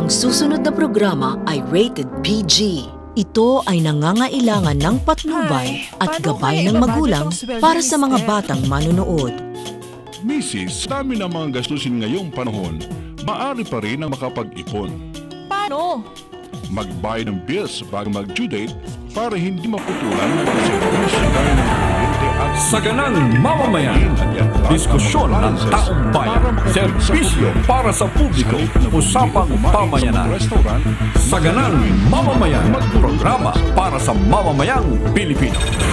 Ang susunod na programa ay rated PG. Ito ay nangangailangan ng patnubay at gabay ng magulang para sa mga batang manonood. Mrs., dami ng mga gastusin ngayong panahon, maaari pa rin ang makapag-ipon. Paano? Magbayad ng bills bago mag-due date para hindi maputulan ng serbisyo dahil ng kuryente at Saganang mamamayan, diskusyon ng taong bayan, serbisyo para sa publiko, usapang pamayanan. Saganang mamamayan, programa para sa mamamayang Pilipino.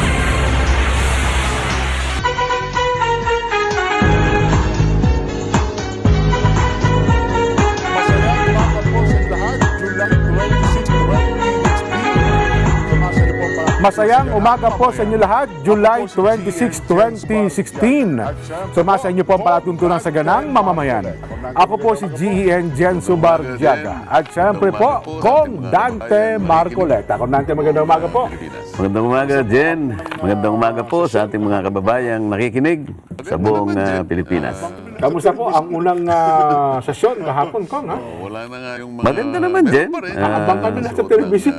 Masayang umaga po sa inyo lahat, July 26, 2016. Sumasa inyo po ang palatuntunan sa ganang mamamayan. Ako po si GEN Jen Subarjaga. At syempre po, Kong Dante Marcoleta. Kong Dante, magandang umaga po. Magandang umaga, Jen. Magandang umaga po sa ating mga kababayang nakikinig sa buong Pilipinas. Kamusta po ang unang sesyon kahapon, Kong? Ha? Wala na nga yung mga... Maganda naman, Jen. Nakabang kami na sa television.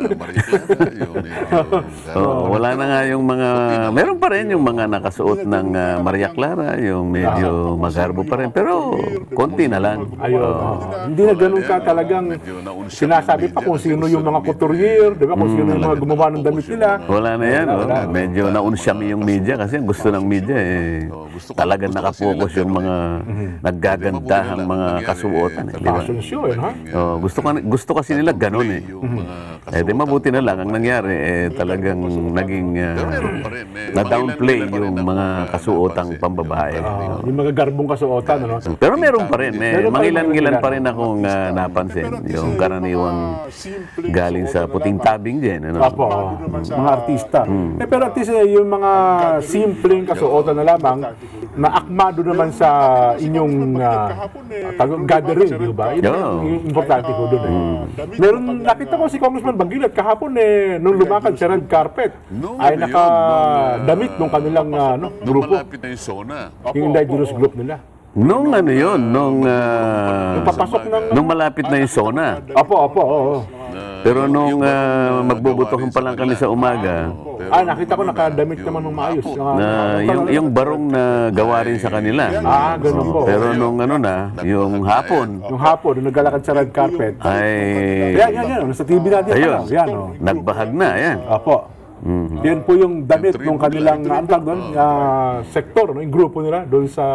Wala na nga yung mga... Meron pa rin yung mga nakasuot ng Maria Clara, yung medyo magarbo pa rin. Pero konti na lang. Ayun. Hindi na ganun ka talagang sinasabi pa kung sino yung mga couturier, di ba? Kung sino yung mga gumawa ng damit nila. Wala na yan. Medyo naunsyami yung media kasi ang gusto ng media talagang nakapokus yung mga naggagandahang mga kasuotan. Fashion show, ha? Gusto kasi nila ganun eh. Di mabuti na lang ang nangyari talagang naging na-downplay yung mga kasuotang pambabae. Yung mga garbong kasuotan, ano? Pero meron pa rin. Mangilan-ngilan pa rin akong napansin. Yung karaniwang galing sa puting tabing din. Apo, mga artista. Pero at least yung mga simpleng kasuotan na lamang, naakmado naman sa inyong gathering, di ba? Yung importante ko doon eh. Meron, nakita ko si Congressman Bagilat kahapon nung lumakad sa red carpet, ay nakadamit nung kanilang grupo. Malapit na yung zona. Yung indigenous group nila. Nung ano yun, nung malapit na yung zona. Opo. Pero nung magbubutuhan pa lang kami sa umaga, nakita ko nakadamit naman ng maayos. Yung barong na gawa rin sa kanila. Ganun po. Pero nung yung hapon. Yung hapon, nung naglalakad sa red carpet. Yan. Sa TV natin. Ayun, nagbahag na, yan. Opo. Yan po yung damit ng kanilang sektor, yung grupo nila doon sa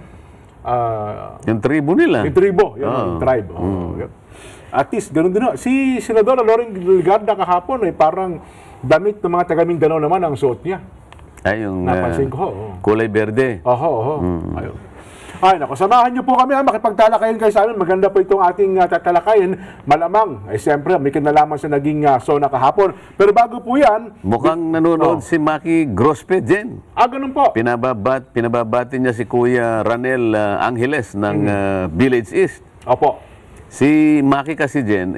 yung tribo nila. yung tribo, yung tribe. At least, ganun din. Si Senadora Loring Ligarda kahapon ay parang damit ng mga taga-Mindanao naman ang suot niya. Ay, yung napansin ko. kulay berde. Ayun. Ay, naku, samahan niyo po kami makipagtalakayan kayo sa amin. Maganda po itong ating tatalakayin. Malamang, siyempre, may kinalaman sa naging zona kahapon. Pero bago po yan... Mukhang nanonood si Maki Grospe, Jen. Ganun po. Pinababati niya si Kuya Ranel Angeles ng Village East. Opo. Si Maki kasi, Jen,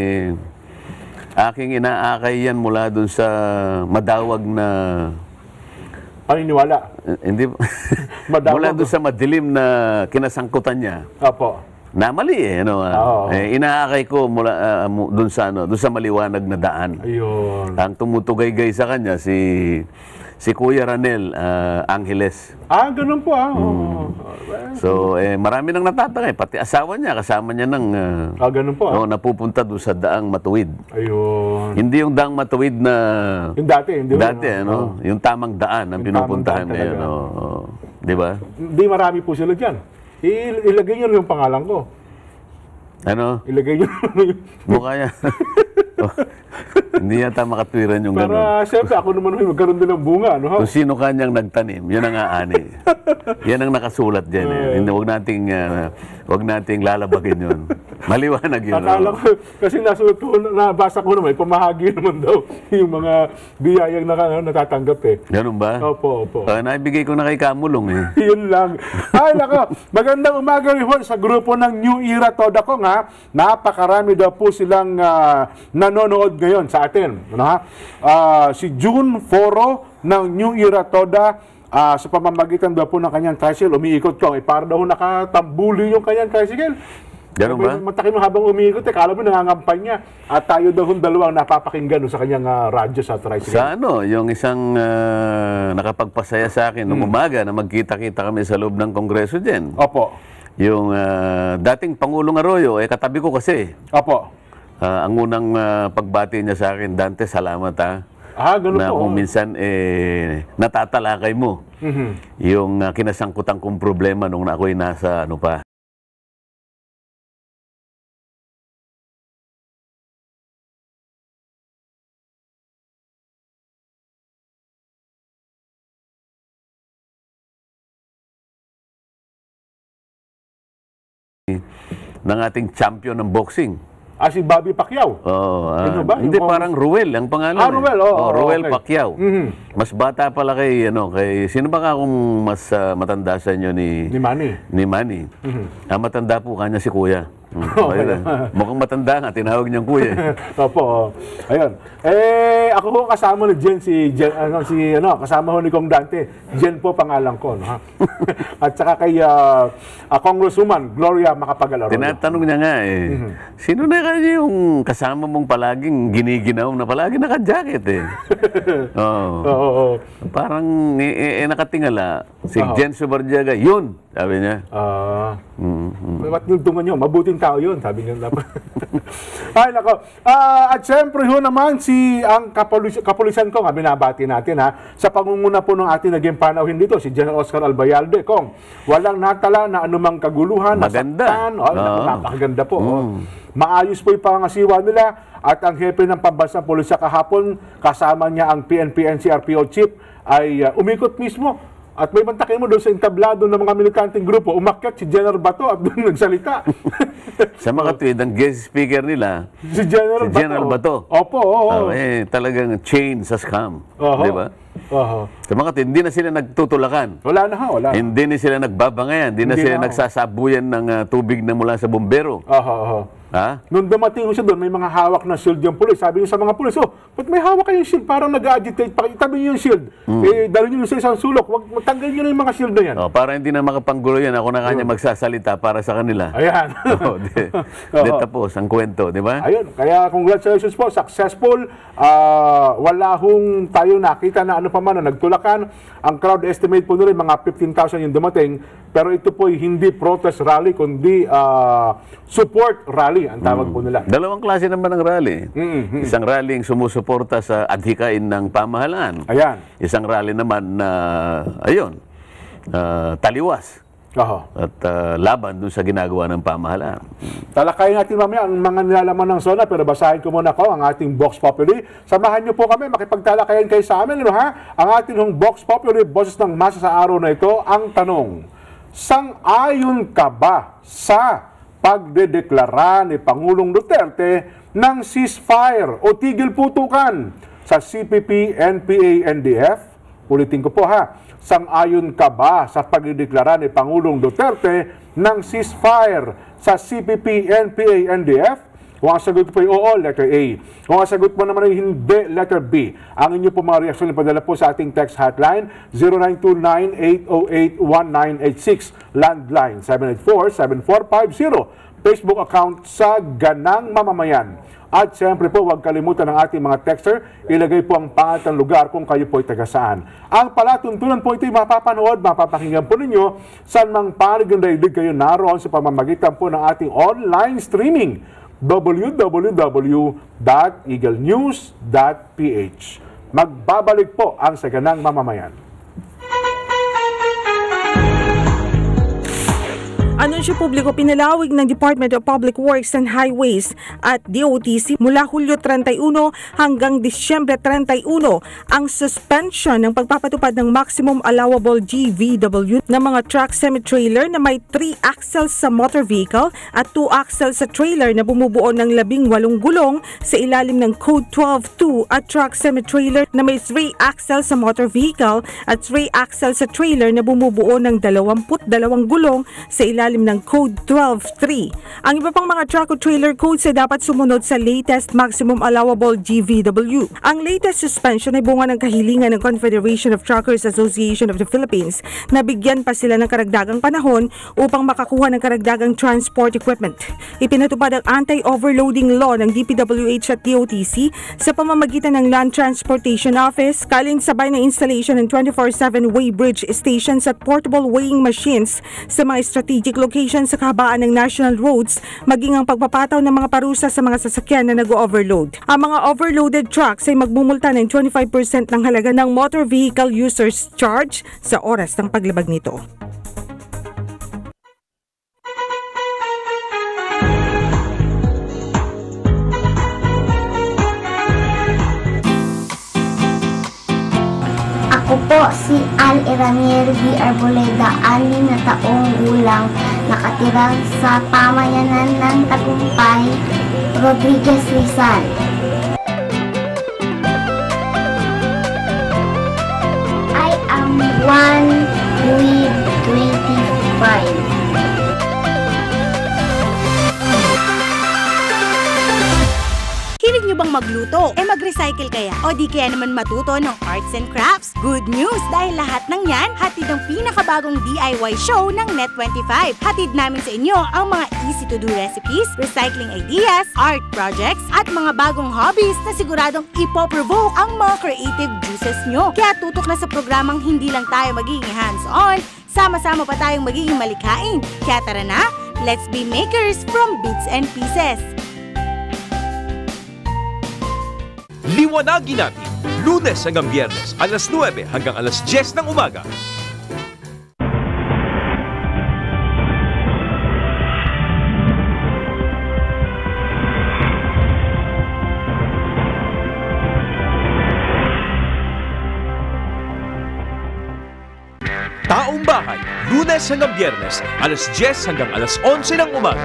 aking inaakay yan mula dun sa madawag na... Paniniwala. Hindi. Mula doon sa madilim na kinasangkutan niya. Opo. Na mali inaakay ko mula doon sa maliwanag na daan. Ayun. Ang tumutugay-gay sa kanya si Kuya Ranel Angeles. Ganun po So, marami nang natatangay. Pati asawa niya, kasama niya ng ganun po napupunta doon sa daang matuwid. Ayun. Hindi yung daang matuwid na... Yung dati, hindi yung tamang daan ang pinupuntahan ngayon. Di ba? Hindi marami po sila dyan. Ilagay niyo yung pangalan ko. Ano? Ilagay niyo Mukha yan. Hindi yata makatwiran yung gano'n. Para siyempre ako naman magkaroon din ng bunga. Kung sino kanyang nagtanim, yun ang aani. Yan ang nakasulat dyan. Huwag nating lalabagin yun. Maliwanag yun. Akala ko, kasi nabasa ko naman, pamahagi naman daw yung mga biyayang natatanggap eh. Ganun ba? Opo. Naibigay ko na kay Kamulong eh. Yun lang. Ay, nako. Magandang umaga rin sa grupo ng New Era Toda ko nga. Napakarami daw po silang nanonood ngayon sa atin. Si June Foro ng New Era Toda, sa pamamagitan daw po ng kanyang tricycle, umiikot ko. Para daw nakatambuli yung kanyang tricycle. Ganun ba? Matakin mo habang umiikot, kala mo nangangampanya. At tayo daw yung dalawang napapakinggan sa kanyang radyo sa tricycle. Sa ano, yung isang nakapagpasaya sa akin nung umaga na magkita-kita kami sa loob ng Kongreso din. Opo. Yung dating Pangulong Arroyo, katabi ko kasi. Opo. Ang unang pagbati niya sa akin, Dante, salamat ganun na po. kung minsan natatalakay mo yung kinasangkutan kong problema nung ako'y nasa ano pa. Ng ating champion ng boxing. Si Bobby Pacquiao. Ano ba? Hindi, parang Ruel ang pangalan. Ruel, Ruel okay. Pacquiao. Mas bata pala kay sino ba kung mas matanda sa inyo ni Manny. Ni Manny. Matanda po kanya si Kuya. Mukhang matanda nga, tinawag niyang Kuya. Opo. Ayun. Ako ho kasama ni Jen, kasama ho ni Kong Dante. Jen po pangalan ko, no? At saka kay Congresswoman Gloria Macapagal Arroyo. Tinatanong niya nga sino na kanya yung kasama mong palaging giniginaw na palagi naka-jacket Oo. Parang nakatingala. Si Jen Subarjaga, yun, sabi niya. Ba't niltungan nyo? Mabuting tao yun, sabi niya. Ay, nako. At syempre ho naman, ang kapulisan ko, binabati natin sa pangunguna po ng ating naging panauhin dito, si General Oscar Albayalde, Kong, walang natala na anumang kaguluhan, maganda. Napakaganda po. Maayos po yung pangasiwa nila at ang hepe ng pambansang pulisya kahapon, kasama niya ang PNP-NCRPO chief, ay umikot mismo. At may mantakin mo doon sa entablado ng mga militanteng grupo, umakyat si General Bato at doon nagsalita. Sa mga tweet, ang guest speaker nila, si General Bato. Opo. Talagang chain sa scam. Di ba? Sa mga tweet, hindi na sila nagtutulakan. Wala na. Hindi na sila nagbabangayan. Hindi na sila nagsasabuyan ng tubig na mula sa bumbero. Nung dumating siya doon, may mga hawak na shield yung pulis. Sabi niya sa mga pulis, ba't may hawak kayong shield? Parang nag-agitate. Itabi niyo yung shield. Dali niyo sa isang sulok. Tanggalin niyo na yung mga shield na yan. Para hindi na makapanggulo yan. Ako na kanya magsasalita para sa kanila. Ayan. Tapos ang kwento, di ba? Ayun. Kaya congratulations po. Successful. Wala hong tayo nakita na ano pa man na nagtulakan. Ang crowd estimate po nila mga 15,000 yung dumating. Pero ito po hindi protest rally, kundi support rally ang tawag po nila. Dalawang klase naman ng rally. Isang rally yung sumusuporta sa adhikain ng pamahalaan. Ayan. Isang rally naman na, taliwas. At laban dun sa ginagawa ng pamahalaan. Talakayin natin mamaya ang mga nilalaman ng zona, pero basahin ko muna ang ating Vox Populi. Samahan niyo po kami, makipagtalakayan kayo sa amin. Ang ating Vox Populi, boses ng masa sa araw na ito, ang tanong, sang-ayon ka ba sa pagdedeklara ni Pangulong Duterte ng ceasefire o tigil putukan sa CPP, NPA, NDF? Ulitin ko po sang-ayon ka ba sa pagdedeklara ni Pangulong Duterte ng ceasefire sa CPP, NPA, NDF? Kung ang sagot po ay oo, letter A. Kung ang sagot po naman ay hindi, letter B. Ang inyo po mga reaksyon ipadala po sa ating text hotline 0929-808-1986, landline 784-7450, Facebook account sa Ganang Mamamayan. At siyempre po, huwag kalimutan ng ating mga texter, ilagay po ang pangatang lugar kung kayo po ay taga saan. Ang palatuntunan po ito ay mapapanood, mapapakinggan po ninyo saan mang panig ng daigdig kayo naroon sa pamamagitan po ng ating online streaming www.eaglenews.ph. Magbabalik po ang Saganang Mamamayan. Anunsyo publiko, pinalawig ng Department of Public Works and Highways at DOTC mula Hulyo 31 hanggang Disyembre 31 ang suspension ng pagpapatupad ng maximum allowable GVW ng mga truck semi-trailer na may 3 axles sa motor vehicle at 2 axles sa trailer na bumubuo ng 18 gulong sa ilalim ng Code 12.2 at truck semi-trailer na may 3 axles sa motor vehicle at 3 axles sa trailer na bumubuo ng 22 gulong sa ilalim ilalim ng Code 12.3. Ang iba pang mga truck o trailer codes ay dapat sumunod sa latest maximum allowable GVW. Ang latest suspension ay bunga ng kahilingan ng Confederation of Truckers Association of the Philippines na bigyan pa sila ng karagdagang panahon upang makakuha ng karagdagang transport equipment. Ipinatupad ang anti-overloading law ng DPWH at DOTC sa pamamagitan ng Land Transportation Office, kalinsabay ng installation ng 24/7 weighbridge stations at portable weighing machines sa mga strategic locations sa kahabaan ng national roads, maging ang pagpapataw ng mga parusa sa mga sasakyan na nag-overload. Ang mga overloaded trucks ay magmumulta ng 25% ng halaga ng motor vehicle user's charge sa oras ng paglabag nito. Ako po si Al Iranier V. Arboleda, 6 na taong gulang, nakatira sa pamayanan ng Tagumpay, Rodriguez, Rizal. I am 1 with 25. Hilig nyo bang magluto? Mag-recycle kaya? O di kaya naman matuto ng arts and crafts? Good news! Dahil lahat ng yan, hatid ng pinakabagong DIY show ng Net25. Hatid namin sa inyo ang mga easy-to-do recipes, recycling ideas, art projects, at mga bagong hobbies na siguradong ipoprovoke ang mga creative juices nyo. Kaya tutok na sa programang hindi lang tayo magiging hands-on, sama-sama pa tayong magiging malikhain. Kaya tara na, let's be makers from bits and pieces. Liwanagin natin, Lunes hanggang Biyernes, alas 9 hanggang alas 10 ng umaga. Taong Bahay, Lunes hanggang Biyernes, alas 10 hanggang alas 11 ng umaga.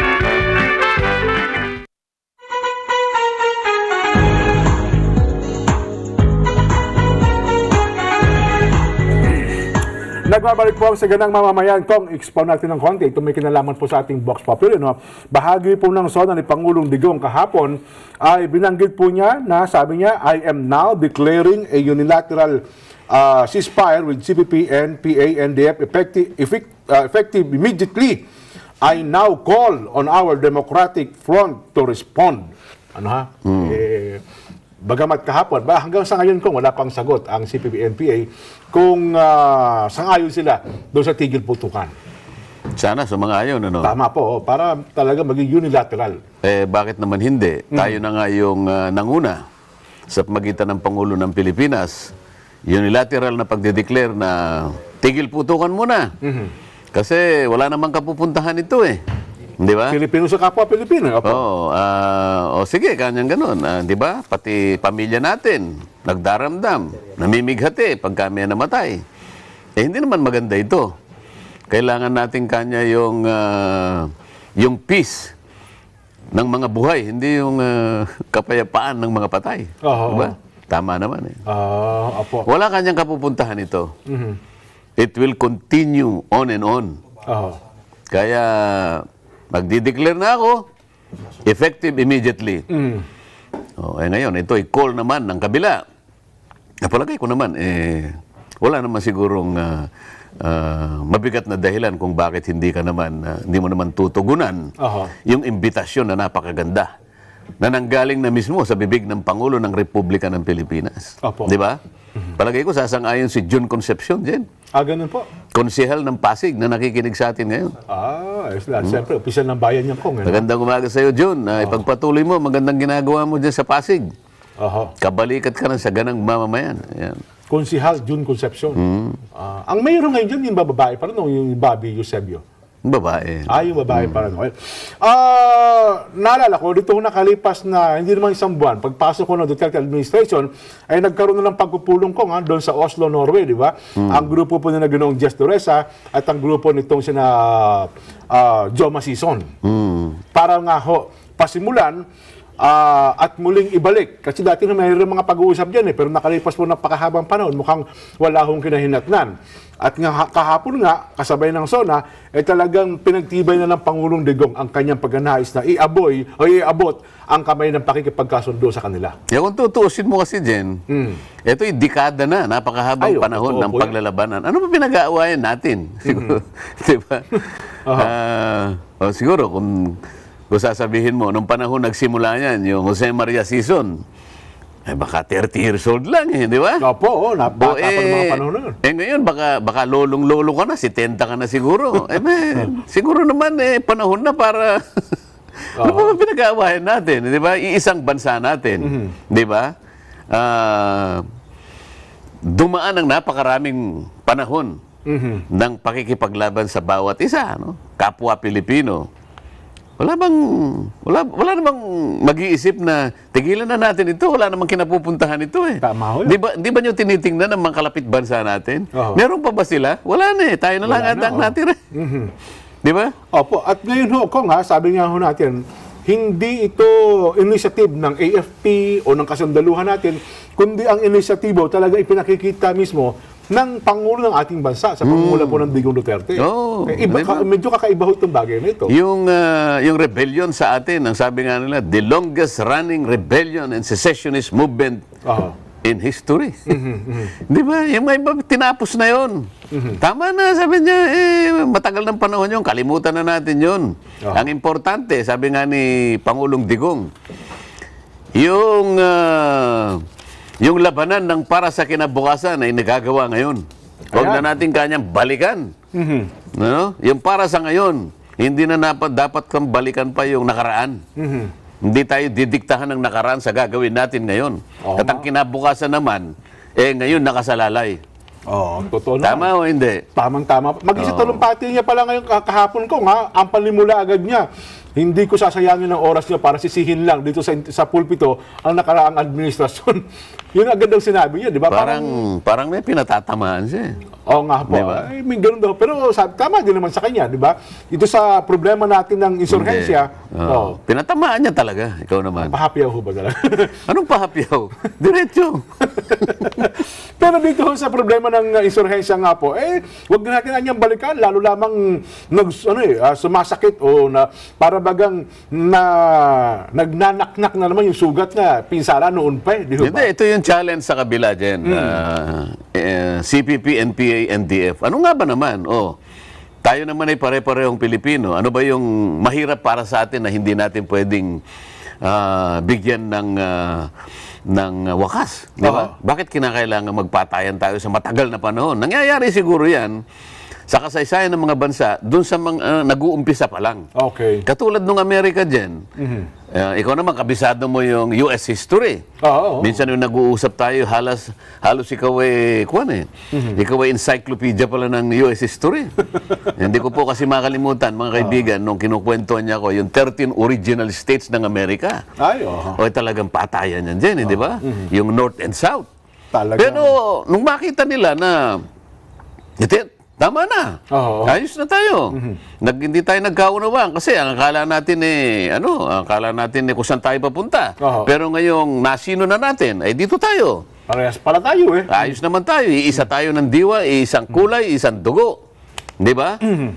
Nagbabalik po sa ganang mamamayan kung expound natin ng konti. Ito may kinalaman po sa ating Vox Populi. No? Bahagi po ng SONA ni Pangulong Digong kahapon ay binanggit po niya na sabi niya, I am now declaring a unilateral ceasefire with CPP and PANDF effective immediately. I now call on our democratic front to respond. Ano ha? Bagamat kahapon, hanggang sa ngayon kung wala pang sagot ang CPP-NPA kung sang-ayon sila doon sa tigil putukan. Sana sumang-ayon, ano? Tama po, para talaga maging unilateral. Bakit naman hindi? Tayo na nga yung nanguna sa pamagitan ng Pangulo ng Pilipinas, unilateral na pagdedeclare na tigil putukan muna. Kasi wala namang kapupuntahan ito eh. Di ba? Pilipino sa kapwa Pilipino. O sige, kanyang ganun. Di ba? Pati pamilya natin, nagdaramdam, namimighati pag kami namatay. Hindi naman maganda ito. Kailangan natin kanya yung peace ng mga buhay, hindi yung kapayapaan ng mga patay. Diba? Tama naman eh. Wala kanyang kapupuntahan ito. It will continue on and on. Kaya magdi-declare na ako, effective immediately. Ngayon, ito ay call naman ng kabila. Napalagay ko naman, wala naman sigurong mabigat na dahilan kung bakit hindi mo naman tutugunan yung imbitasyon na napakaganda na nanggaling na mismo sa bibig ng Pangulo ng Republika ng Pilipinas. Di ba? Palagay ko sasang-ayon si June Concepcion dyan. Ganun po. Konsehal ng Pasig na nakikinig sa atin ngayon. Siyempre, opisyal ng bayan niyang kong. Magandang umaga sa iyo, June. Ipagpatuloy mo, magandang ginagawa mo dyan sa Pasig. Kabalikat ka na sa ganang mamamayan. Ayan. Konsehal June Concepcion. Ang mayroon ngayon dyan, yung babae pa rin, yung Bobby Eusebio. Babae. Yung babae pa rin. Naalala ko, dito nakalipas na hindi naman isang buwan, pagpasok ko ng Duterte administration, ay nagkaroon na ng pagpupulong ko doon sa Oslo, Norway, di ba? Ang grupo po na ginoong Jess Dureza at ang grupo nitong sina Joe Masison. Para nga pasimulan at muling ibalik. Kasi dati na mayroon mga pag-uusap dyan pero nakalipas po ng pakahabang panahon, mukhang wala hong kinahinatnan. At nga, kahapon nga, kasabay ng SONA, talagang pinagtibay na ng Pangulong Digong ang kanyang pagnanais na iabot ang kamay ng pakikipagkasundo sa kanila. Kung tutuusin mo kasi, Jen, ito yung dekada na, napakahabang panahon ng paglalabanan. Ano ba pinag-aawayan natin? Siguro, diba? Siguro, kung sasabihin mo, nung panahon nagsimula yan, yung Jose Maria season, baka 30 years old lang di ba? Opo, bata pa ng mga panahon nun. Ngayon, baka lolong-lolo ka na, 70 ka na siguro. Siguro naman, panahon na para... Ano ba pinag-aawayan natin, di ba? Iisang bansa natin, di ba? Dumaan ang napakaraming panahon ng pakikipaglaban sa bawat isa, no? Kapwa Pilipino. Wala namang mag-iisip na tigilan na natin ito, wala namang kinapupuntahan ito Tama ho. Di ba nyo tinitingnan ng mga kalapit bansa natin? Meron pa ba sila? Wala na tayo na lang ata ang natira. Di ba? Opo, at ngayon ho, Kong sabi nga ho natin, hindi ito initiative ng AFP o ng kasundaluhan natin, kundi ang inisyatibo talaga ipinakikita mismo ng Pangulo ng ating bansa sa pangunguna po ng Digong Duterte. Medyo kakaiba ho itong bagay na ito. Yung rebellion sa atin, ang sabi nga nila, the longest running rebellion and secessionist movement in history. Di ba? Yung mga iba, tinapos na yun. Tama na, sabi niya, matagal ng panahon yun, kalimutan na natin yun. Ang importante, sabi nga ni Pangulong Digong, yung labanan ng para sa kinabukasan ay nagagawa ngayon. Huwag na natin kanyang balikan. No? Yung para sa ngayon, hindi na dapat kang balikan pa yung nakaraan. Hindi tayo didiktahan ng nakaraan sa gagawin natin ngayon. At ang kinabukasan naman, ngayon nakasalalay. Totoo na. Tama o hindi? Tamang-tama. Mag-isa talumpati niya pala ngayon kahapon ko ang panimula agad niya. Hindi ko sasayangin ng oras niya para sisihin lang dito sa pulpito ang nakaraang administrasyon. Yun agad ang sinabi niya, di ba? Parang may pinatatamaan siya. Oo nga po. Diba? May ganun daw. Pero tama din naman sa kanya, di ba? Ito sa problema natin ng insurhensya. Pinatamaan niya talaga. Ikaw naman. Pahapyaw ho ba talaga? Anong pahapyaw? Diretso. Pero dito sa problema ng insurhensya nga po, wag na natin anyang balikan, lalo lamang sumasakit o para bagang nagnanaknak na naman yung sugat na pinsala noon pa di ba? Hindi, ito yung challenge sa kabila dyan. CPP, NPA, NDF. Ano nga ba naman? Tayo naman ay pare-parehong Pilipino. Ano ba yung mahirap para sa atin na hindi natin pwedeng bigyan ng wakas? Di ba? Bakit kinakailangan magpatayan tayo sa matagal na panahon? Nangyayari siguro yan sa kasaysayan ng mga bansa, doon sa mga nag-uumpisa pa lang. Katulad nung Amerika dyan, ikaw naman, kabisado mo yung US history. Minsan yung nag-uusap tayo, halos ikaw ikaw ay encyclopedia pala ng US history. Hindi ko po kasi makalimutan, mga kaibigan, nung kinukwentuhan niya ko, yung 13 original states ng Amerika. Talagang patayan yan dyan, di ba? Yung North and South. Pero nung makita nila na tama na. Ayos na tayo. Hindi tayo nagkaunawaan kasi ang akala natin akala natin kung saan tayo papunta. Pero ngayong nasino na natin, dito tayo. Parehas pala tayo Ayos naman tayo. Isa tayo ng diwa, isang kulay, isang dugo. Di ba?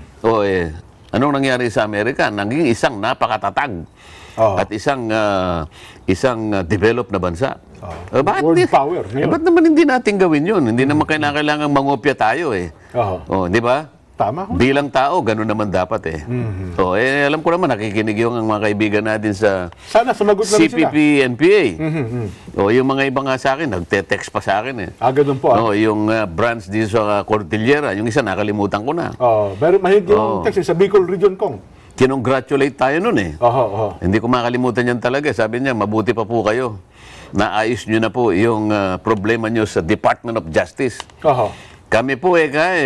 Anong nangyari sa Amerika? Naging isang napakatatag. At isang developed na bansa. World power. Ba't naman hindi natin gawin yun? Hindi naman kailangan mangopya tayo di ba? Tama. Bilang tao, gano'n naman dapat alam ko naman, nakikinig yung mga kaibigan natin sa sana sumagot na rin CPP, NPA. Yung mga iba nga sa akin, nagte-text pa sa akin ganun po. Yung branch dito sa Cordillera, yung isa nakalimutan ko na. Pero mahigit yung text sa Bicol Region Kong. Kinongratulate tayo nun Hindi ko makalimutan yan talaga. Sabi niya, mabuti pa po kayo. Naayos nyo na po yung problema nyo sa Department of Justice. Kami po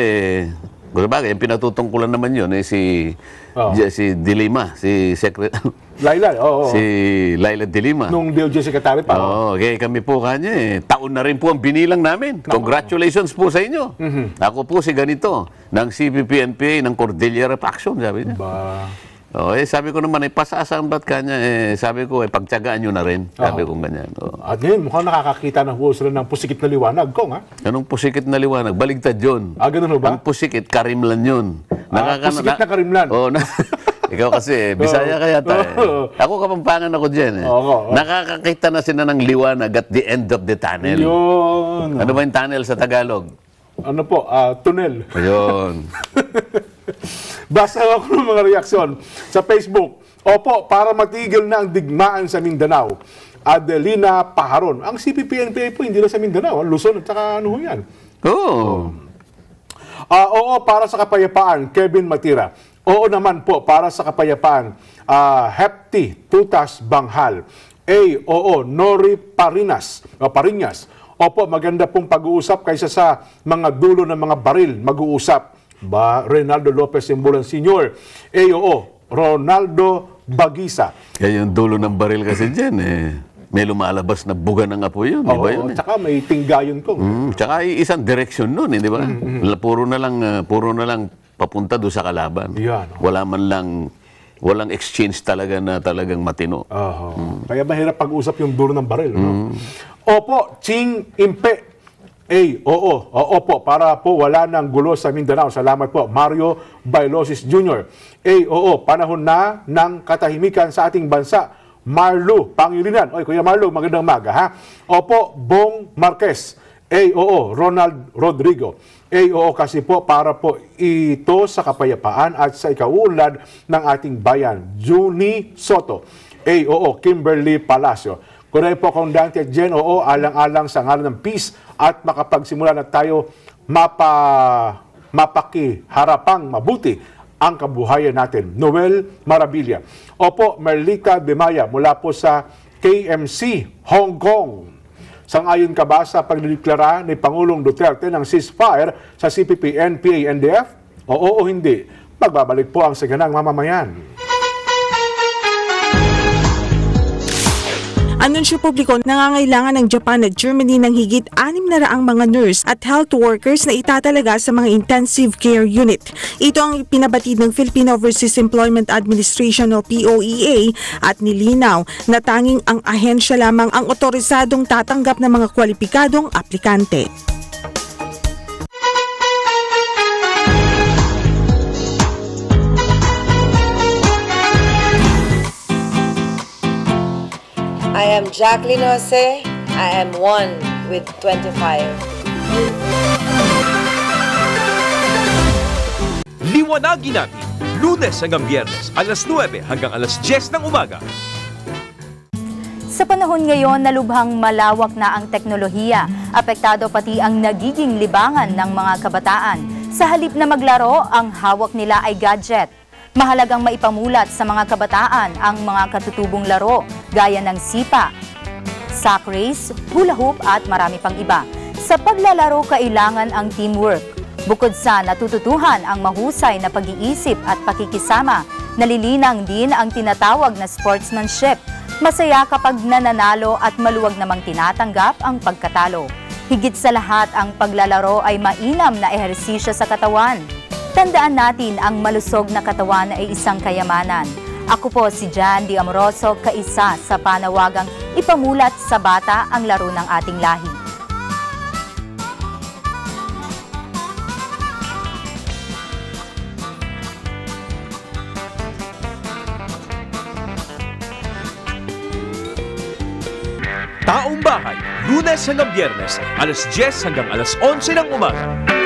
yung pinatutungkulan naman yun si Dilima, si Laila, si Laila Dilima. Nung DOJ Secretary pa. Kami po kanya taon na rin po ang binilang namin. Congratulations po sa inyo. Ako po si ganito, ng CPP-NPA, ng Cordillera Faction, sabi niya. Oh, sabi ko naman, pasasaan ba't kanya? Sabi ko, pagtyagaan nyo na rin. Sabi ko ganyan. At ngayon, mukhang nakakakita na ho sila ng pusikit na liwanag, Kong, ha? Anong pusikit na liwanag? Baligtad yun. Ganun ba? Ang pusikit, karimlan yun. Pusikit na karimlan. Ikaw kasi, Bisaya kaya tayo. Ako kapampangan ako dyan. Nakakakita na sila ng liwanag at the end of the tunnel. Yun. Ano ba yung tunnel sa Tagalog? Ano po? Tunnel. Ayun. Basta ako ng mga reaksyon sa Facebook. Opo, para matigil na ang digmaan sa Mindanao. Adelina Paharon. Ang CPP-NPA po, hindi na sa Mindanao. Luzon at saka ano yan. Oo, para sa kapayapaan. Kevin Matira. Oo naman po, para sa kapayapaan. Hepti Tutas Banghal. Oo, Nori Parinas. Opo, maganda pong pag-uusap kaysa sa mga dulo ng mga baril. Mag-uusap. Reynaldo Lopez Simbulan Sr. Oo, Ronaldo Bagisa. Kaya yung dulo ng baril kasi dyan, may lumalabas na buga ng apoy yun, di ba yun? Tsaka may tinggayon ko. Tsaka isang direksyon nun, di ba? Puro na lang papunta doon sa kalaban. Wala man lang, walang exchange talaga na talagang matino. Kaya mahirap pag-usap yung dulo ng baril. Opo, Ching Impe. Opo, para po wala ng gulo sa Mindanao. Salamat po, Mario Bailosis Jr. Oo, panahon na ng katahimikan sa ating bansa. Marlo Pangilinan. Oy, Kuya Marlo, magandang maga, ha? Opo, Bong Marquez. Oo, Ronald Rodrigo. Oo, kasi po para po ito sa kapayapaan at sa ikauunlad ng ating bayan. Juni Soto. Oo, Kimberly Palacio. Kunay po kung Dante at Jen, oo, alang-alang sa ngalan ng peace at makapagsimula na tayo mapakiharapang mabuti ang kabuhayan natin. Noel Marabilia. Opo, Merlita De Maya mula po sa KMC, Hong Kong. Sang-ayon ka ba sa pagdideklara ni Pangulong Duterte ng ceasefire sa CPP, NPA, NDF? Oo o hindi? Magbabalik po ang Saganang Mamamayan. Anunsyo publiko, nangangailangan ng Japan at Germany ng higit 600 mga nurse at health workers na itatalaga sa mga intensive care unit. Ito ang pinabatid ng Philippine Overseas Employment Administration o POEA at nilinaw na tanging ang ahensya lamang ang otorisadong tatanggap ng mga kwalipikadong aplikante. I am Jacqueline Jose. I am 1 with 25. Liwanagin natin, Lunes hanggang Biyernes, alas 9 hanggang alas 10 ng umaga. Sa panahon ngayon na lubhang malawak na ang teknolohiya, apektado pati ang nagiging libangan ng mga kabataan. Sa halip na maglaro, ang hawak nila ay gadget. Mahalagang maipamulat sa mga kabataan ang mga katutubong laro gaya ng sipa, sack race, hula hoop at marami pang iba. Sa paglalaro kailangan ang teamwork. Bukod sa natututuhan ang mahusay na pag-iisip at pakikisama, nalilinang din ang tinatawag na sportsmanship. Masaya kapag nananalo at maluwag namang tinatanggap ang pagkatalo. Higit sa lahat, ang paglalaro ay mainam na ehersisyo sa katawan. Tandaan natin ang malusog na katawan ay isang kayamanan. Ako po si Jan D. Amoroso, kaisa sa panawagang ipamulat sa bata ang laro ng ating lahi. Taong Bahay, Lunes hanggang Biyernes, alas 10 hanggang alas 11 ng umaga.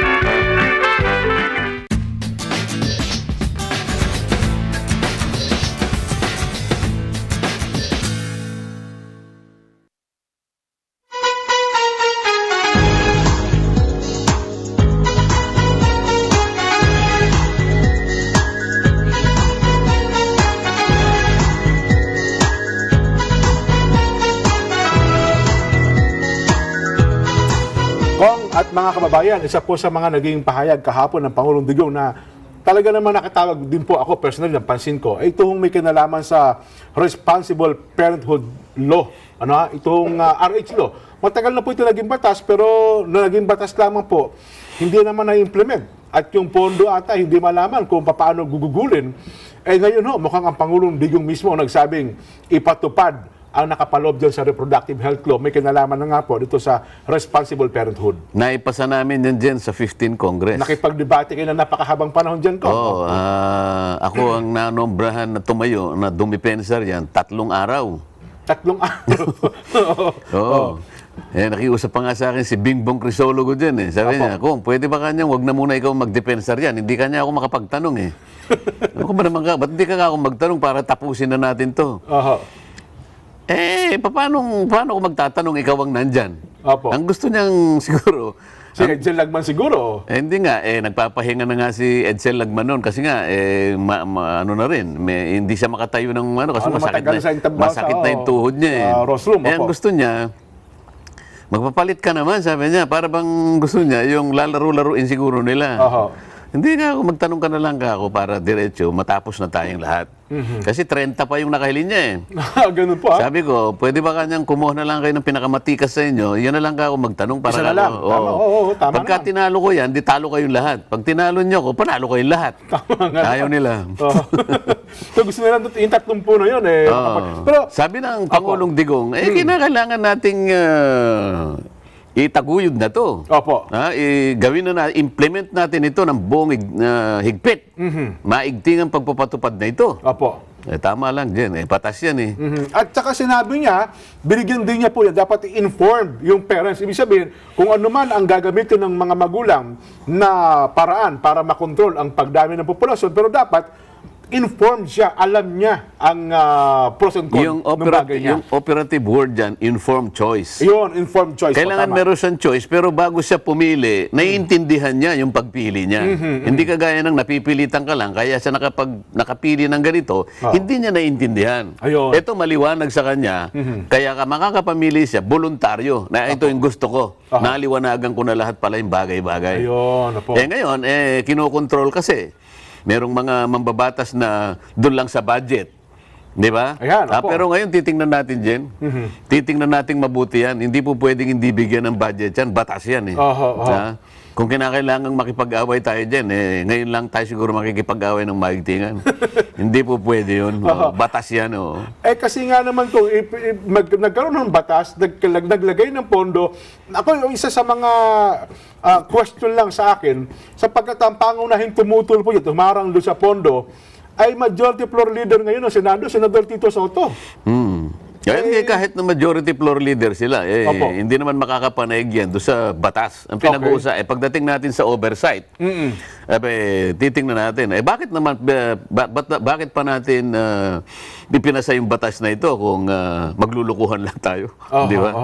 At mga kababayan, isa po sa mga naging pahayag kahapon ng Pangulong Digong na talaga naman nakatawag din po ako personally ng pansin ko, ay itong may kinalaman sa Responsible Parenthood Law. Itong RH Law. Matagal na po ito naging batas, pero naging batas lamang po, hindi naman na-implement. At yung pondo ata, hindi malaman kung paano gugugulin. Eh ngayon ho, mukhang ang Pangulong Digong mismo ang nagsabing ipatupad ang nakapaloob dyan sa Reproductive Health Law. May kinalaman na nga po dito sa Responsible Parenthood. Naipasa namin yan dyan sa 15 Congress. Nakipagdebate kayo na napakahabang panahon dyan ko. Oo, ako ang nanombrahan na tumayo na dumipensar yan 3 araw. 3 araw. Oo. Eh, nakiusap pa nga sa akin si Bingbong Crisologo dyan eh. Sabi niya, kung pwede ba kanyang wag na muna ikaw magdepensar yan. Hindi kanya ako makapagtanong eh. Ano ba naman ka? Ba't hindi ka ako magtanong para tapusin na natin to? Eh, paano ko magtatanong ikaw ang nandyan? Ang gusto niyang siguro... Si Edsel Lagman siguro. Hindi nga, nagpapahinga na nga si Edsel Lagman noon kasi nga, ano na rin, hindi siya makatayo ng kasi masakit na yung tuhod niya eh. Rostrum, ang gusto niya, magpapalit ka naman, sabi niya, para bang gusto niya, yung lalaro-laruin siguro nila. Hindi nga ako, magtanong ka na lang ako para diretso, matapos na tayong lahat. Kasi 30 pa yung nakahiling niya eh. Ganun po Sabi ko, pwede ba kanyang kumuha na lang kayo ng pinakamatikas sa inyo, yan na lang ako magtanong para isa na lang. Tama pagka naman. tinalo ko yan, di talo kayong lahat. Pag tinalo niyo ko, panalo kayong lahat. Ayaw nila. So gusto nila yung 30 puno yun eh. Pero sabi ng Pangulong Digong, kinakailangan nating itaguyod na to. Gawin na implement natin ito ng buong higpit. Maigting ang pagpapatupad na ito. Tama lang dyan. Patas yan eh. At saka sinabi niya, binigyan din niya po yan, dapat i-inform yung parents. Ibig sabihin, kung ano man ang gagamitin ng mga magulang na paraan para makontrol ang pagdami ng populasyon, pero dapat informed siya, alam niya ang pros and cons ng bagay niya. Yung operative word dyan, informed choice. Yun, informed choice. Kailangan meron siyang choice, pero bago siya pumili, naiintindihan niya yung pagpili niya. Hindi kagaya ng napipilitan ka lang, kaya siya nakapili ng ganito, hindi niya naiintindihan. Ito maliwanag sa kanya, kaya makakapamili siya, voluntaryo, na ito yung gusto ko. Naliwanagan ko na lahat pala yung bagay-bagay. Ngayon, kinokontrol kasi. Merong mga mambabatas na doon lang sa budget. Di ba? Pero ngayon, titingnan natin, Jen. Titingnan natin mabuti yan. Hindi po pwedeng hindi bigyan ng budget yan. Batas yan eh. Kung kinakailangang makipag-away tayo dyan, ngayon lang tayo siguro makikipag-away ng maigtingan. Hindi po pwede yun. Batas yan. Kasi nga naman kung nagkaroon ng batas, naglagay ng pondo, ako yung isa sa mga question lang sa akin, sapagkat ang pangunahing tumutulpo yun, tumarang doon sa pondo, ay majority floor leader ngayon ng Senado, Senador Tito Soto. Kahit na majority floor leader sila, hindi naman makakapanaig yan doon sa batas. Ang pinag-uusa, pagdating natin sa oversight, titingnan natin, bakit pa natin ipinasa yung batas na ito kung maglulukuhan lang tayo? Di ba?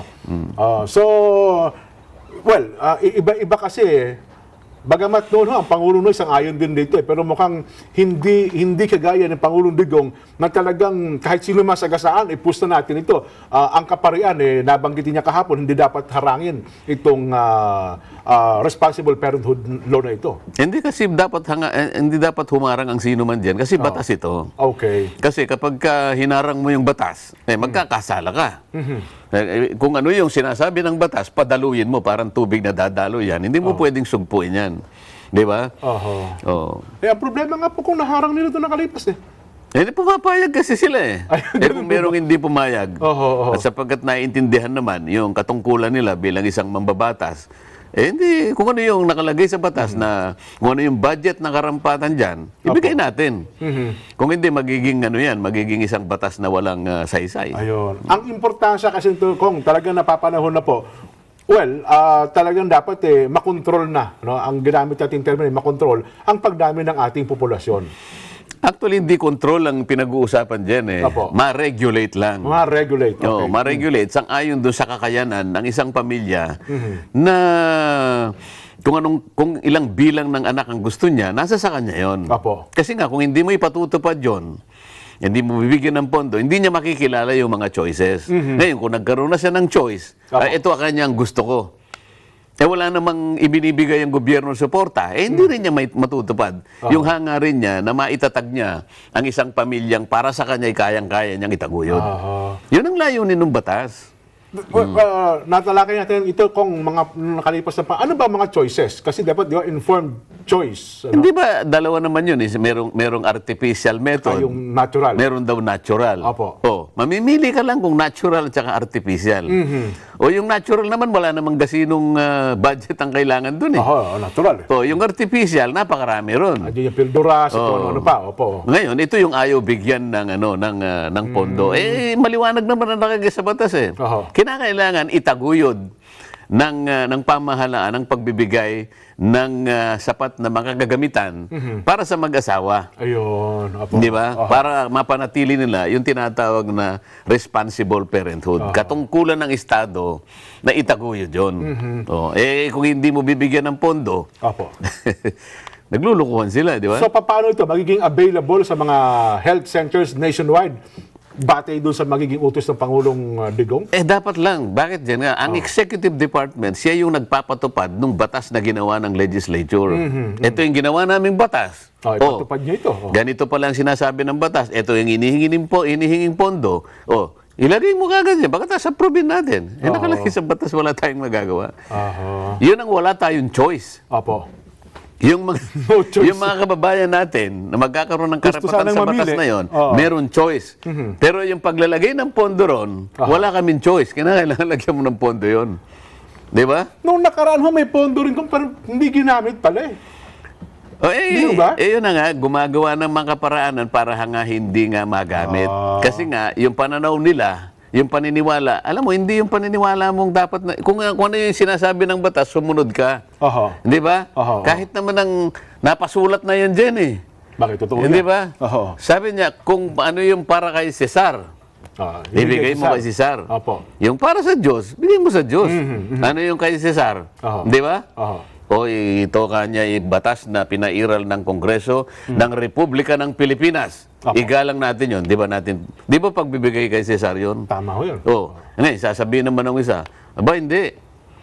Iba kasi bagamat noon ang Pangulong Noy sang-ayon din dito pero mukhang hindi kagaya ng Pangulong Digong na talagang kahit sino masagasaan, pusta natin ito. Ang kaparian, nabanggitin niya kahapon, hindi dapat harangin itong responsible parenthood law na ito. Hindi kasi hindi dapat humarang ang sino man diyan kasi batas ito. Kasi kapag hinarang mo yung batas, magkakasala ka. Kung ano yung sinasabi ng batas, padaluyin mo, parang tubig na dadalo yan. Hindi mo pwedeng sugpuin yan. Di ba? Ang problema nga po kung naharang nila ito nakalipas eh. Hindi pumapayag kasi sila eh. Kung merong hindi pumayag, at sapagkat naiintindihan naman yung katungkulan nila bilang isang mambabatas, hindi, kung ano yung nakalagay sa batas na kung ano yung budget na karampatan dyan, ibigay natin. Kung hindi, magiging isang batas na walang saysay. Ang importansya kasi ito, kung talagang napapanahon na po, talagang dapat makontrol na, ang ginamit natin termino, makontrol ang pagdami ng ating populasyon. Actually, hindi control ang pinag-uusapan dyan eh. Ma-regulate lang. Ma-regulate. Ma-regulate. Sang-ayon doon sa kakayanan ng isang pamilya na kung ilang bilang ng anak ang gusto niya, nasa sa kanya yun. Kasi nga, kung hindi mo ipatutupad yun, hindi mo bibigyan ng pondo, hindi niya makikilala yung mga choices. Ngayon, kung nagkaroon na siya ng choice, ito ang kanyang gusto ko. Wala namang ibinibigay ang gobyerno suporta, hindi rin niya matutupad. Yung hangarin niya na maitatag niya ang isang pamilyang para sa kanya ay kayang-kaya niyang itaguyod. Yun ang layunin ng batas. natalakay natin ito kung mga nakalipas na pa. Ano ba mga choices? Kasi dapat di ba informed choice. Ano? Hindi ba, dalawa naman yun. Merong artificial method. Yung natural. Meron daw natural. Opo. Mamimili ka lang kung natural at saka artificial. O yung natural naman, wala namang gasinong budget ang kailangan dun eh. Natural. Yung artificial, napakarami ron. Yung pilduras, ano pa. Opo. Ngayon, ito yung ayaw bigyan ng pondo. Maliwanag naman ang nakagay sa batas eh. Kinakailangan itaguyod ng pamahalaan ng pagbibigay ng sapat na makagagamitan para sa mag-asawa. Ayun. Opo. Di ba? Para mapanatili nila yung tinatawag na responsible parenthood. Katungkulan ng Estado na itaguyod yun. Kung hindi mo bibigyan ng pondo, naglulukuhan sila, di ba? So, paano ito magiging available sa mga health centers nationwide? Batay doon sa magiging utos ng Pangulong Digong? Dapat lang. Bakit dyan nga? Ang Executive Department, siya yung nagpapatupad ng batas na ginawa ng legislature. Ito yung ginawa naming batas. Ipatupad niyo ito. Ganito pala ang sinasabi ng batas. Ito yung inihinging pondo. Ilagay mo kagad yan. Bakit approve natin? Nakalagay sa batas, wala tayong magagawa. Yun ang wala tayong choice. Yung mga kababayan natin na magkakaroon ng karapatan sa batas na yon, meron choice. Pero yung paglalagay ng pondo ron, wala kaming choice. Kailangan lagyan mo ng pondo yon. Di ba? Nung nakaraan may pondo rin kung hindi ginamit pala yun na nga, gumagawa ng mga kaparaanan para hindi nga magamit. Kasi nga, yung pananaw nila, yung paniniwala, alam mo, hindi yung paniniwala mong dapat na, kung ano yung sinasabi ng batas, sumunod ka. Hindi ba? Kahit naman napasulat na yan dyan eh. Bakit? Totoo hindi ba? Sabi niya, kung ano yung para kay Cesar, ibigay mo kay Cesar. Yung para sa Diyos, bigay mo sa Diyos. Ano yung kay Cesar? Hindi ba? Ito kanya batas na pinairal ng Kongreso ng Republika ng Pilipinas. Igalang natin yun. Di ba pagbibigay kay Cesar yun? Tama ho yun. Sasabihin naman ng isa, hindi.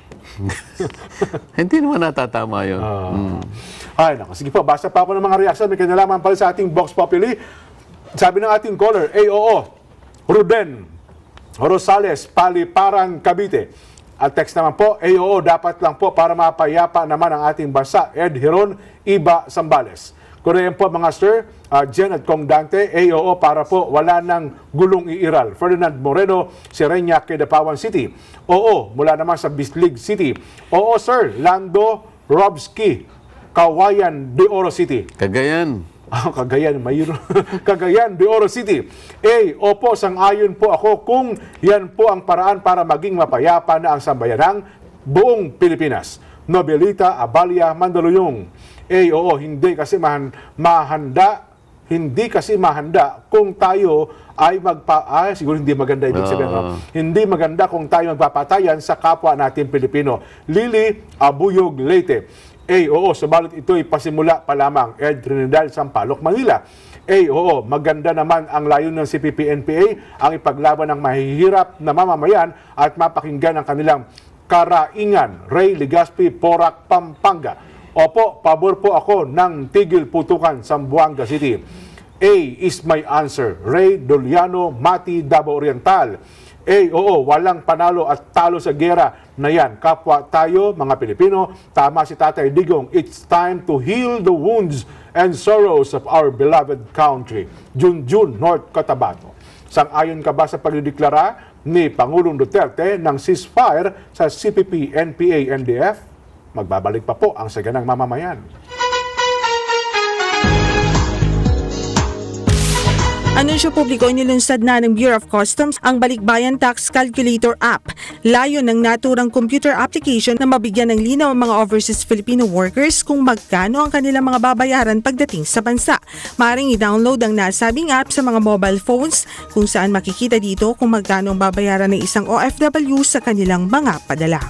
Hindi naman natatama yun. Ay, naku. Sige po, basta pa ako ng mga reaksyon. May kinalaman pala sa ating Vox Populi. Sabi ng ating caller, Ruden Rosales, Paliparan, Cavite. At text naman po, dapat lang po para mapayapa naman ang ating bansa. Ed Hiron, Iba Sambales. Korean po mga sir, Jen at Kong Dante, para po wala nang gulong iiral. Ferdinand Moreno, Serenia, Kedapawan City. Mula naman sa Bislig City. Sir, Lando Robski, Kawayan de Oro City. Cagayan. Cagayan, mayroon. Cagayan de Oro City. Opo, sang-ayon po ako kung yan po ang paraan para maging mapayapa na ang sambayanang buong Pilipinas. Nobelita Abalia Mandaluyong. Hindi kasi mahanda kung tayo ay siguro hindi maganda ibig sabihin. Hindi maganda kung tayo magpapatayan sa kapwa natin Pilipino. Lily Abuyog Leyte. Subalit ito'y pasimula pa lamang. Ed Trinidad, Sampaloc, Manila. Maganda naman ang layunin ng CPP-NPA ang ipaglaban ng mahihirap na mamamayan at mapakinggan ang kanilang karaingan. Ray Legaspi, Porac, Pampanga. Pabor po ako ng tigil putukan sa Zamboanga City. Is my answer. Ray Doliano, Mati, Davao Oriental. Walang panalo at talo sa gera na yan. Kapwa tayo, mga Pilipino, tama si Tatay Digong. It's time to heal the wounds and sorrows of our beloved country. Junjun, North Cotabato. Sang-ayon ka ba sa pagdideklara ni Pangulong Duterte ng ceasefire sa CPP, NPA, NDF? Magbabalik pa po ang saganang mamamayan. Anunsyo publiko, inilunsad na ng Bureau of Customs ang Balikbayan Tax Calculator app. Layon ng naturang computer application na mabigyan ng linaw ang mga overseas Filipino workers kung magkano ang kanilang mga babayaran pagdating sa bansa. Maaaring i-download ang nasabing app sa mga mobile phones kung saan makikita dito kung magkano ang babayaran ng isang OFW sa kanilang mga padala.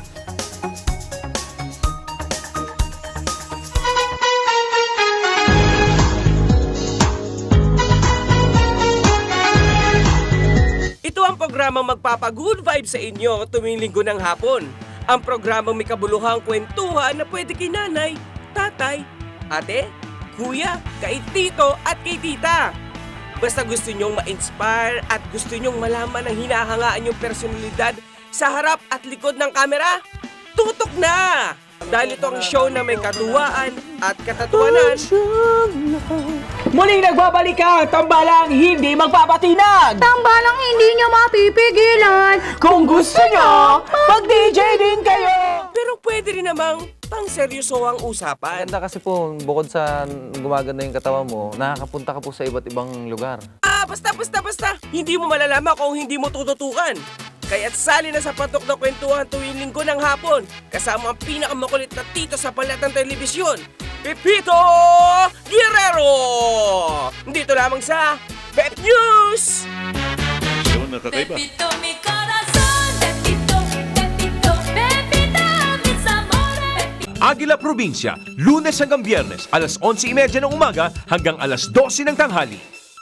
Programang magpapa-good vibe sa inyo tuwing linggo ng hapon. Ang programang may kabuluhang kwentuhan na pwede kay nanay, tatay, ate, kuya, kay tito at kay tita. Basta gusto nyong ma-inspire at gusto nyong malaman ang hinahangaan yung personalidad sa harap at likod ng kamera, tutok na! Dahil ito ang show na may katuwaan at katatawanan. Muling nagbabalik ang tambalang hindi magpapatinag! Tambalang hindi nyo mapipigilan! Kung gusto nyo, mag-DJ din kayo! Pero pwede rin namang pang-seryoso ang usapan. Maganda kasi po, bukod sa gumaganda yung katawan mo, nakakapunta ka po sa iba't ibang lugar. Basta. Hindi mo malalaman kung hindi mo tututukan. Kaya't sali na sa patok na kwentuhan tuwing linggo ng hapon kasama ang pinakamakulit na tito sa palat ng telebisyon, Pepito Guerrero! Dito lamang sa Pep News! Show na kakaiba. Pepito, mi corazón, Pepito, Pepito, Pepito, mis amores. Aguila Provincia, Lunes hanggang Biyernes, alas 11:30 ng umaga hanggang alas 12 ng tanghali.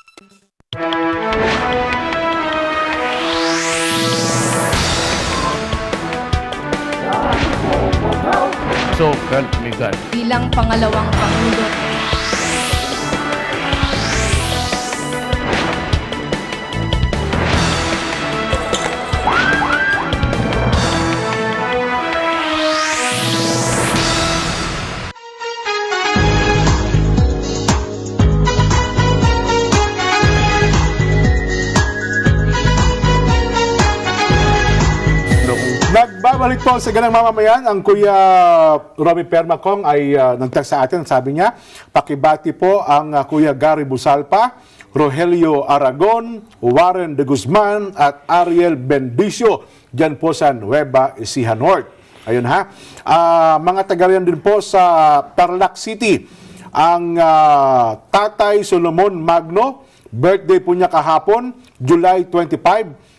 So help me God. Bilang pangalawang Pangulo. Nagbabalik po sa ganang mamamayan, ang Kuya Romy Permacong ay nagtag sa atin. Sabi niya, pakibati po ang Kuya Gary Busalpa, Rogelio Aragon, Warren de Guzman at Ariel Bendicio dyan po sa Nueva Ecija North. Ayun ha. Mga taga-riyan din po sa Tarlac City, ang Tatay Solomon Magno, birthday po niya kahapon, July 25,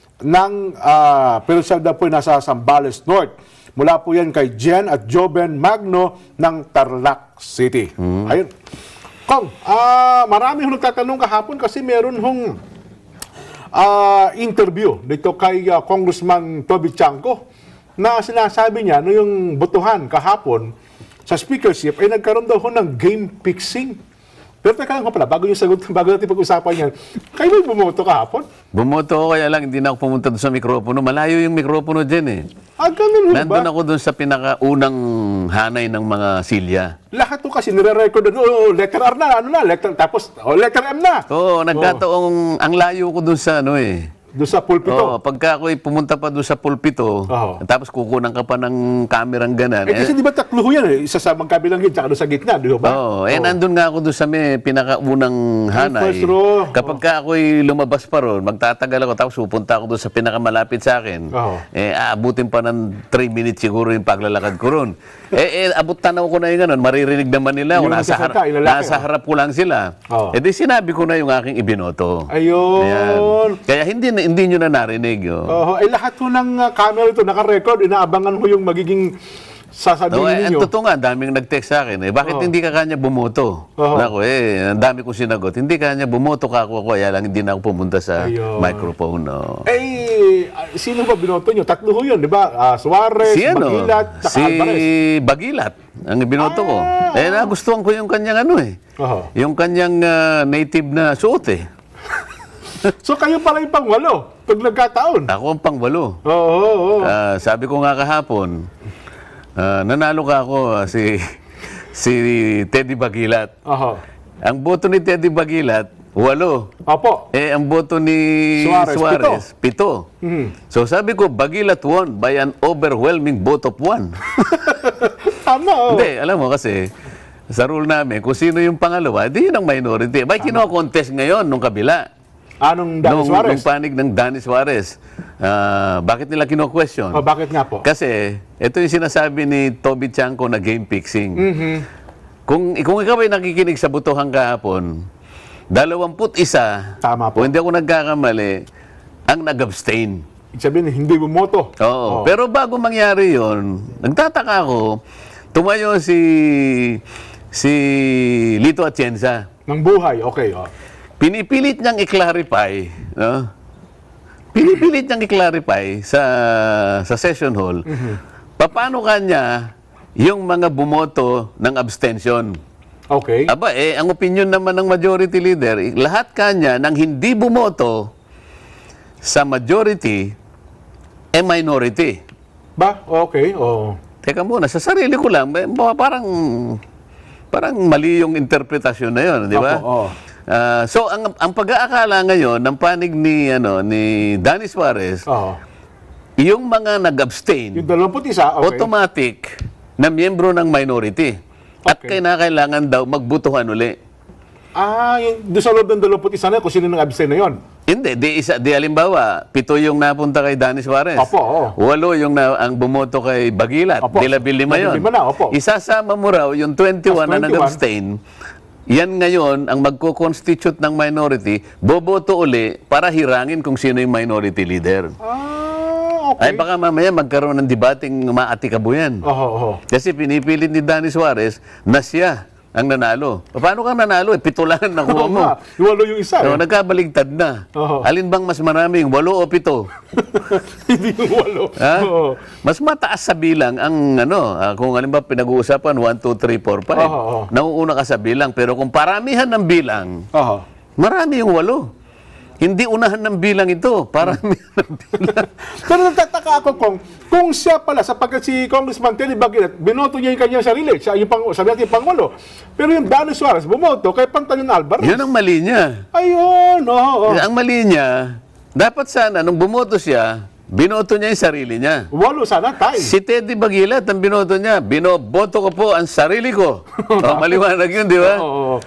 pero siya daw po nasa Zambales North. Mula po yan kay Jen at Joben Magno ng Tarlac City. Ayun. Kong, marami hong nagtatanong kahapon kasi meron hong interview dito kay Congressman Toby Chanco na sinasabi niya no yung botohan kahapon sa speakership ay nagkaroon daw ho ng game fixing. Pero teka lang pala, bago natin pag-usapan yan, kayo ba bumoto kahapon? Bumoto ko, kaya lang hindi na ako pumunta doon sa mikropono. Malayo yung mikropono dyan eh. Ganun ba? Nandun ako doon sa pinakaunang hanay ng mga silya. Lahat to kasi nire-record doon, letter R na, tapos letter M na. Oo, nagkataong ang layo ko doon sa doon sa pulpito? Oo, pagka ako'y pumunta pa doon sa pulpito, tapos kukunan ka pa ng kamerang ganan. Kasi di ba tatlo yan eh? Isa sa magkabilang hit, tsaka doon sa gitna, di ba? Oo, nandun nga ako doon sa pinakaunang hanay. First row. Kapag ako'y lumabas pa ron, magtatagal ako, tapos pupunta ako doon sa pinakamalapit sa akin. Aabutin pa ng 3 minutes siguro yung paglalakad ko ron. Abot tanaw ko na yung ganun, maririnig naman nila. Nasa harap ko lang sila. Di sinabi ko na yung aking ibinoto. Ayun. Ayan. Kaya hindi nyo na narinig. Lahat ko ng camera ito, naka-record, inaabangan ko yung magiging sasabihin ninyo. Totoo nga, daming nag-text sa akin. Bakit hindi ka kanya bumoto? Ako, ang dami ko sinagot. Hindi kanya bumoto ka ako, kaya lang hindi na ako pumunta sa microphone. Sino ba binoto nyo? Tatlo ho yun, di ba? Suarez, Bagilat, si Bagilat, ang binoto ko. Nagustuhan ko yung kanyang yung kanyang native na suot So kayo pala yung pang-8 pag nagkataon? Ako ang pang-8. Oo. Sabi ko nga kahapon, nanalo ka ako si Teddy Bagilat. Ang boto ni Teddy Bagilat, 8. Opo. Ang boto ni Suarez, 7. So sabi ko, Bagilat won by an overwhelming vote of 1. Tama. Hindi, alam mo kasi, sa rule namin, kung sino yung pangalawa, di yun ang minority. Bakit kino-contest ngayon nung kabila? Nung Danny Suarez? Nung panig ng Danny Suarez. Bakit nila kino-question? Bakit nga po? Kasi, ito yung sinasabi ni Toby Chanco na game fixing. Kung ikaw ay nakikinig sa butuhan kahapon, 21, tama po. Kung hindi ako nagkakamali, ang nag-abstain. Ibig sabihin, hindi bumoto. Oo. Pero bago mangyari yon, nagtataka ako, tumayo si Lito Atienza. Ng buhay, okay. Pinipilit niyang i-clarify, Pinipilit niyang i-clarify sa session hall, paano kanya yung mga bumoto ng abstention. Okay. Ang opinion naman ng majority leader, lahat kanya nang hindi bumoto sa majority minority. Ba? Okay, oo. Teka muna, sa sarili ko lang, parang mali yung interpretasyon na yun, di ba? Opo, oo. So, ang pag-aakala ngayon ng panig ni Danny Suarez, yung mga nag-abstain, yung 21, okay, automatic na miyembro ng minority. At kailangan daw magbutuhan uli. Yung doon sa loob ng 21 na, kung sino nang abstain na yun? Hindi, di halimbawa, 7 yung napunta kay Danny Suarez. Opo, oo. 8 yung ang bumoto kay Bagilat. Opo. Dilabil 5 yun. 5 na, opo. Isasama mo raw yung 21 na 21. nag-abstain. Yan ngayon, ang magko-constitute ng minority, boboto uli para hirangin kung sino yung minority leader. Okay. Ay baka mamaya magkaroon ng debating maatikabo yan. Kasi pinipilit ni Danny Suarez na siya ang nanalo. Paano kang nanalo? 7 lang ang nakuha mo. 8 yung isa. No, nagkabaligtad na. Alin bang mas maraming? 8 o 7? Hindi yung 8. Ha? Mas mataas sa bilang ang kung halimbawa pinag-uusapan 1, 2, 3, 4, 5. Nauuna ka sa bilang. Pero kung paramihan ng bilang, marami yung 8. Hindi unahan ng bilang ito. Paramihan ng bilang. Pero nagtataka ako kung siya pala, sapagkat si Congressman Telly Bagilat, binoto niya yung kanyang sarili, siya yung sabi natin Pangulo. Pero yung Danny Suarez, bumoto kay Pantalon Alvarez. Yun ang mali niya. Ayun, Ang mali niya, dapat sana, nung bumoto siya, binoto niya yung sarili niya. 8 sana, tayo. Si Teddy Bagilat, ang binoto niya, binoboto ko po ang sarili ko. Maliwanag yun, di ba?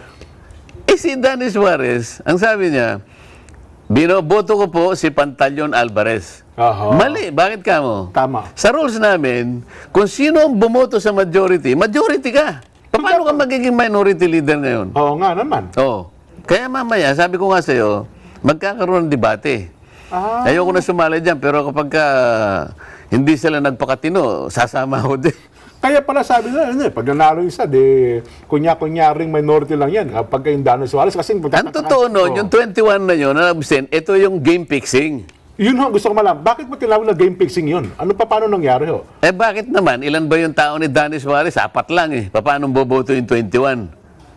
Si Danny Suarez, ang sabi niya, binoboto ko po si Pantaleon Alvarez. Mali. Bakit ka mo? Tama. Sa rules namin, kung sino ang bumoto sa majority, majority ka. Paano ka magiging minority leader ngayon? Oo nga naman. Kaya mamaya, sabi ko nga sa'yo, magkakaroon ng debate. Ayoko na sumali dyan, pero kapag hindi sila nagpakatino, sasama ako din. Kaya pala sabi nila, pag nanalo isa, kunya-kunyaring minority lang yan. Pagka yung Danny Suarez, kasi... Ang totoo nun, yung 21 na yun, ito yung game fixing. Yun ho, gusto ko malaman. Bakit mo tinawag na game fixing yun? Paano nangyari ho? Bakit naman? Ilan ba yung tao ni Danny Suarez? 4 lang eh. Paano boboto yung 21?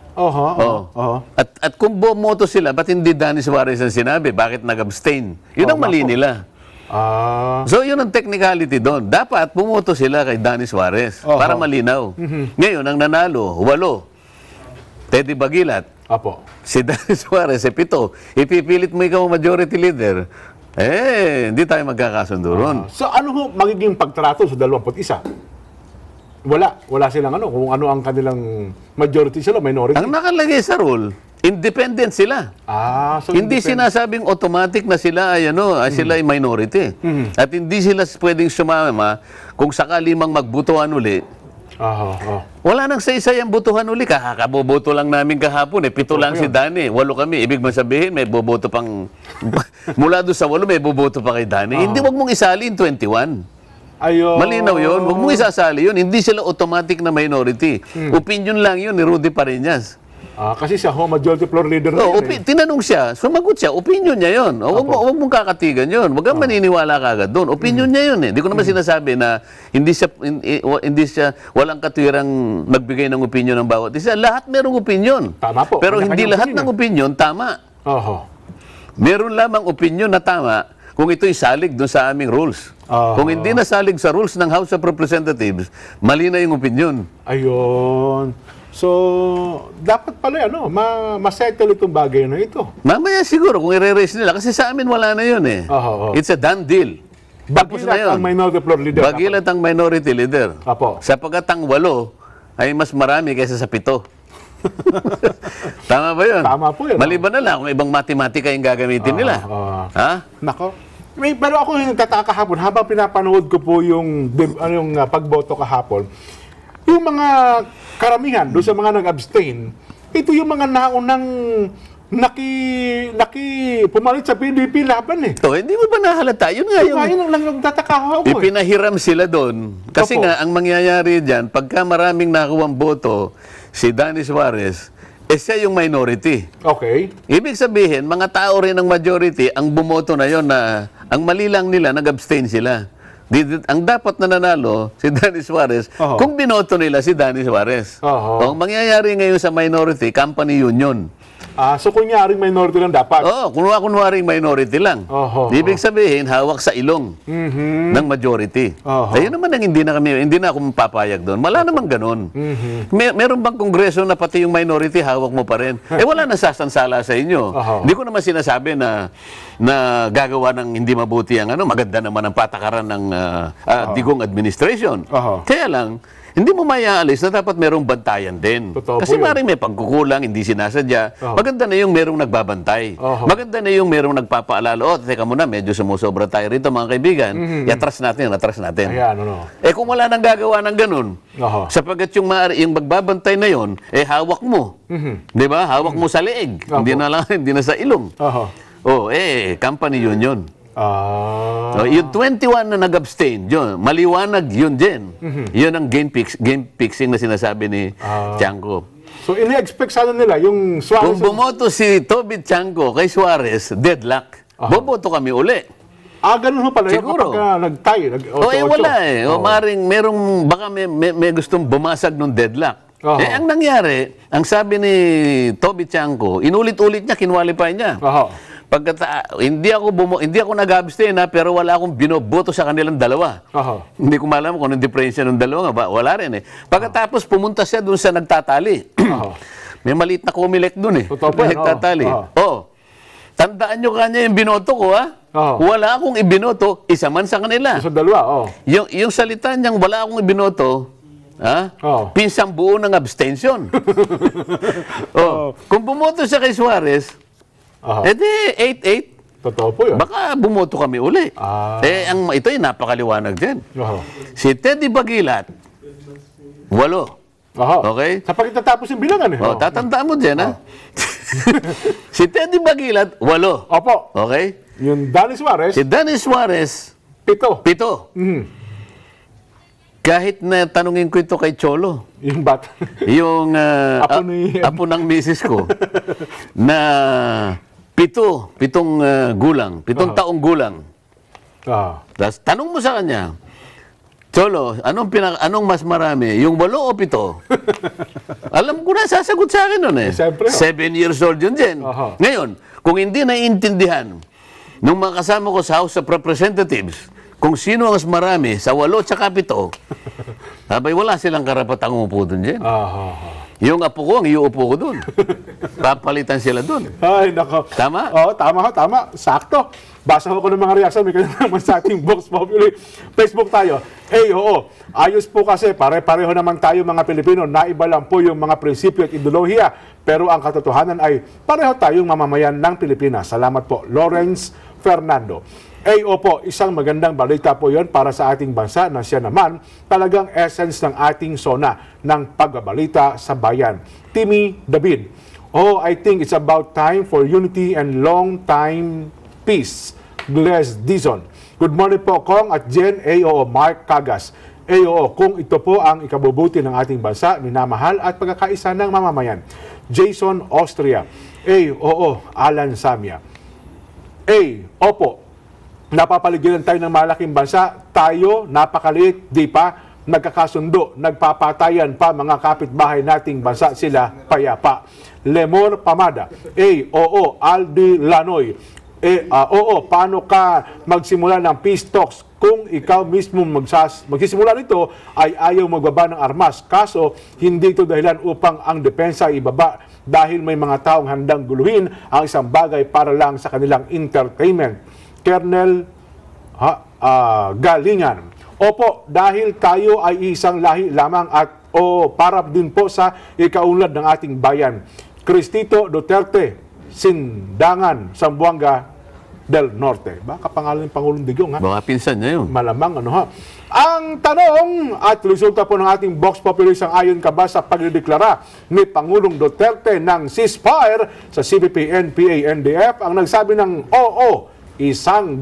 At kung bumoto sila, ba't hindi Danny Suarez ang sinabi? Bakit nag-abstain? Yun ang mali nila. So yun ang technicality doon. Dapat bumoto sila kay Danny Suarez para malinaw. Ngayon, ang nanalo, 8. Teddy Bagilat. Si Danny Suarez, 7. Ipipilit mo ikaw majority leader. Hindi tayo magkakasundo ron. So ano ho magiging pagtrato sa 21? Wala silang kung ano ang kanilang majority sila, minority. Ang nakalagay sa rule, independent sila. So hindi sinasabing automatic na sila ay sila ay minority. At hindi sila pwedeng sumama kung sakali mang magbutuhan uli. Wala nang sa-isa yung butuhan uli. Kakaboboto lang namin kahapon. 7 lang si Danny, 8 kami. Ibig sabihin, may boboto pang... mula doon sa 8, may boboto pa kay Danny. Hindi, wag mong isali yung 21. Malinaw yun. Wag mong isasali yun. Hindi sila automatic na minority. Opinion lang yun ni Rudy Pariñas. Kasi siya majority floor leader na yun. Tinanong siya, sumagot siya, opinion niya yun. Huwag mong kakatigan yun. Huwag kang maniniwala kagad doon. Opinion niya yun eh. Hindi ko naman sinasabi na hindi siya walang katwirang magbigay ng opinion ng bawat isa. Lahat merong opinion. Tama po. Pero hindi lahat ng opinion tama. Meron lamang opinion na tama kung ito'y salig doon sa aming rules. Kung hindi nasalig sa rules ng House of Representatives, mali na yung opinion. Ayun. So, dapat pala masettle itong bagay na ito. Mamaya siguro kung i-raise nila. Kasi sa amin wala na yun eh. It's a done deal. Bagilat ang minority floor leader. Bagilat ang minority leader. Sapagkat ang 8 ay mas marami kaysa sa 7. Tama ba yun? Tama po yun. Maliban na lang kung ibang matematika yung gagamitin nila. Nako. Pero ako yung nagtataka kahapon, habang pinapanood ko po yung pagboto kahapon, yung mga karamihan doon sa mga nag-abstain, ito yung mga naunang pumalit sa PDP laban eh. Hindi mo ba nahalata? Yun nga yung nagtataka ako. Ipinahiram sila doon. Kasi nga, ang mangyayari dyan, pagka maraming nakuwang boto, si Danny Suarez, siya yung minority. Ibig sabihin, mga tao rin ng majority, ang bumoto na yon na ang mali lang nila, nag-abstain sila. Ang dapat na nanalo, si Danny Suarez, kung binoto nila si Danny Suarez. Ang mangyayari ngayon sa minority, company union. So kunyaring minority lang dapat? Oo, kunwaring minority lang. Ibig sabihin, hawak sa ilong ng majority. Ayun naman ang hindi na ako mapapayag doon. Wala naman ganun. Meron bang kongreso na pati yung minority hawak mo pa rin? Wala na sasansala sa inyo. Hindi ko naman sinasabi na gagawa ng hindi mabuti ang maganda naman ang patakaran ng digong administration. Kaya lang, hindi mo mayaalis na dapat merong bantayan din. Kasi maring may pagkukulang, hindi sinasadya. Maganda na yung merong nagbabantay. Maganda na yung merong nagpapaalala. Teka muna, medyo sumusobra tayo rito mga kaibigan. I-atras natin. Kung wala nang gagawa ng ganun, sapagkat yung magbabantay na yon, hawak mo. Di ba? Hawak mo sa leeg. Hindi na sa ilong. Company yun. Yung 21 na nag-abstain, yun, maliwanag yun din. Yun ang game fixing na sinasabi ni Tiangco. So, ini-expect sana nila yung Suarez... Kung bumoto si Toby Tiangco kay Suarez, deadlock. Boboto kami uli. Ganun ho pala. Siguro. Kapag nag-tie, wala Maring baka may gustong bumasag ng deadlock. Ang nangyari, ang sabi ni Toby Tiangco, inulit-ulit niya, kinwalify niya. Hindi ako nag-abstain pero wala akong binoboto sa kanilang dalawa. Hindi ko malaman kung anong diferensya ng dalawa. Wala rin Pagkatapos pumunta siya doon sa nagtatali. May maliit na kumilek doon nagtatali. Tandaan nyo kanya yung binoto ko Wala akong ibinoto, isa man sa kanila. Sa dalawa, Yung salita niyang wala akong ibinoto, pinsang buo ng abstention. Kung bumoto siya kay Suarez, edi 8-8. Totoo po yun. Baka bumoto kami uli. Ito ay napakaliwanag din. Si Teddy Bagilat, 8. Okay? Sa pagtatapos yung bilangan tatandaan mo dyan, Si Teddy Bagilat, 8. Opo. Okay? Yung Danny Suarez. Si Danny Suarez, 7. Kahit na tanungin ko ito kay Cholo. Yung bata. Yung apo ng misis ko. Na 7 gulang. 7 taong gulang. Tapos tanong mo sa kanya, Cholo, anong mas marami? Yung 8 o 7? Alam ko na, sasagot sa akin nun 7 years old yun din. Ngayon, kung hindi naiintindihan nung mga kasama ko sa House of Representatives, kung sino ang mas marami sa 8 at 7, wala silang karapatang umupo doon dyan. Yung apo ko, ang iuupo ko doon. Papalitan sila doon. Ay, nako. Tama? Tama. Sakto. Basa ko ng mga reaksyon. May kanina naman sa ating Vox Populi. Facebook tayo. Ayos po kasi. Pare-pareho naman tayo mga Pilipino. Naiba lang po yung mga prinsipyo at ideolohiya. Pero ang katotohanan ay pareho tayong mamamayan ng Pilipinas. Salamat po. Lawrence Fernando. Opo, isang magandang balita po yon para sa ating bansa na siya naman talagang essence ng ating sona ng pagbabalita sa bayan. Timmy David. I think it's about time for unity and long-time peace. Gles Dizon. Good morning po, Kong at Jen. Mark Cagas. Kung ito po ang ikabubuti ng ating bansa, minamahal at pagkakaisa ng mamamayan. Jason Austria. Alan Samia. Opo. Napapaligiran tayo ng malaking bansa, tayo, napakaliit, di pa nagkakasundo, nagpapatayan pa mga kapitbahay nating bansa, sila payapa. Lemor Pamada, Aldi Lanoy, paano ka magsimula ng peace talks kung ikaw mismo magsisimula nito ay ayaw magbaba ng armas, kaso hindi ito dahilan upang ang depensa ibaba dahil may mga taong handang guluhin ang isang bagay para lang sa kanilang entertainment. Kernel Galingan. Opo, dahil tayo ay isang lahi lamang at para din po sa ikaunlad ng ating bayan. Cristito Duterte, Sindangan, Zamboanga del Norte. Baka pangalan ng Pangulong Digong, Baka pinsan niya yun. Malamang, Ang tanong at resulta po ng ating Vox Populi ayon ka ba sa pagdedeklara ni Pangulong Duterte ng ceasefire sa CPP, NPA, NDF? Ang nagsabi ng 100%.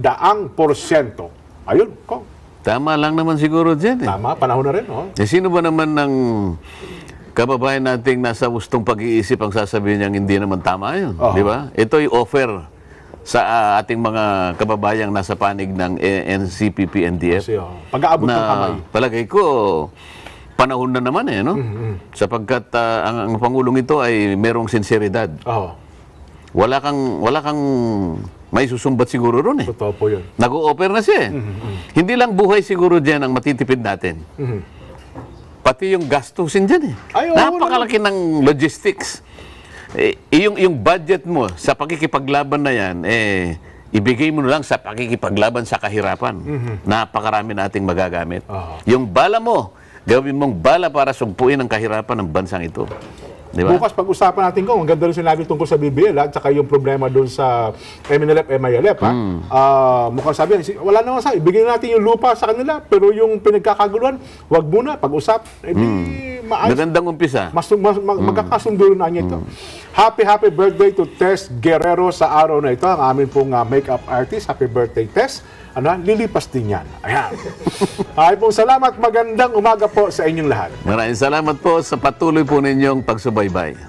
Ayun, Kong. Tama lang naman siguro dyan. Tama, panahon na rin. Sino ba naman ng kababayan nating nasa gustong pag-iisip ang sasabihin niyang hindi naman tama yun? Di ba? Ito'y offer sa ating mga kababayang nasa panig ng NCPP, NDF. Pag-aabot ng kamay. Palagay ko, panahon na naman sapagkat ang Pangulong ito ay merong sinseridad. wala kang may susumbat siguro ron eh. Totoo po yun. Nag-o-offer na siya eh. Hindi lang buhay siguro diyan ang matitipid natin. Pati yung gastusin dyan eh. Ay, oo, napakalaki ng logistics. Yung budget mo sa pakikipaglaban na yan, ibigay mo na lang sa pakikipaglaban sa kahirapan. Napakarami nating magagamit. Yung bala mo, gawin mong bala para sugpuin ang kahirapan ng bansang ito. Diba? Bukas pag-usapan natin kung ang ganda rin sinabi tungkol sa BBL at saka yung problema doon sa MNLF, MILF. Mukhang sabi, wala naman sa ibigay natin yung lupa sa kanila pero yung pinagkakaguluhan, wag muna, pag-usap. Magandang umpisa. Magkakasundo na niya ito. Happy birthday to Tess Guerrero sa araw na ito. Ang amin pong makeup artist. Happy birthday, Tess. Lilipas din yan. Ayan. Ay po, salamat. Magandang umaga po sa inyong lahat. Maraming salamat po sa patuloy po ninyong pagsubaybay.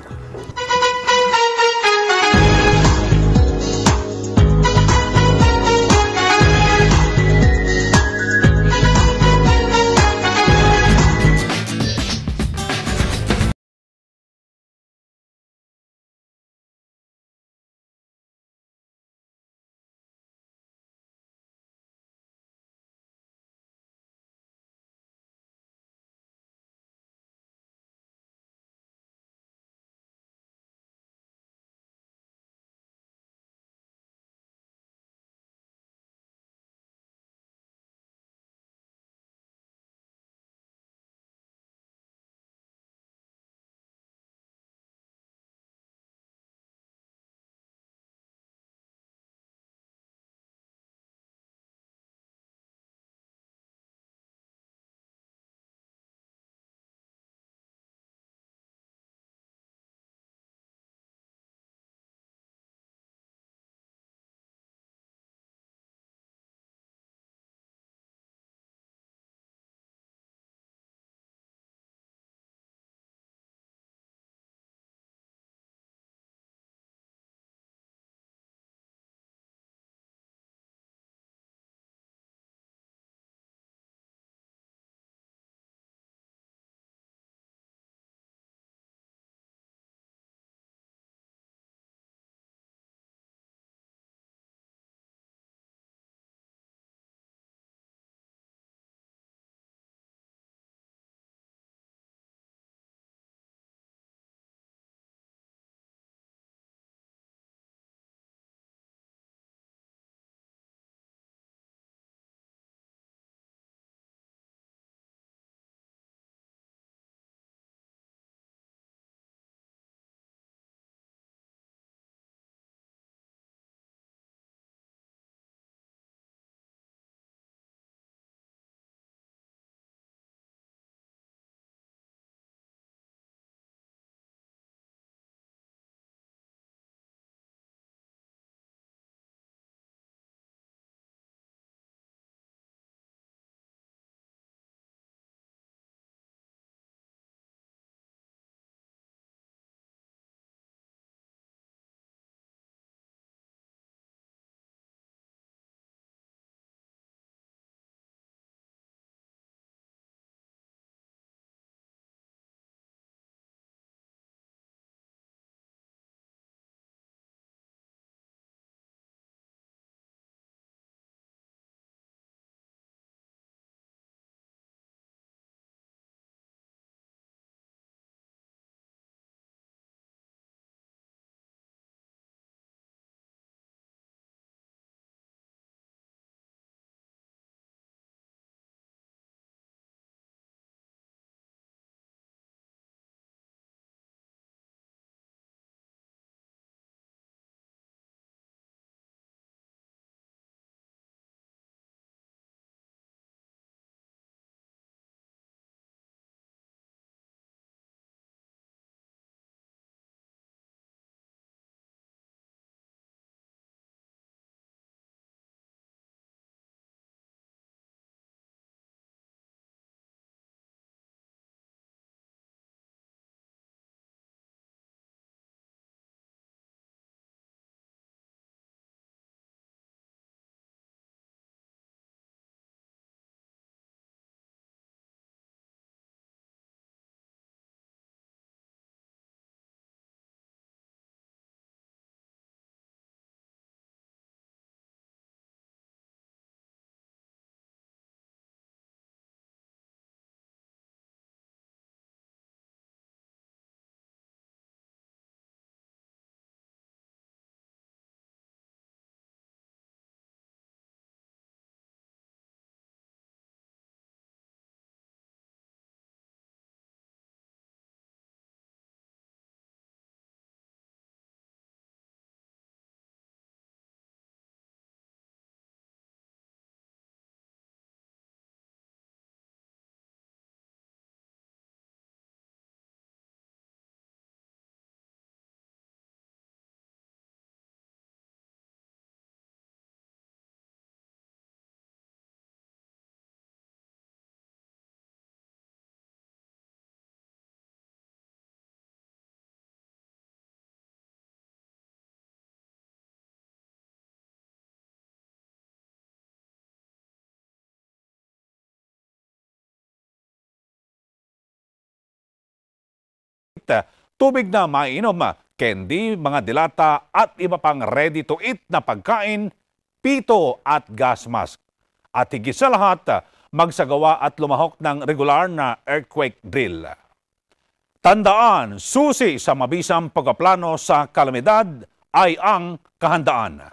tubig na mainom, candy, mga dilata at iba pang ready-to-eat na pagkain, pito at gas mask. At higit sa lahat, magsagawa at lumahok ng regular na earthquake drill. Tandaan, susi sa mabisang pagpaplano sa kalamidad ay ang kahandaan.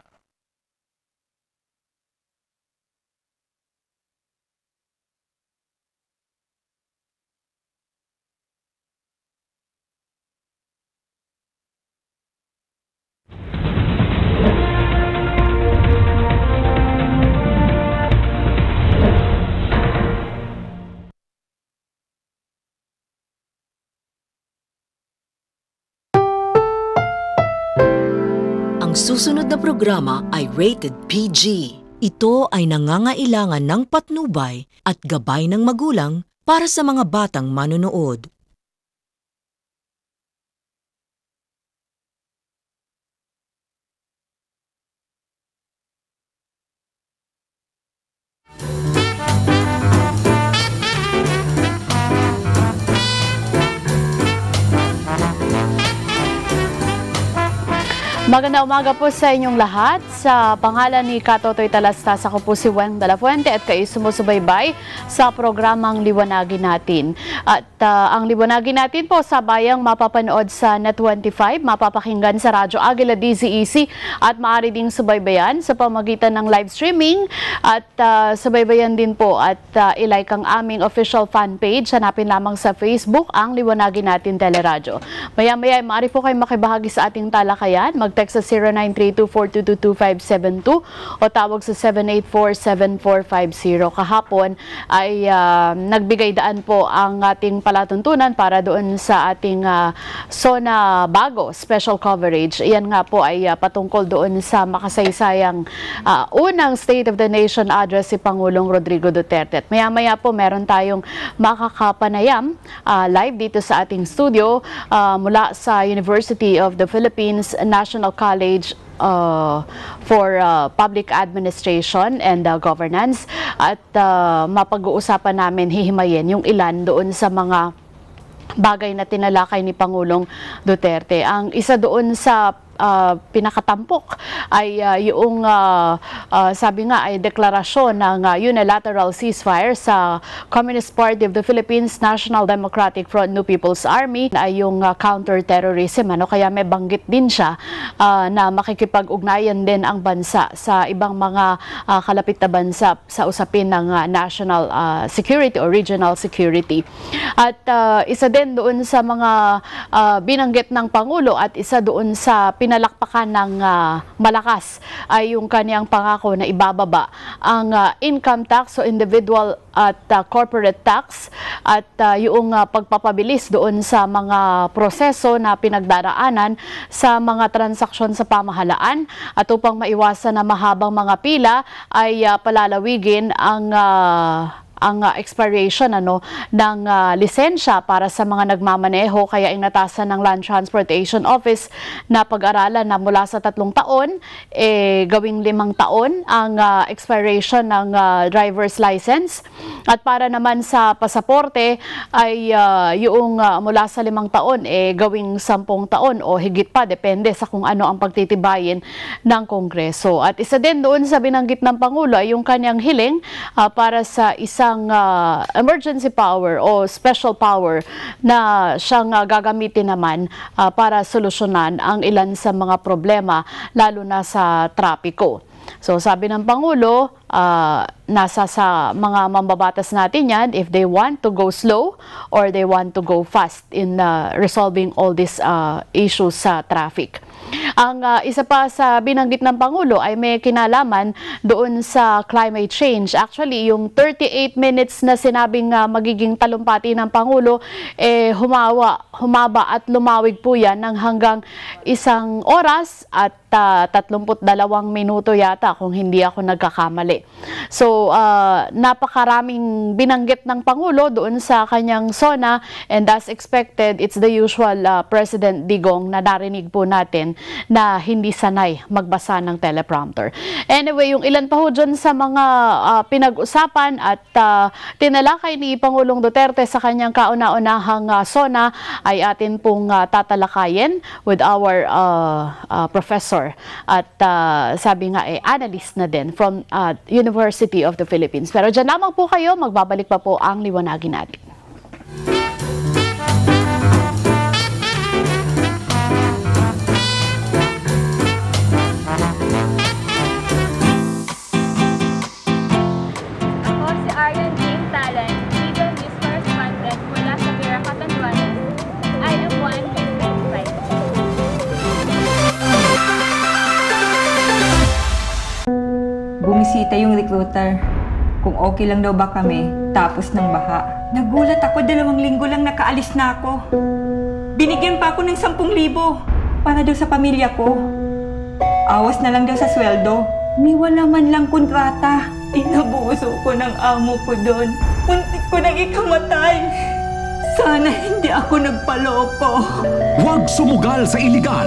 Ang susunod na programa ay rated PG. Ito ay nangangailangan ng patnubay at gabay ng magulang para sa mga batang manonood. Magandang umaga po sa inyong lahat. Sa pangalan ni Katotoy Talastas, ako po si Weng de la Fuente at kayo sumusubaybay sa programang Liwanagin Natin. At ang Liwanagin Natin po sa bayang mapapanood sa Net25, mapapakinggan sa Radyo Aguila DZEC at maaari ding subaybayan sa pamagitan ng live streaming at subaybayan din po at ilike ang aming official fan page. Hanapin lamang sa Facebook ang Liwanagin Natin Teleradyo. Maya-maya maaari po kayo makibahagi sa ating talakayan. Mag-text sa 0932-422-2572 o tawag sa 784-7450. Kahapon ay nagbigay daan po ang ating palatuntunan para doon sa ating SONA Bago special coverage. Iyan nga po ay patungkol doon sa makasaysayang unang State of the Nation address si Pangulong Rodrigo Duterte. At maya-maya po meron tayong makakapanayam live dito sa ating studio mula sa University of the Philippines National College for Public Administration and Governance at mapag-uusapan namin, hihimayin yung ilan doon sa mga bagay na tinalakay ni Pangulong Duterte. Ang isa doon sa pinakatampok ay yung sabi nga ay deklarasyon ng unilateral ceasefire sa Communist Party of the Philippines National Democratic Front New People's Army ay yung counter-terrorism. Kaya may banggit din siya na makikipag-ugnayan din ang bansa sa ibang mga kalapit na bansa sa usapin ng national security or regional security. At isa din doon sa mga binanggit ng Pangulo at isa doon sa pinalakpakan ng malakas ay yung kanyang pangako na ibababa ang income tax o individual at corporate tax at yung pagpapabilis doon sa mga proseso na pinagdaraanan sa mga transaksyon sa pamahalaan at upang maiwasan na mahabang mga pila ay palalawigin ang expiration ng lisensya para sa mga nagmamaneho, kaya inatasan ng Land Transportation Office na pag-aralan na mula sa 3 taon gawing 5 taon ang expiration ng driver's license at para naman sa pasaporte ay yung mula sa 5 taon gawing 10 taon o higit pa, depende sa kung ano ang pagtitibayin ng Kongreso. At isa din doon sa binanggit ng Pangulo ay yung kanyang hiling para sa isang emergency power o special power na siyang gagamitin naman para solusyonan ang ilan sa mga problema lalo na sa trapiko. So sabi ng Pangulo, nasa sa mga mambabatas natin yan if they want to go slow or they want to go fast in resolving all these issues sa traffic. Ang isa pa sa binanggit ng Pangulo ay may kinalaman doon sa climate change. Actually, yung 38 minutes na sinabing magiging talumpati ng Pangulo, humaba at lumawig po yan ng hanggang 1 oras at 32 minuto yata kung hindi ako nagkakamali. So, napakaraming binanggit ng Pangulo doon sa kanyang SONA, and as expected, it's the usual President Digong na narinig po natin na hindi sanay magbasa ng teleprompter. Anyway, yung ilan pa ho dyan sa mga pinag-usapan at tinalakay ni Pangulong Duterte sa kanyang kauna-unahang SONA ay atin pong tatalakayin with our professor at sabi nga analyst na din from University of the Philippines. Pero dyan lamang po kayo, magbabalik pa po ang liwanagin natin. Ako si Arian Jane Talan, Legal News Correspondent mula sa Vera Catanduanes. I am one with 25. Bumisita yung recruiter. Kung okay lang daw ba kami, tapos ng baha. Nagulat ako, 2 linggo lang nakaalis na ako. Binigyan pa ako ng 10,000 para daw sa pamilya ko. Awas na lang daw sa sweldo. Ni wala man lang kontrata. Inabuso ko ng amo ko doon. Muntik ko nang ikamatay. Sana hindi ako nagpaloko. Huwag sumugal sa iligal.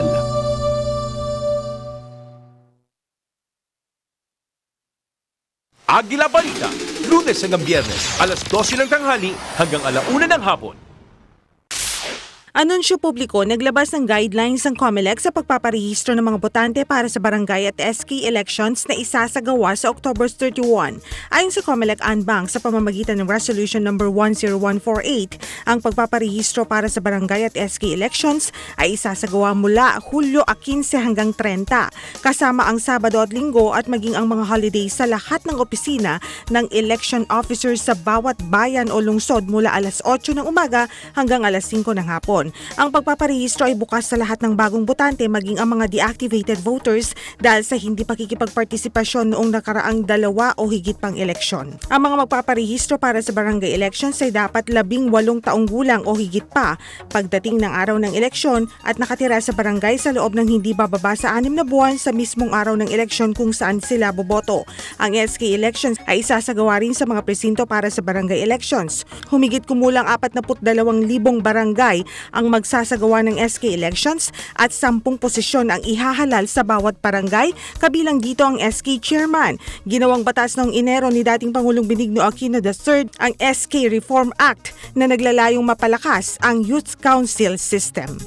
Agila Balita, Lunes hanggang Biyernes, alas 12 ng tanghali hanggang 1:00 ng hapon. Anunsyo publiko, naglabas ng guidelines ang COMELEC sa pagpaparehistro ng mga botante para sa barangay at SK elections na isasagawa sa October 31. Ayon sa COMELEC Anbang, sa pamamagitan ng Resolution No. 10148, ang pagpaparehistro para sa barangay at SK elections ay isasagawa mula Hulyo 15 hanggang 30, kasama ang Sabado at Linggo at maging ang mga holidays sa lahat ng opisina ng election officers sa bawat bayan o lungsod mula alas 8 ng umaga hanggang alas 5 ng hapon. Ang pagpaparehistro ay bukas sa lahat ng bagong botante maging ang mga deactivated voters dahil sa hindi pakikipagpartisipasyon noong nakaraang 2 o higit pang eleksyon. Ang mga magpaparehistro para sa barangay elections ay dapat 18 taong gulang o higit pa pagdating ng araw ng eleksyon at nakatira sa barangay sa loob ng hindi bababa sa 6 na buwan sa mismong araw ng eleksyon kung saan sila boboto. Ang SK elections ay isasagawa rin sa mga presinto para sa barangay elections. Humigit kumulang 42,000 barangay ang magsasagawa ng SK elections at 10 posisyon ang ihahalal sa bawat barangay, kabilang dito ang SK chairman. Ginawang batas noong Enero ni dating Pangulong Benigno Aquino III ang SK Reform Act na naglalayong mapalakas ang Youth Council system.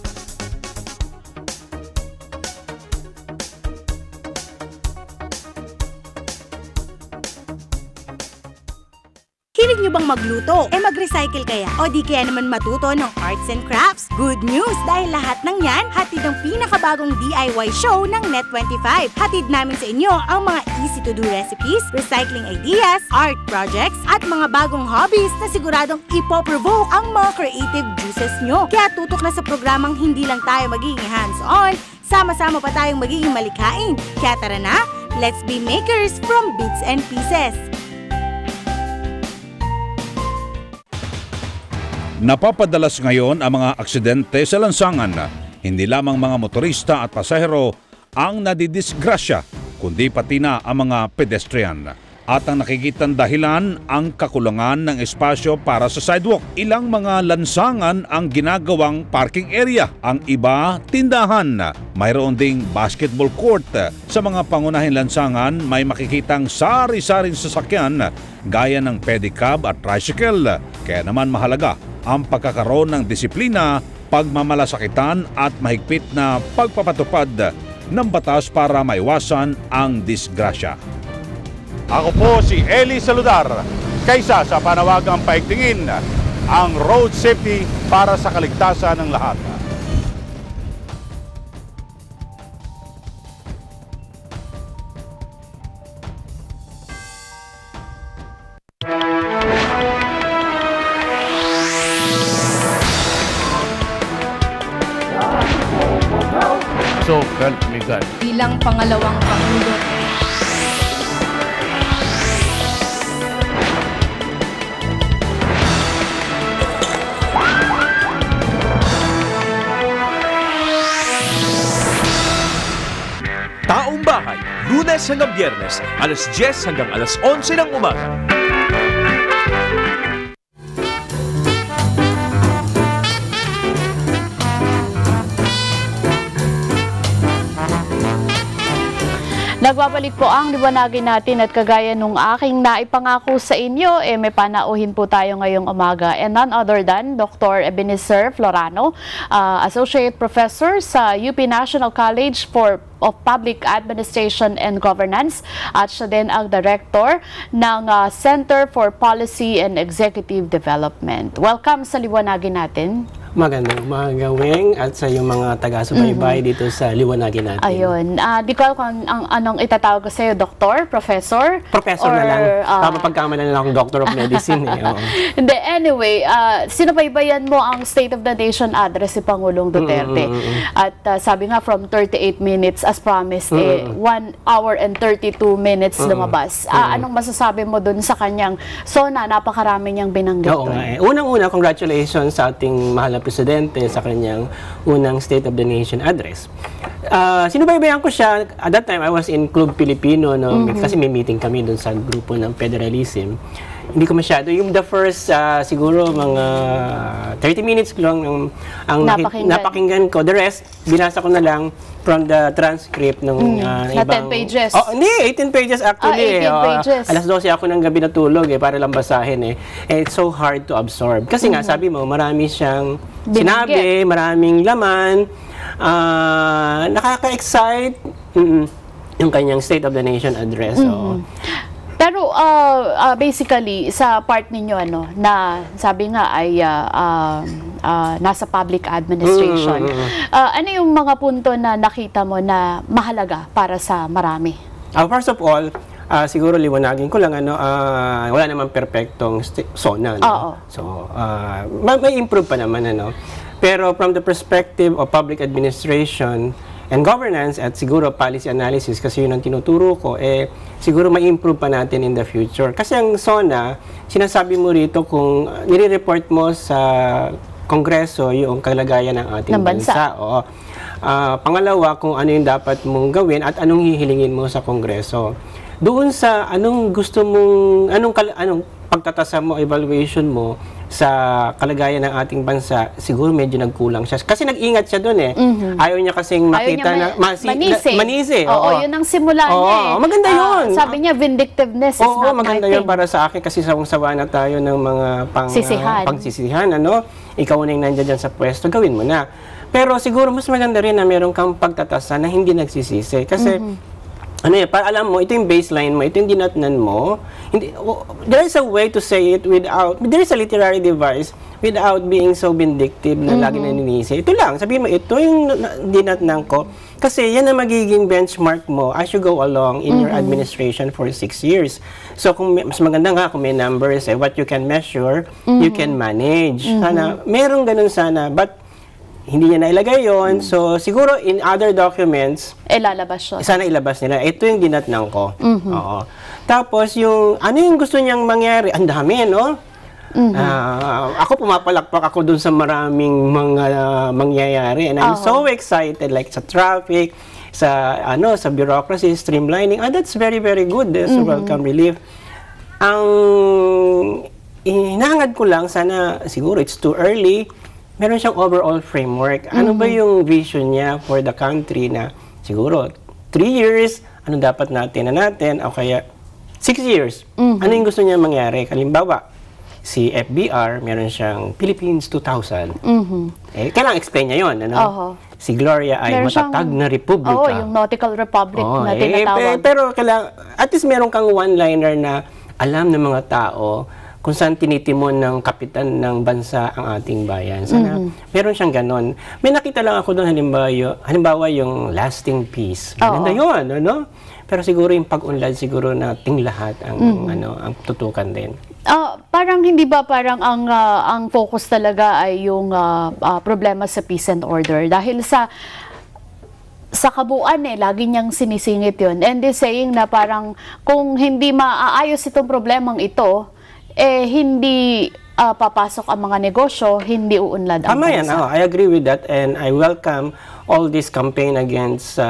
Hilig nyo bang magluto? Mag-recycle kaya? O di kaya naman matuto ng arts and crafts? Good news! Dahil lahat ng yan, hatid ng pinakabagong DIY show ng Net25. Hatid namin sa inyo ang mga easy-to-do recipes, recycling ideas, art projects, at mga bagong hobbies na siguradong ipoprovoke ang mga creative juices nyo. Kaya tutok na sa programang hindi lang tayo magiging hands-on, sama-sama pa tayong magiging malikhain. Kaya tara na, let's be makers from bits and pieces. Napapadalas ngayon ang mga aksidente sa lansangan. Hindi lamang mga motorista at pasahero ang nadidisgrasya, kundi pati na ang mga pedestrian. At ang nakikitang dahilan ang kakulangan ng espasyo para sa sidewalk. Ilang mga lansangan ang ginagawang parking area. Ang iba, tindahan. Mayroon ding basketball court. Sa mga pangunahing lansangan, may makikitang sari-saring sasakyan gaya ng pedicab at tricycle. Kaya naman mahalaga ang pagkakaroon ng disiplina, pagmamalasakitan at mahigpit na pagpapatupad ng batas para maiwasan ang disgrasya. Ako po si Eli Saludar, kaysa sa panawagang paigtingin ang road safety para sa kaligtasan ng lahat. So help me God. Bilang pangalawang Pangulo, Lunes hanggang Biyernes, alas 10 hanggang alas 11 ng umaga. Nagbabalik po ang liwanagin natin at kagaya nung aking naipangako sa inyo, may panauhin po tayo ngayong umaga. And none other than Dr. Ebenezer Florano, Associate Professor sa UP National College of Public Administration and Governance at siya din ang Director ng Center for Policy and Executive Development. Welcome sa liwanagin natin. Magandang umaga, Weng, at sa iyong mga taga-subaybay dito sa liwanagin natin. Ayun. Di ko kung anong itatawag ko sa iyo, Doktor? Professor? Professor na lang. Papapagkamalan na lang akong Doctor of Medicine. Hindi, anyway, sinubaybayan mo ang State of the Nation address si Pangulong Duterte. At sabi nga, from 38 minutes as promised, 1 hour and 32 minutes lumabas. Anong masasabi mo dun sa kanyang SONA? Napakarami niyang binanggit. Oo nga. Unang-una, congratulations sa ating mahal na Presidente sa kanyang unang State of the Nation address. Sinubaybayan ko siya. At that time, I was in Club Filipino, no? Kasi may meeting kami dun sa grupo ng Federalism. Hindi ko masyado. Yung the first, siguro mga 30 minutes lang ang napakinggan ko. The rest, binasa ko na lang from the transcript ng na ibang... 10 pages. Oh, hindi, 18 pages actually. 18 pages. Alas 12 ako ng gabi natulog para lang basahin And it's so hard to absorb. Kasi nga, sabi mo, marami siyang sinabi, maraming laman, nakaka-excite yung kanyang State of the Nation address. Pero basically sa part ninyo na sabi nga ay nasa public administration. Ano yung mga punto na nakita mo na mahalaga para sa marami? First of all, siguro liwanagin ko lang wala namang perpektong SONA. So may improve pa naman Pero from the perspective of public administration and governance at siguro policy analysis, kasi yun ang tinuturo ko, siguro ma-improve pa natin in the future. Kasi ang SONA, sinasabi mo rito kung nire-report mo sa Kongreso yung kalagayan ng ating bansa. Pangalawa, kung ano yung dapat mong gawin at anong hihilingin mo sa Kongreso. Doon sa anong gusto mong, anong pagtatasa mo, evaluation mo sa kalagayan ng ating bansa, siguro medyo nagkulang siya. Kasi nag-ingat siya doon Ayaw niya kasing makita na manisi. Oo, yun ang simula niya Maganda yun. Sabi niya, vindictiveness is not maganda my yun thing. para sa akin kasi sawang-sawa na tayo ng mga pangsisihan. Ikaw na yung nandiyan dyan sa pwesto, gawin mo na. Pero siguro mas maganda rin na meron kang pagtatasa na hindi nagsisisi. Kasi para alam mo, ito yung baseline mo, ito yung dinatnan mo. There is a way to say it without, there is a literary device without being so vindictive na lagi naninisi. Ito lang, sabihin mo, ito yung dinatnan ko. Kasi yan ang magiging benchmark mo as you go along in your administration for 6 years. So, mas maganda nga kung may numbers, what you can measure, you can manage. Sana, merong ganun sana, but hindi niya nailagay yon. So, siguro in other documents, ilalabas siya. Sana ilabas nila. Ito yung dinatnan ko. Tapos, ano yung gusto niyang mangyari? Ang dami, ako pumapalakpak ako dun sa maraming mga mangyayari. And I'm so excited, like sa traffic, sa bureaucracy, streamlining. That's very, very good. That's a welcome relief. Ang hinahangad ko lang, sana, siguro it's too early, meron siyang overall framework. Ano ba yung vision niya for the country na siguro 3 years, ano dapat natin o kaya 6 years. Ano yung gusto niya mangyari? Halimbawa, si FBR, meron siyang Philippines 2000. Kailangan explain niya yun. Si Gloria ay meron matatag na republika. Yung Nautical Republic na tinatawag. Pero at least meron kang one-liner na alam ng mga tao kung saan tinitimon ng kapitan ng bansa ang ating bayan. Sana meron siyang ganon. May nakita lang ako doon halimbawa yung lasting peace. Maganda yun, Pero siguro yung pag-unlad siguro nating lahat ang ang tutukan din. Parang hindi ba ang focus talaga ay yung problema sa peace and order dahil sa kabuuan lagi niyang sinisingit yun. And they're saying na parang kung hindi maaayos itong problemang ito, hindi papasok ang mga negosyo, hindi uunlad ang bansa. I agree with that and I welcome all this campaign against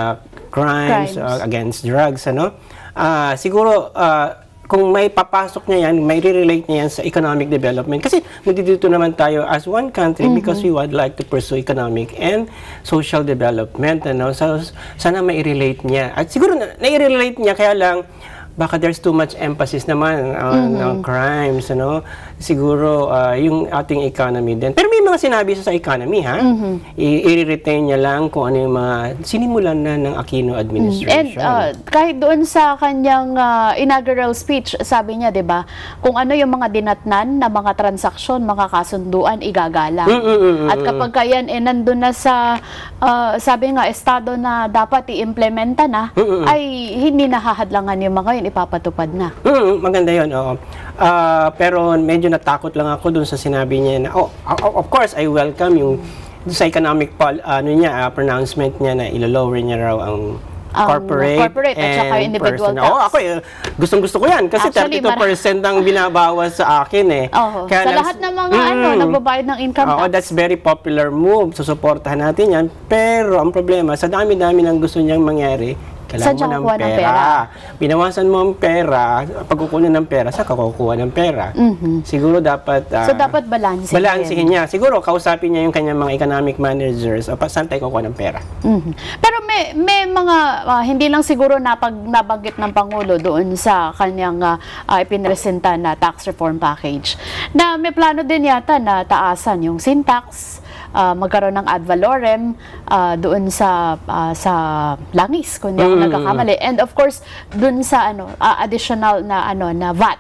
crimes. Against drugs, ano. Siguro, kung may papasok niya yan, may re-relate niya yan sa economic development. Kasi dito naman tayo as one country because we would like to pursue economic and social development. Ano? So, sana may relate niya. At siguro na-relate niya, kaya lang, baka there's too much emphasis naman on crimes, ano? Siguro yung ating economy din. Pero may mga sinabi sa economy, ha? I-retain niya lang kung ano yung mga sinimulan na ng Aquino administration. And kahit doon sa kanyang inaugural speech, sabi niya, 'di ba, kung ano yung mga dinatnan na mga transaksyon, mga kasunduan, igagalang. At kapag yan nandun na sa sabi nga estado na dapat i-implementa na, ay hindi nahahadlangan yung mga yun, ipapatupad na. Maganda yun, oo. Pero medyo natakot lang ako dun sa sinabi niya na, of course, I welcome yung sa economic pronouncement niya na ilo-lower niya raw ang corporate at saka individual tax. Ako, gustong-gusto ko yan kasi actually, 32% ang binabawas sa akin eh. Kaya sa lahat ng mga nagbabayad ng income tax. That's very popular move. Susuportahan natin yan. Pero ang problema, sa dami-dami ng gusto niyang mangyari, kailangan mo ng pera. Binawasan mo ang pera, pagkukunan ng pera, sa kukuha ng pera. Siguro dapat... so dapat balansehin niya. Siguro kausapin niya yung kanyang mga economic managers o saan tayo kukuha ng pera. Pero may mga, hindi lang siguro nabanggit ng Pangulo doon sa kanyang ipinresenta na tax reform package, na may plano din yata na taasan yung sin tax, magkaroon ng ad valorem doon sa langis, kung hindi ako nagkakamali. And of course, doon sa additional na VAT.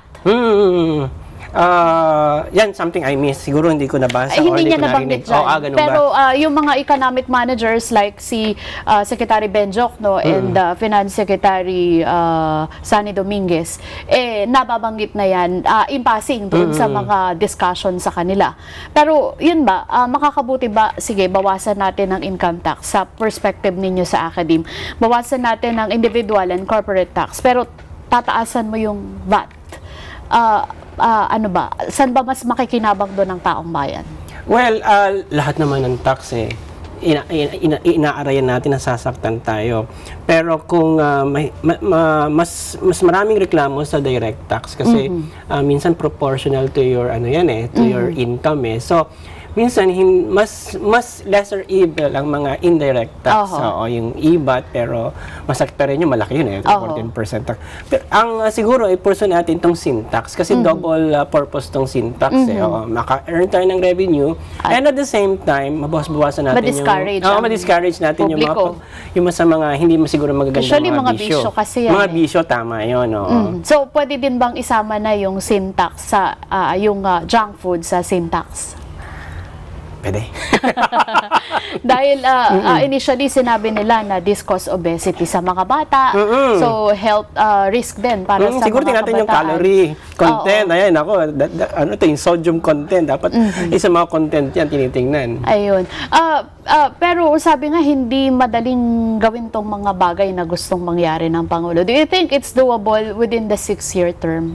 Yan, something I miss. Siguro hindi ko nabasa or hindi niya nabanggit dyan. Pero yung mga economic managers like si Secretary Benjoc and Finance Secretary Sunny Dominguez, nababanggit na yan in passing doon sa mga discussion sa kanila. Pero yun ba, makakabuti ba, sige, bawasan natin ang income tax sa perspective ninyo sa academe. Bawasan natin ang individual and corporate tax, pero tataasan mo yung VAT. Ano ba? Saan ba mas makikinabang doon ng taong bayan? Well, lahat naman ng tax inaarayan natin na sasaktan tayo. Pero kung mas maraming reklamo sa direct tax kasi minsan proportional to your to your income So minsan mas lesser evil ang mga indirect tax o yung IVAT, pero masakit pa rin yung malaki yun 14%. Pero ang siguro i-pursue natin itong sin tax kasi double purpose itong sin tax maka-earn tayo ng revenue and at the same time mabawas-bawasan natin ma-discourage natin yung sa mga hindi siguro magagandang mga bisyo. Kasi mga bisyo, tama yun. So pwede din bang isama na yung sin tax sa yung junk food sa sin tax? Pwede. Dahil initially sinabi nila na this cause obesity sa mga bata. So health risk din para sa siguro mga tingnan natin yung calorie content. Ayan ako, yung sodium content. Dapat isa mga content yan tinitingnan. Ayun. Pero sabi nga hindi madaling gawin tong mga bagay na gustong mangyari ng Pangulo. Do you think it's doable within the 6-year term?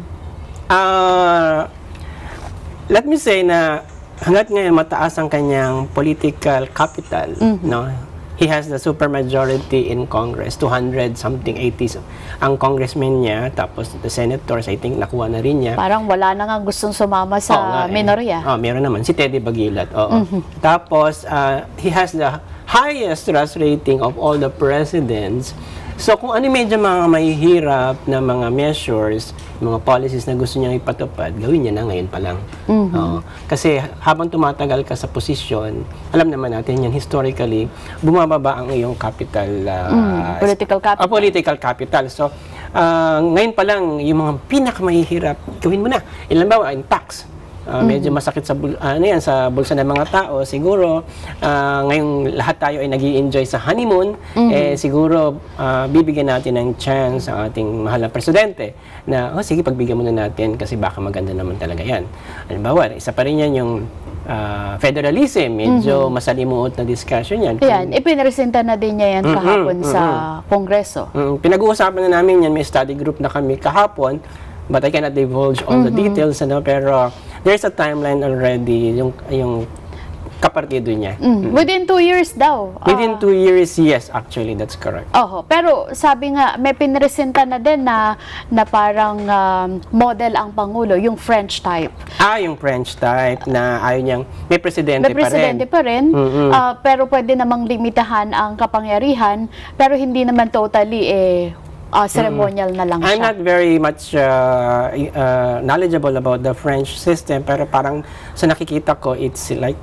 Let me say na hanggat ngayon mataas ang kanyang political capital, he has the supermajority in Congress, 200 something 80 ang congressman niya, tapos the senators I think nakuha na rin niya. Parang wala na nga gustong sumama sa minorya. Meron naman si Teddy Baguilat. Tapos he has the highest trust rating of all the presidents. So kung ano medyo mga mahihirap na mga measures, mga policies na gusto niyang ipatupad, gawin niya na ngayon pa lang. Kasi habang tumatagal ka sa posisyon, alam naman natin yan, historically, bumababa ang iyong capital. Political capital. So ngayon pa lang, yung mga pinakamahihirap, gawin mo na. Ilan ba? In tax. Medyo masakit sa sa bulsa ng mga tao. Siguro ngayong lahat tayo ay nag-i-enjoy sa honeymoon, siguro bibigyan natin ng chance ang ating mahal na presidente na sige, pagbigyan muna natin kasi baka maganda naman talaga yan. Halimbawa, isa pa rin yan yung federalism, medyo masalimuot na discussion yan. Yan, ipinresenta na din niya yan kahapon sa Kongreso. Pinag-uusapan na namin yan, may study group na kami kahapon, but I cannot divulge all the details, pero there's a timeline already, yung kapartido niya. Within 2 years daw. Within 2 years, yes, actually, that's correct. Pero sabi nga, may pinresenta na din na parang model ang Pangulo, yung French type. Yung French type na ayaw niyang, may presidente pa rin. Pero pwede namang limitahan ang kapangyarihan, pero hindi naman totally ceremonial na lang siya. I'm not very much knowledgeable about the French system, pero parang sa nakikita ko, it's like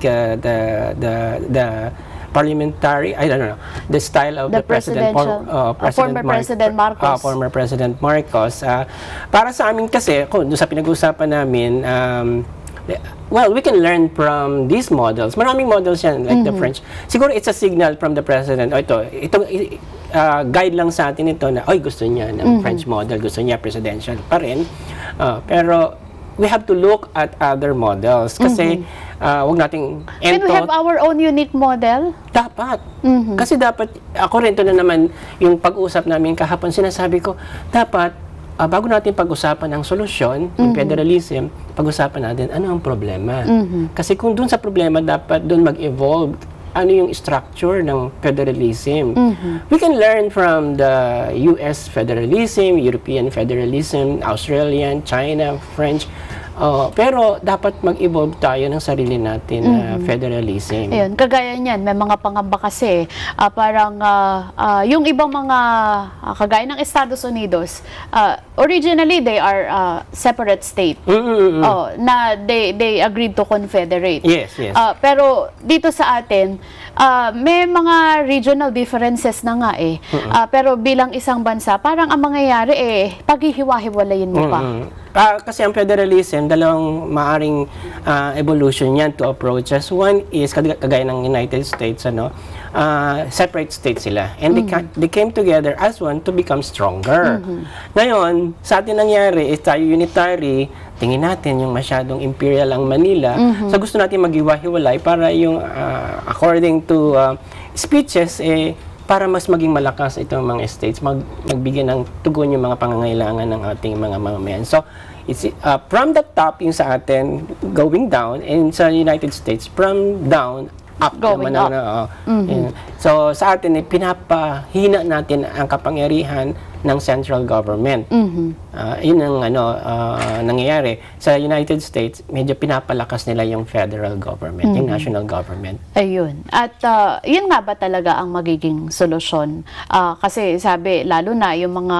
the parliamentary, I don't know, the style of the former President Marcos. Former President Marcos. Para sa amin kasi, kung sa pinag-usapan namin, well, we can learn from these models. Maraming models yan, like the French. Siguro it's a signal from the President. Itong guide lang sa atin ito na, gusto niya ng French model, gusto niya presidential pa rin. Pero we have to look at other models kasi wag nating Can we have our own unique model? Dapat. Kasi dapat, ako rin, ito na naman yung pag-usap namin kahapon, sinasabi ko, dapat bago natin pag-usapan ang solusyon, yung federalism, pag-usapan natin ano ang problema. Kasi kung dun sa problema, dapat dun mag-evolve ano yung structure ng federalism. We can learn from the US federalism, European federalism, Australian, China, French. Pero dapat mag-evolve tayo ng sarili natin na federalism. Ayun, kagaya niyan, may mga pangamba kasi, parang yung ibang mga, kagaya ng Estados Unidos, originally they are separate state. Na they agreed to confederate. Yes. Pero dito sa atin, may mga regional differences na nga pero bilang isang bansa, parang ang mangyayari paghihiwa-hiwalayin mo pa. Kasi ang federalism, dalawang maaring evolution yan to approaches. One is, kagaya ng United States, separate states sila. And they came together as one to become stronger. Ngayon, sa atin nangyari, is tayo unitary, tingin natin yung masyadong imperial ang Manila. So gusto natin maghiwa-hiwalay para yung, according to speeches, para mas maging malakas itong mga states, magbigyan ng tugon yung mga pangangailangan ng ating mga mamamayan. So, it's from the top yung sa atin, going down, and sa United States, from down, up. Going up. So, sa atin, pinapahina natin ang kapangyarihan ng central government. Yun ang nangyayari. Sa United States, medyo pinapalakas nila yung federal government, yung national government. Ayun. At yun nga ba talaga ang magiging solusyon? Kasi sabi, lalo na yung mga,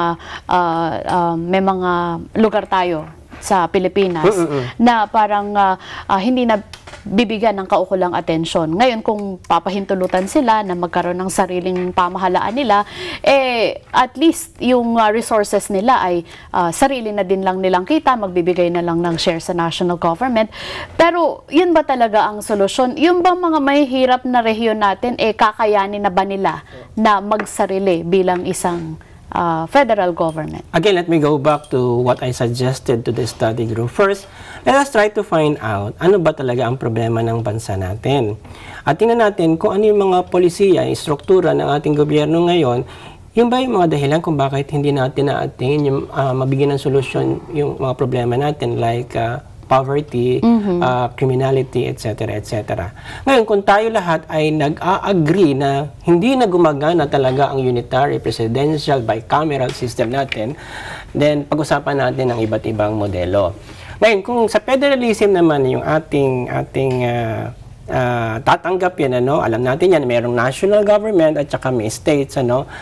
may mga lugar tayo sa Pilipinas na parang hindi na bibigyan ng kaukulang atensyon. Ngayon, kung papahintulutan sila na magkaroon ng sariling pamahalaan nila, at least yung resources nila ay sarili na din lang nilang kita, magbibigay na lang ng share sa national government. Pero, yun ba talaga ang solusyon? Yung ba mga mahihirap na rehiyon natin, kakayanin na ba nila na magsarili bilang isang federal government? Again, let me go back to what I suggested to the study group. First, let us try to find out ano ba talaga ang problema ng bansa natin. At tingnan natin kung ano yung mga polisiya, yung struktura ng ating gobyerno ngayon, yung ba yung mga dahilan kung bakit hindi natin na-attain yung mabigyan ng solusyon yung mga problema natin like poverty, criminality, etc., etc. Ngayon, kung tayo lahat ay nag-a-agree na hindi na gumagana talaga ang unitary, presidential, bicameral system natin, then pag-usapan natin ang iba't ibang modelo. Ngayon, kung sa federalism naman yung ating tatanggap yan, alam natin yan, mayroong national government at saka may states,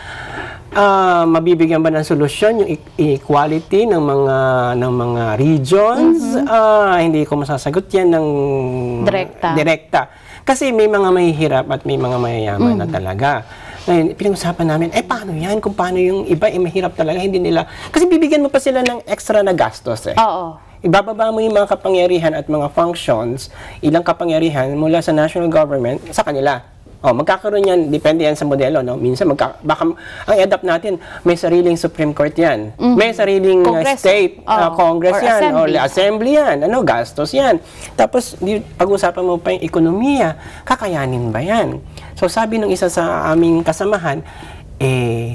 mabibigyan ba ng solusyon yung equality ng mga regions? Hindi ko masasagot yan ng direkta. Kasi may mga mahihirap at may mga mayayaman na talaga. Ngayon, pinag-usapan namin, paano yan? Kung paano yung iba, mahirap talaga, hindi nila. Kasi bibigyan mo pa sila ng extra na gastos ibababa mo yung mga kapangyarihan at mga functions, ilang kapangyarihan mula sa national government sa kanila. Magkakaroon yan, depende yan sa modelo, Minsan, baka ang i-adapt natin, may sariling Supreme Court yan. May sariling state, Congress yan, or assembly yan, gastos yan. Tapos, pag-usapan mo pa yung ekonomiya, kakayanin ba yan? So, sabi ng isa sa aming kasamahan,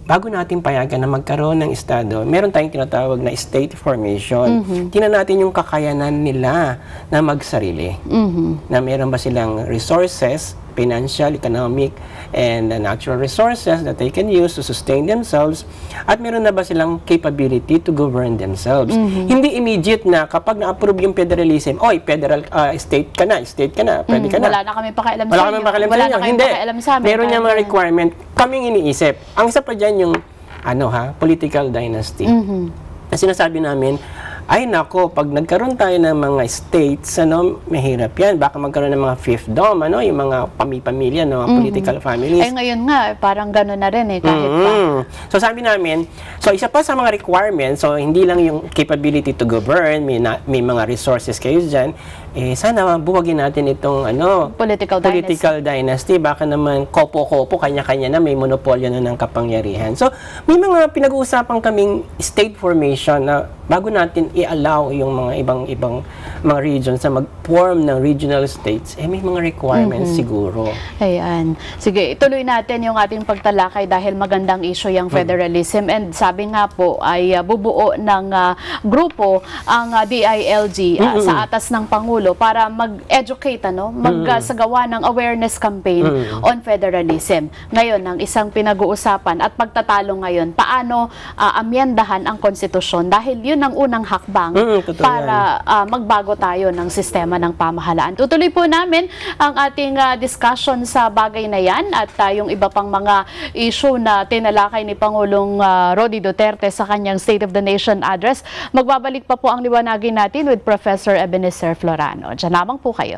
bago natin payagan na magkaroon ng estado, meron tayong tinatawag na state formation. Tingnan natin yung kakayanan nila na magsarili. Na meron ba silang resources, financial, economic, and natural resources that they can use to sustain themselves, at meron na ba silang capability to govern themselves. Hindi immediate na kapag na-approve yung federalism, oy, federal state ka na, pwede ka na. Wala na kami pakialam Wala sa kami inyo. pakialam Wala sa inyo. na kami Hindi. pakialam sa amin. Meron niya mga requirement, kaming iniisip. Ang isa pa dyan yung, political dynasty. Na sinasabi namin, ay nako, pag nagkaroon tayo ng mga states, mahirap yan. Baka magkaroon ng mga fiefdom, yung mga pamilya, mga political families. Eh ngayon nga, parang gano'n na rin kahit pa. So sabi namin, isa pa sa mga requirements, so hindi lang yung capability to govern, may mga resources kayo dyan, sana buwagin natin itong political dynasty. Baka naman kopo-kopo, kanya-kanya na may monopolyo na ng kapangyarihan. So may mga pinag-uusapan kaming state formation na bago natin i-allow yung mga ibang mga regions na mag-form ng regional states, may mga requirements siguro. Ayan. Sige, ituloy natin yung ating pagtalakay dahil magandang issue yung federalism, and sabi nga po ay bubuo ng grupo ang DILG sa atas ng Pangulo para mag-educate, magsagawa ng awareness campaign on federalism. Ngayon, ang isang pinag-uusapan at pagtatalo ngayon, paano amyendahan ang konstitusyon dahil yun ang unang hakbang para magbago tayo ng sistema ng pamahalaan. Tutuloy po namin ang ating discussion sa bagay na yan at yung iba pang mga issue na tinalakay ni Pangulong Rody Duterte sa kanyang State of the Nation address. Magbabalik pa po ang liwanagin natin with Professor Ebenezer Florano. Diyan lamang po kayo.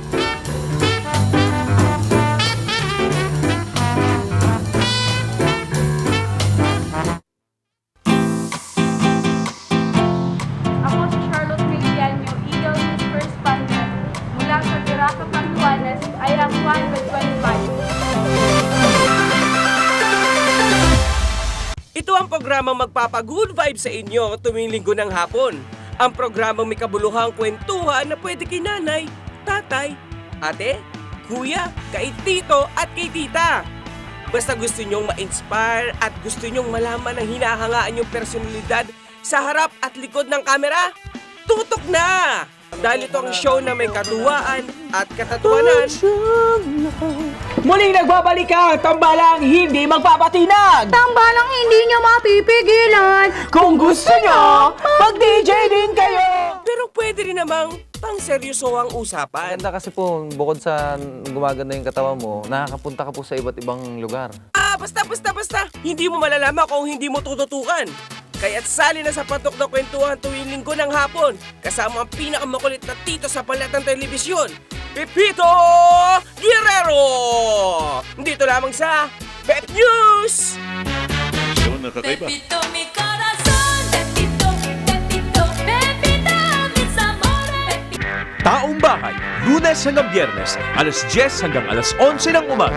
I am one with 25. Ito ang programang magpapa-good vibe sa inyo tuwing linggo ng hapon. Ang programang may kabuluhang kwentuhan na pwede kay nanay, tatay, ate, kuya, kay tito at kay tita. Basta gusto nyong ma-inspire at gusto nyong malaman ang hinahangaan yung personalidad sa harap at likod ng kamera, tutok na! Dahil ito ang show na may katuwaan at katatawanan. Muling nagbabalik ang tambalang hindi magpapatinag. Tambalang hindi nyo mapipigilan. Kung gusto nyo, mag-DJ din kayo. Pero pwede rin namang pang-seryoso ang usapan. Maganda kasi po, bukod sa gumaganda yung katawan mo, nakakapunta ka po sa iba't ibang lugar. Basta. Hindi mo malalaman kung hindi mo tututukan. Kaya't sali na sa patok na kwentuhan tuwing linggo ng hapon kasama ang pinakamakulit na tito sa palat ng telebisyon, Pepito Guerrero! Dito lamang sa Pep News! Pepito, mi corazón. Pepito, Pepito, mis amores. Taong Bahay, Lunes hanggang Biyernes, alas 10 hanggang alas 11 ng umaga.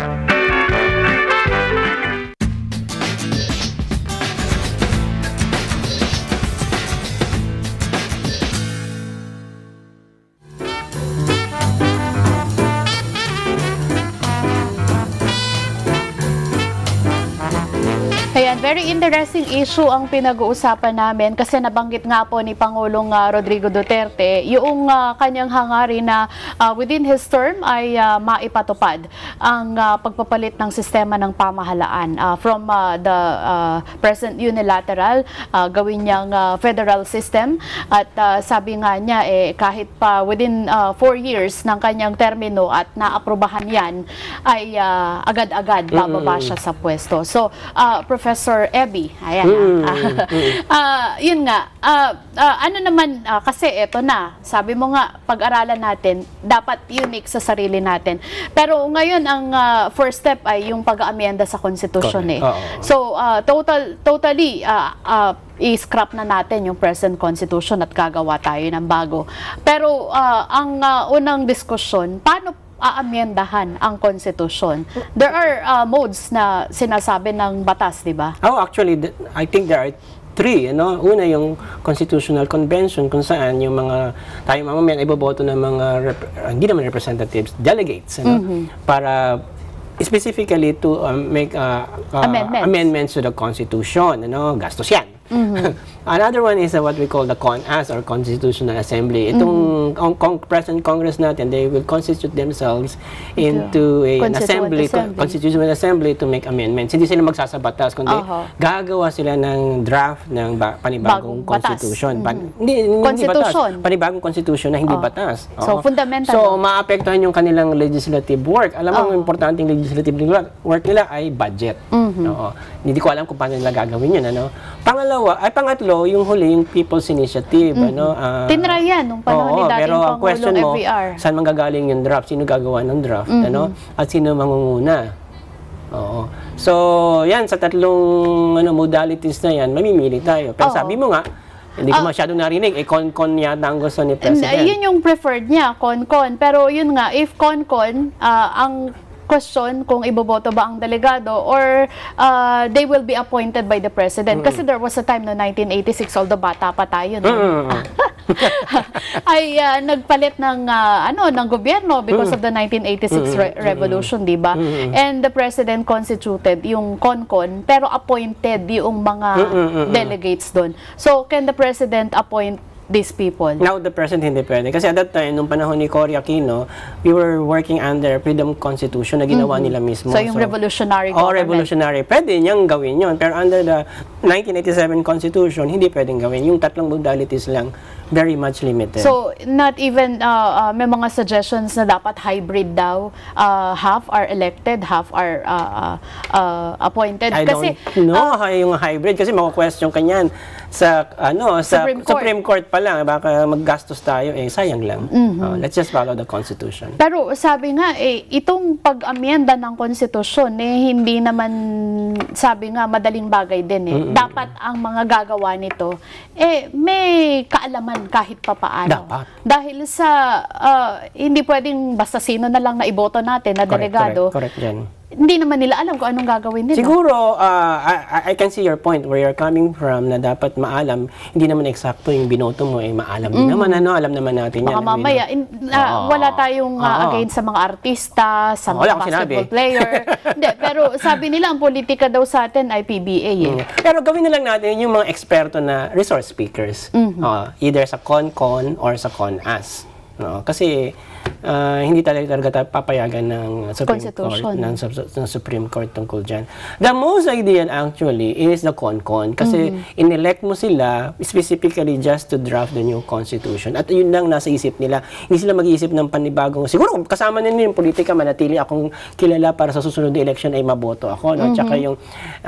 Ayan, very interesting issue ang pinag-uusapan namin kasi nabanggit nga po ni Pangulong Rodrigo Duterte yung kanyang hangarin na within his term ay maipatupad ang pagpapalit ng sistema ng pamahalaan from the present unilateral gawin niyang federal system at sabi nga niya kahit pa within 4 years ng kanyang termino at naaprubahan yan ay agad-agad bababa siya sa pwesto. So, Professor Ebby, ayan. Yun nga, ano naman, kasi eto na, sabi mo nga, pag-aralan natin, dapat unique sa sarili natin. Pero ngayon, ang first step ay yung pag-aamyenda sa konstitusyon So, totally, i-scrap na natin yung present constitution at gagawa tayo ng bago. Pero, ang unang diskusyon, paano aamyendahan ang konstitusyon? There are modes na sinasabi ng batas, di ba? Actually, I think there are 3, Una yung Constitutional Convention kung saan yung mga tayo mamamayan iboboto ng mga hindi naman representatives, delegates, para specifically to make amendments to the Constitution. Gastos yan. Another one is what we call the CONAS or Constitutional Assembly. Itong President Congress natin, they will constitute themselves into an assembly, Constitutional Assembly to make amendments. Hindi sila magsasabatas, kundi gagawa sila ng draft ng panibagong Constitution. Hindi batas. Panibagong Constitution na hindi batas. So, fundamental. So, maapektuhan yung kanilang legislative work. Alam mo, ang importanteng legislative work nila ay budget. Hindi ko alam kung paano nila gagawin yun. Pangatlo, yung huli, yung People's Initiative. Tinry yan nung panahon ni dating pero ang question mo, FVR. saan manggagaling yung draft? Sino gagawa ng draft? At sino mangunguna? So, yan, sa tatlong modalities na yan, mamimili tayo. Pero sabi mo nga, hindi ko masyado narinig, con-con yata ang gusto ni President. Yun yung preferred niya, con-con. Pero yun nga, if con-con, ang question kung iboboto ba ang delegado or they will be appointed by the President. Kasi there was a time no 1986, although bata pa tayo, ay nagpalit ng ng gobyerno because of the 1986 revolution, di ba? And the President constituted yung con-con, pero appointed yung mga delegates doon. So, can the President appoint these people? Now, the President hindi pwede. Kasi at that time, nung panahon ni Cory Aquino, we were working under Freedom Constitution na ginawa nila mismo. So, yung revolutionary government. Revolutionary. Pwede niyang gawin yun. Pero under the 1987 Constitution, hindi pwedeng gawin. Yung tatlong modalities lang, very much limited. So, not even, may mga suggestions na dapat hybrid daw. Half are elected, half are appointed. I don't know yung hybrid. Kasi mako-question ka niyan sa Supreme Court pa lang, baka maggastos tayo, sayang lang. Let's just follow the Constitution. Pero sabi nga, itong pag-amyenda ng Konstitusyon, hindi naman, sabi nga, madaling bagay din. Dapat ang mga gagawa nito, may kaalaman kahit papaano. Dapat. Dahil sa, hindi pwedeng basta sino na lang na iboto natin na delegado. Correct yan. Hindi naman nila alam kung anong gagawin nila. Siguro, I can see your point where you're coming from na dapat maalam. Hindi naman eksakto yung binoto mo, maalam din naman, alam naman natin yan. Baka mamaya, wala tayong against sa mga artista, sa mga basketball player. Hindi, pero sabi nila, ang politika daw sa atin ay PBA. Pero gawin na lang natin yung mga eksperto na resource speakers. Either sa CONCON or sa CONAS. Kasi hindi talaga papayagan ng Supreme Court tungkol dyan. The most ideal actually is the CONCON kasi inelect mo sila specifically just to draft the new Constitution at yun lang nasa isip nila. Hindi sila mag-iisip ng panibagong, siguro kasama nila yung politika, manatili akong kilala para sa susunod na election ay maboto ako. Tsaka yung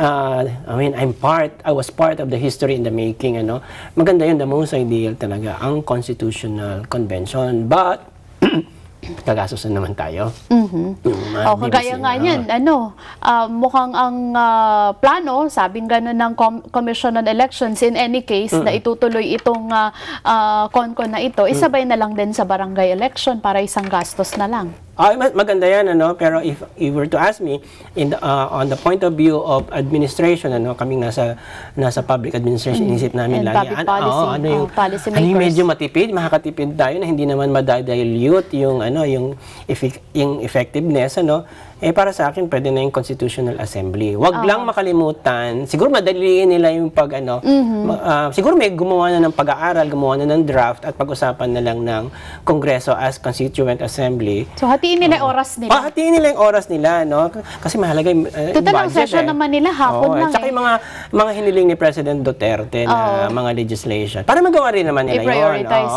I was part of the history in the making. Maganda yun, the most ideal talaga ang Constitutional Convention. But kagastos na naman tayo. Kagaya nga yan, mukhang ang plano, sabing gano'n ng Commission on Elections, in any case, na itutuloy itong CONCON na ito, isabay na lang din sa barangay election para isang gastos na lang. Maganda yan, pero if you were to ask me, on the point of view of administration, kaming nasa public administration, inisip namin lagi, yung medyo matipid, makakatipid tayo na hindi naman madadilute yung effectiveness, para sa akin, pwede na yung Constitutional Assembly. Huwag lang makalimutan, siguro madaliin nila yung siguro may gumawa na ng pag-aaral, gumawa na ng draft, at pag-usapan na lang ng Kongreso as Constituent Assembly. So, hatiin nila yung oras nila? Hatiin nila yung oras nila, Kasi mahalaga yung budget. Total, ang session naman nila, hapon lang. Tsaka yung mga hiniling ni President Duterte na mga legislation. Para magawa rin naman nila yun. I-prioritize,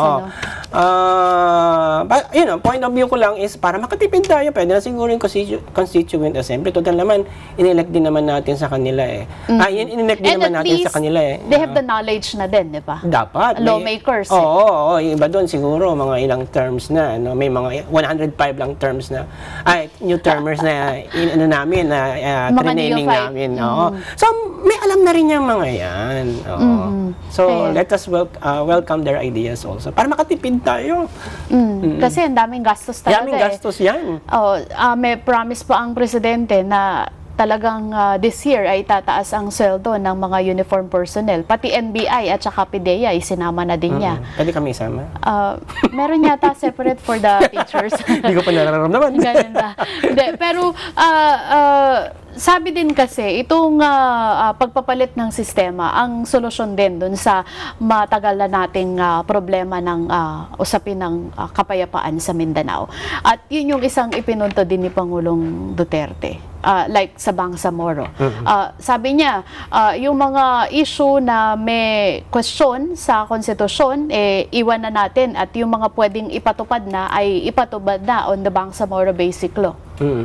point of view ko lang is para makatipid tayo, pwede na siguro yung Constituent Assembly. Total naman, inelect din naman natin sa kanila inelect din naman natin sa kanila They have the knowledge na din, di ba? Dapat. Lawmakers. Oo, yung iba doon siguro, mga ilang terms na, may mga 105 lang terms na, new termers na, training namin. So, may alam na rin yung mga yan. So, let us welcome their ideas also. Para makatipid tayo. Kasi ang daming gastos talaga. Daming gastos yan. May promise pa ang presidente na talagang this year ay tataas ang sweldo ng mga uniform personnel. Pati NBI at saka PIDEA isinama na din niya. Pwede kami isama? Meron yata separate for the teachers. Hindi ko pa nararamdaman. Ganun ba? Hindi, pero sabi din kasi, itong pagpapalit ng sistema, ang solusyon din dun sa matagal na nating problema ng usapin ng kapayapaan sa Mindanao. At yun yung isang ipinunto din ni Pangulong Duterte. Like sa Bangsamoro. Sabi niya, yung mga issue na may question sa konstitusyon, iwan na natin at yung mga pwedeng ipatupad na ay ipatupad na on the Bangsamoro Basic Law.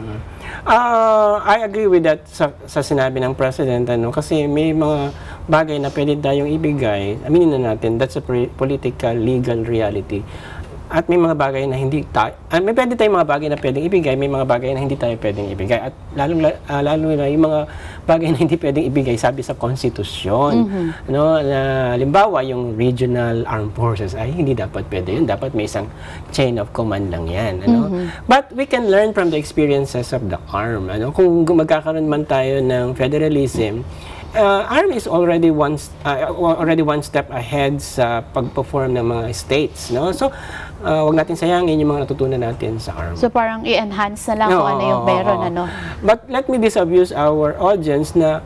I agree with that sa sinabi ng President, kasi may mga bagay na pwede tayong ibigay, aminin na natin, that's a political, legal reality. At may mga bagay na hindi may pwede tayong mga bagay na pwedeng ibigay, may mga bagay na hindi tayo pwedeng ibigay. At lalo na yung mga bagay na hindi pwedeng ibigay, sabi sa konstitusyon, no, na halimbawa yung regional armed forces ay hindi dapat pwede yun, dapat may isang chain of command lang yan, But we can learn from the experiences of the arm, kung magkakaroon man tayo ng federalism, ARM is already one step ahead sa pag-perform ng mga states, no? So wag natin sayangin yung mga natutunan natin sa ARM. So parang i-enhance na lang kung ano yung meron, But let me disabuse our audience na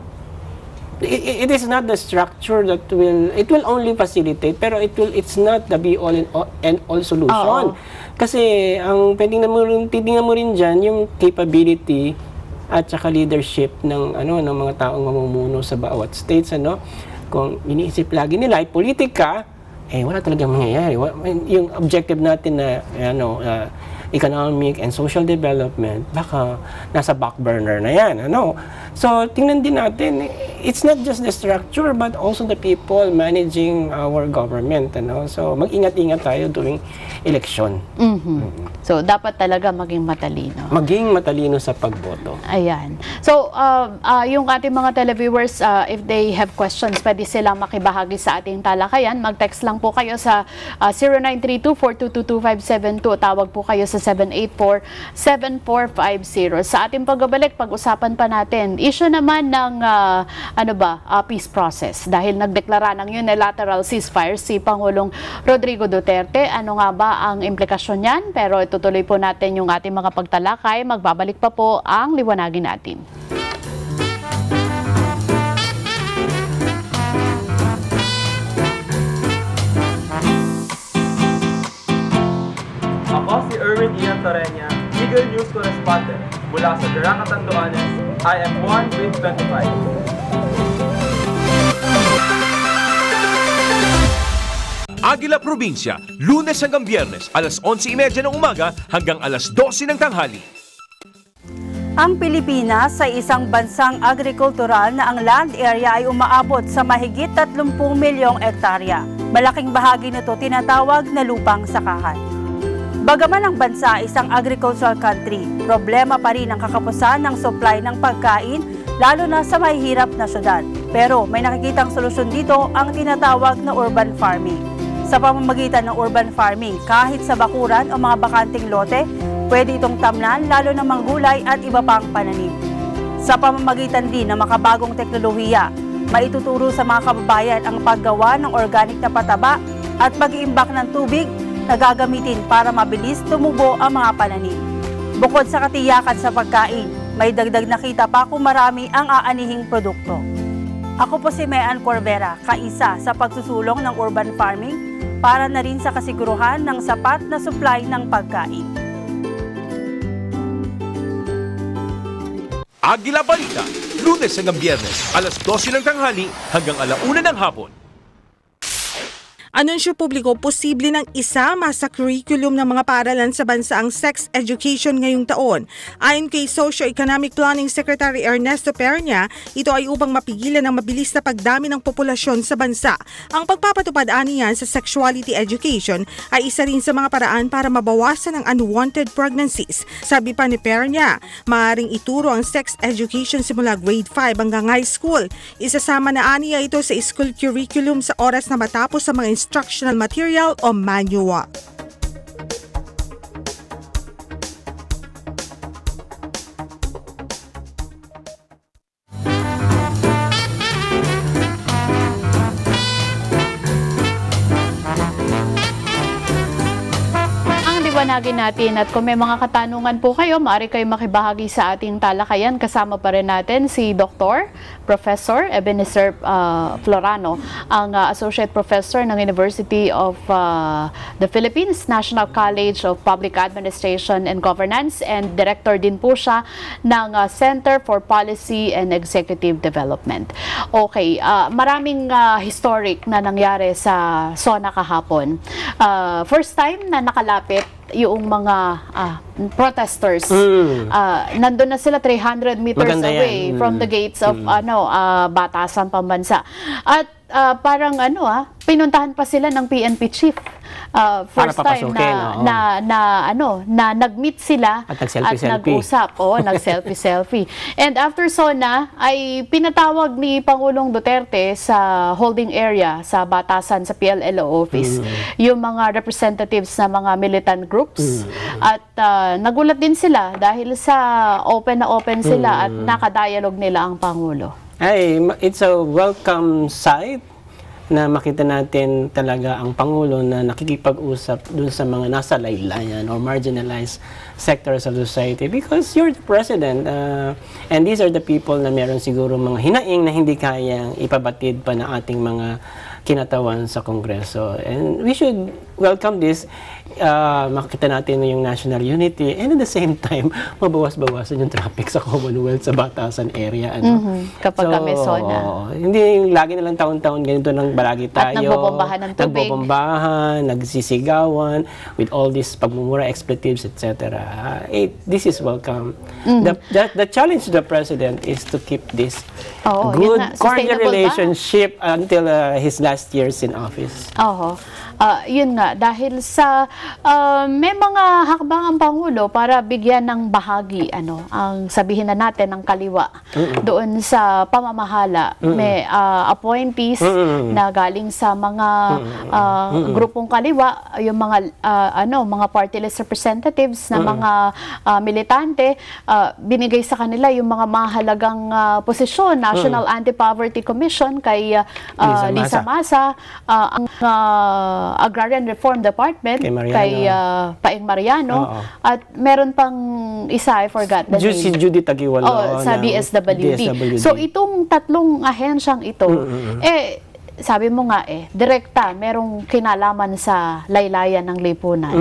it is not the structure that it will only facilitate, pero it's not the be all and all solution. Kasi ang titingnan mo rin diyan yung capability at saka leadership ng ng mga taong mamumuno sa bawat states, Kung iniisip lagi nila ay politika, wala talagang mangyayari. Yung objective natin na economic and social development, baka nasa back burner na yan, So, tingnan din natin, it's not just the structure, but also the people managing our government, So, mag-ingat-ingat tayo tuwing eleksyon. So, dapat talaga maging matalino. Maging matalino sa pagboto. Ayan. So, yung ating mga televiewers, if they have questions, pwede silang makibahagi sa ating talakayan. Mag-text lang po kayo sa 0932-422-2572. Tawag po kayo sa 784-7450. Sa ating pagbabalik, pag-usapan pa natin, issue naman ng peace process. Dahil nagdeklara ng unilateral ceasefire si Pangulong Rodrigo Duterte. Ano nga ba ang implikasyon niyan? Pero itutuloy po natin yung ating mga pagtalakay. Magbabalik pa po ang liwanagin natin. Ako si Erwin Ian Torreña, Eagle News Correspondent. Mula sa Garang Catanduanes, I am 1 with 25. Aguila Probinsya, Lunes hanggang Biyernes, alas 11:30 ng umaga hanggang alas 12 ng tanghali. Ang Pilipinas ay isang bansang agrikultural na ang land area ay umaabot sa mahigit 30 milyong ektarya. Malaking bahagi nito tinatawag na lupang sakahan. Bagaman ang bansa ay isang agricultural country, problema pa rin ang kakapusan ng supply ng pagkain, lalo na sa mahihirap na syudad. Pero may nakikitang solusyon dito ang tinatawag na urban farming. Sa pamamagitan ng urban farming, kahit sa bakuran o mga bakanting lote, pwede itong tamnan lalo na manggulay at iba pang pananim. Sa pamamagitan din ng makabagong teknolohiya, maituturo sa mga kababayan ang paggawa ng organic na pataba at pag-iimbak ng tubig na gagamitin para mabilis tumubo ang mga pananim. Bukod sa katiyakan sa pagkain, may dagdag na kita pa kung marami ang aanihing produkto. Ako po si Mean Corvera, kaisa sa pagsusulong ng urban farming para na rin sa kasiguruhan ng sapat na supply ng pagkain. Aguila Balita, Lunes hanggang Biyernes, alas 12 ng tanghali hanggang alauna ng hapon. Anunsyo publiko, posible nang isama sa curriculum ng mga paaralan sa bansa ang sex education ngayong taon. Ayon kay Socio-Economic Planning Secretary Ernesto Pernia, ito ay upang mapigilan ang mabilis na pagdami ng populasyon sa bansa. Ang pagpapatupad aniyan sa sexuality education ay isa rin sa mga paraan para mabawasan ang unwanted pregnancies. Sabi pa ni Pernia, maaaring ituro ang sex education simula grade 5 hanggang high school. Isasama na aniya ito sa school curriculum sa oras na matapos sa mga instructional material o manual. paliwanagin natin at kung may mga katanungan po kayo, maaari kayo makibahagi sa ating talakayan. Kasama pa rin natin si Dr. Professor Ebenezer Florano, ang Associate Professor ng University of the Philippines, National College of Public Administration and Governance, and Director din po siya ng Center for Policy and Executive Development. Okay, maraming historic na nangyari sa SONA kahapon. First time na nakalapit yung mga protesters. Nandun na sila 300 meters away from the gates of Batasan Pambansa. At parang pinuntahan pa sila ng PNP chief. First time na nag-meet sila at nag-usap. Nag-selfie-selfie. And after SONA, ay pinatawag ni Pangulong Duterte sa holding area sa Batasan, sa PLLO office, yung mga representatives na mga militant groups. At nagulat din sila dahil sa open na open sila at nakadialog nila ang Pangulo. It's a welcome sight na makita natin talaga ang Pangulo na nakikipag-usap dun sa mga nasa laylayan or marginalized sectors of society, because you're the president and these are the people na meron siguro mga hinaing na hindi kayang ipabatid pa ng ating mga kinatawan sa Kongreso. And we should welcome this. Makita natin yung national unity and at the same time, mabawas-bawasan yung traffic sa Commonwealth, sa Batasan area. Kapag kami SONA. Hindi lagi na lang taon-taon ganito nang balagi tayo. At nagbobombahan ng tubig. Nagbobombahan, nagsisigawan, with all these pagmumura, expletives, etc. This is welcome. The challenge to the President is to keep this good, cordial relationship until his last years in office. Yun nga, dahil sa may mga hakbang ang Pangulo para bigyan ng bahagi, ang sabihin na natin ng kaliwa doon sa pamamahala. May appointees na galing sa mga grupong kaliwa, yung mga mga party list representatives na mga militante, binigay sa kanila yung mga mahalagang posisyon. National Anti-Poverty Commission kay Lisa Masa, ang Agrarian Reform Department kay Paeng Mariano, at meron pang isa, I forgot the name. Si Judy Tagiwalo sa DSWD. So itong tatlong ahensyang ito, sabi mo nga direkta, merong kinalaman sa laylayan ng lipunan.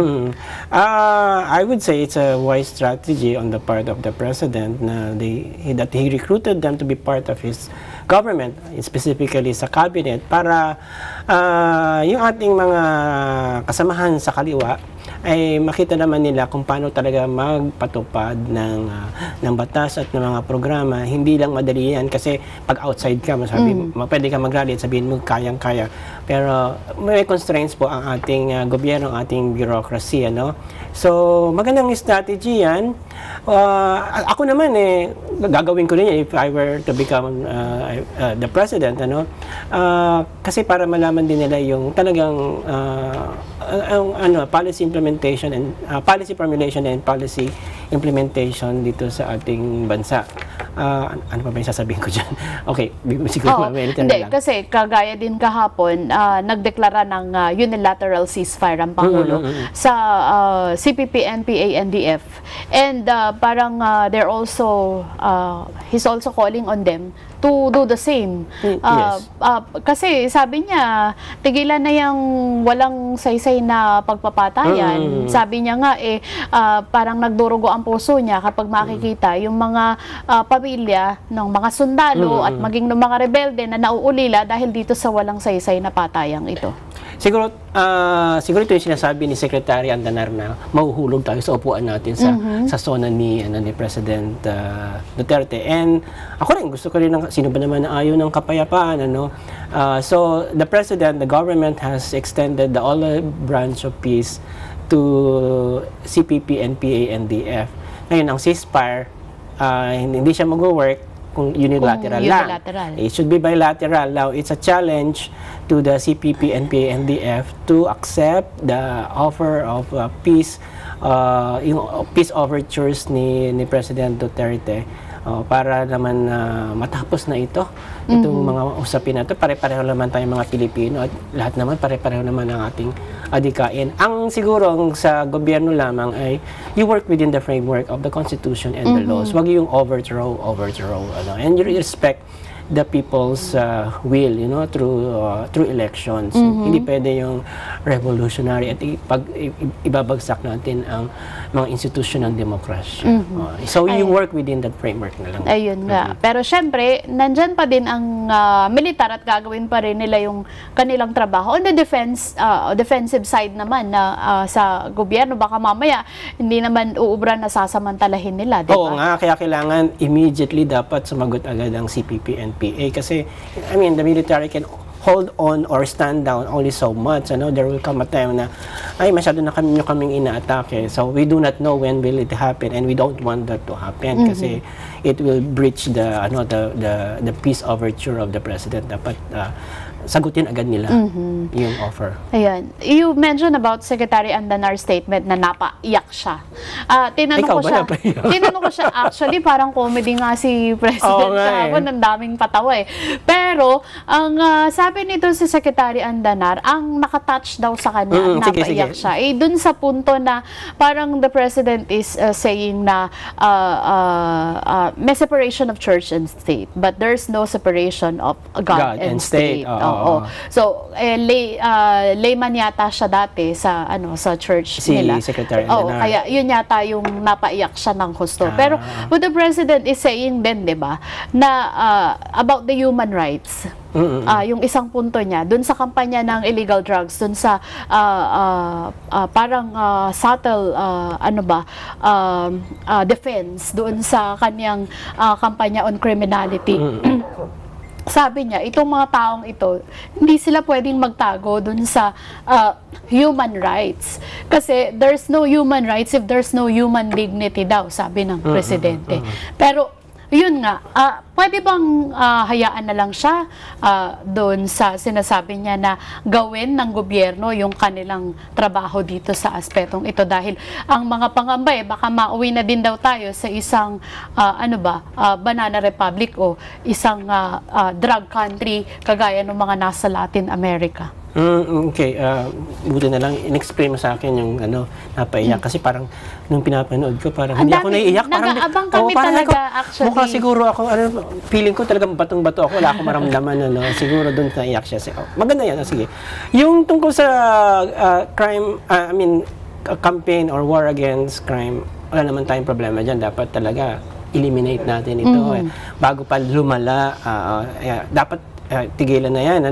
I would say it's a wise strategy on the part of the President that he recruited them to be part of his government, specifically sa cabinet, para yung ating mga kasamahan sa kaliwa ay makita naman nila kung paano talaga magpatupad ng batas at ng mga programa. Hindi lang madali yan kasi pag outside ka, pwede ka mag-rally at sabihin mo kayang-kaya. Pero may constraints po ang ating gobyerno, ang ating bureaucracy. So, magandang strategy yan. Ako naman gagawin ko rin yan if I were to become the president. Kasi para malaman din nila yung talagang policy implementation and policy formulation and policy implementation dito sa ating bansa. Ano pa ba yung sasabihin ko dyan? Okay, siguro hindi, kasi kagaya din kahapon, nagdeklara ng unilateral ceasefire ang Pangulo sa CPP, NPA, NDF. And parang he's also calling on them to do the same. Kasi sabi niya, tigilan na yung walang saysay na pagpapatayan. Sabi niya nga parang nagdurugo ang puso niya kapag makikita yung mga pamilya ng mga sundalo at maging ng mga rebelde na nauulila dahil dito sa walang saysay na patayang ito. Siguro ito yung sinasabi ni Secretary Andanar na mahuhulog tayo sa upuan natin sa SONA ni President Duterte. And ako rin, gusto ko rin sino ba naman na ayaw ng kapayapaan, so the President, the government has extended the olive branch of peace to CPP, NPA, NDF. Ngayon, ang ceasefire, hindi siya mag-work kung unilateral lang. It should be bilateral. Now, it's a challenge to the CPP, NPA, NDF to accept the offer of peace, yung peace overtures ni President Duterte. para naman matapos na itong mga usapin na ito. Pare-pareho naman tayong mga Pilipino at lahat naman pare-pareho naman ang ating adikain. Ang siguro sa gobyerno lamang ay you work within the framework of the Constitution and the laws. Huwag yung overthrow, and you respect the people's will, through elections. Hindi pwede yung revolutionary at ibabagsak natin ang mga institusyon ng demokrasya. So you work within that framework na lang. Ayun nga. Pero syempre, nandyan pa din ang militar at gagawin pa rin nila yung kanilang trabaho. On the defensive side naman na sa gobyerno, baka mamaya hindi naman uubra na sasamantalahin nila, di ba? Oo nga, kaya kailangan immediately dapat sumagot agad ang CPP and PA kasi, the military can hold on or stand down only so much. There will come a time na, masyado na kaming inaatake. So, we do not know when will it happen and we don't want that to happen kasi it will breach the peace overture of the president. Dapat sagutin agad nila yung offer. Ayan. You mentioned about Secretary Andanar's statement na napaiyak siya. Tinanong ko siya, actually parang comedy nga si President kahapon, ang daming patawa eh. Pero, ang sabi nito si Secretary Andanar, ang nakatouch daw sa kanya, napaiyak siya. Dun sa punto na parang the President is saying na may separation of church and state, but there's no separation of God and state. So, layman yata siya dati sa church nila. Si Secretary Andanar. Kaya yun yata yung napaiyak siya ng husto. Pero what the President is saying din, di ba, na about the human rights. Yung isang punto niya, dun sa kampanya ng illegal drugs, dun sa parang subtle, defense, dun sa kanyang kampanya on criminality. Sabi niya, itong mga taong ito, hindi sila pwedeng magtago dun sa human rights. Kasi there's no human rights if there's no human dignity daw, sabi ng Presidente. Pero, yun nga, pwede bang hayaan na lang siya doon sa sinasabi niya na gawin ng gobyerno yung kanilang trabaho dito sa aspetong ito? Dahil ang mga pangamba baka mauwi na din daw tayo sa isang banana republic o isang drug country kagaya ng mga nasa Latin America. Okay, buti na lang in-explain mo sa akin yung napaiyak kasi parang nung pinapanood ko parang hindi ako naiiyak, nag-aabang kami talaga actually. Mukha siguro ako feeling ko talagang batong-bato ako, wala akong maramdaman siguro doon naiiyak siya. Maganda yan, sige. Yung tungkol sa crime, campaign or war against crime, wala naman tayong problema diyan, dapat talaga eliminate natin ito bago pa lumala. Dapat tigilan na yan,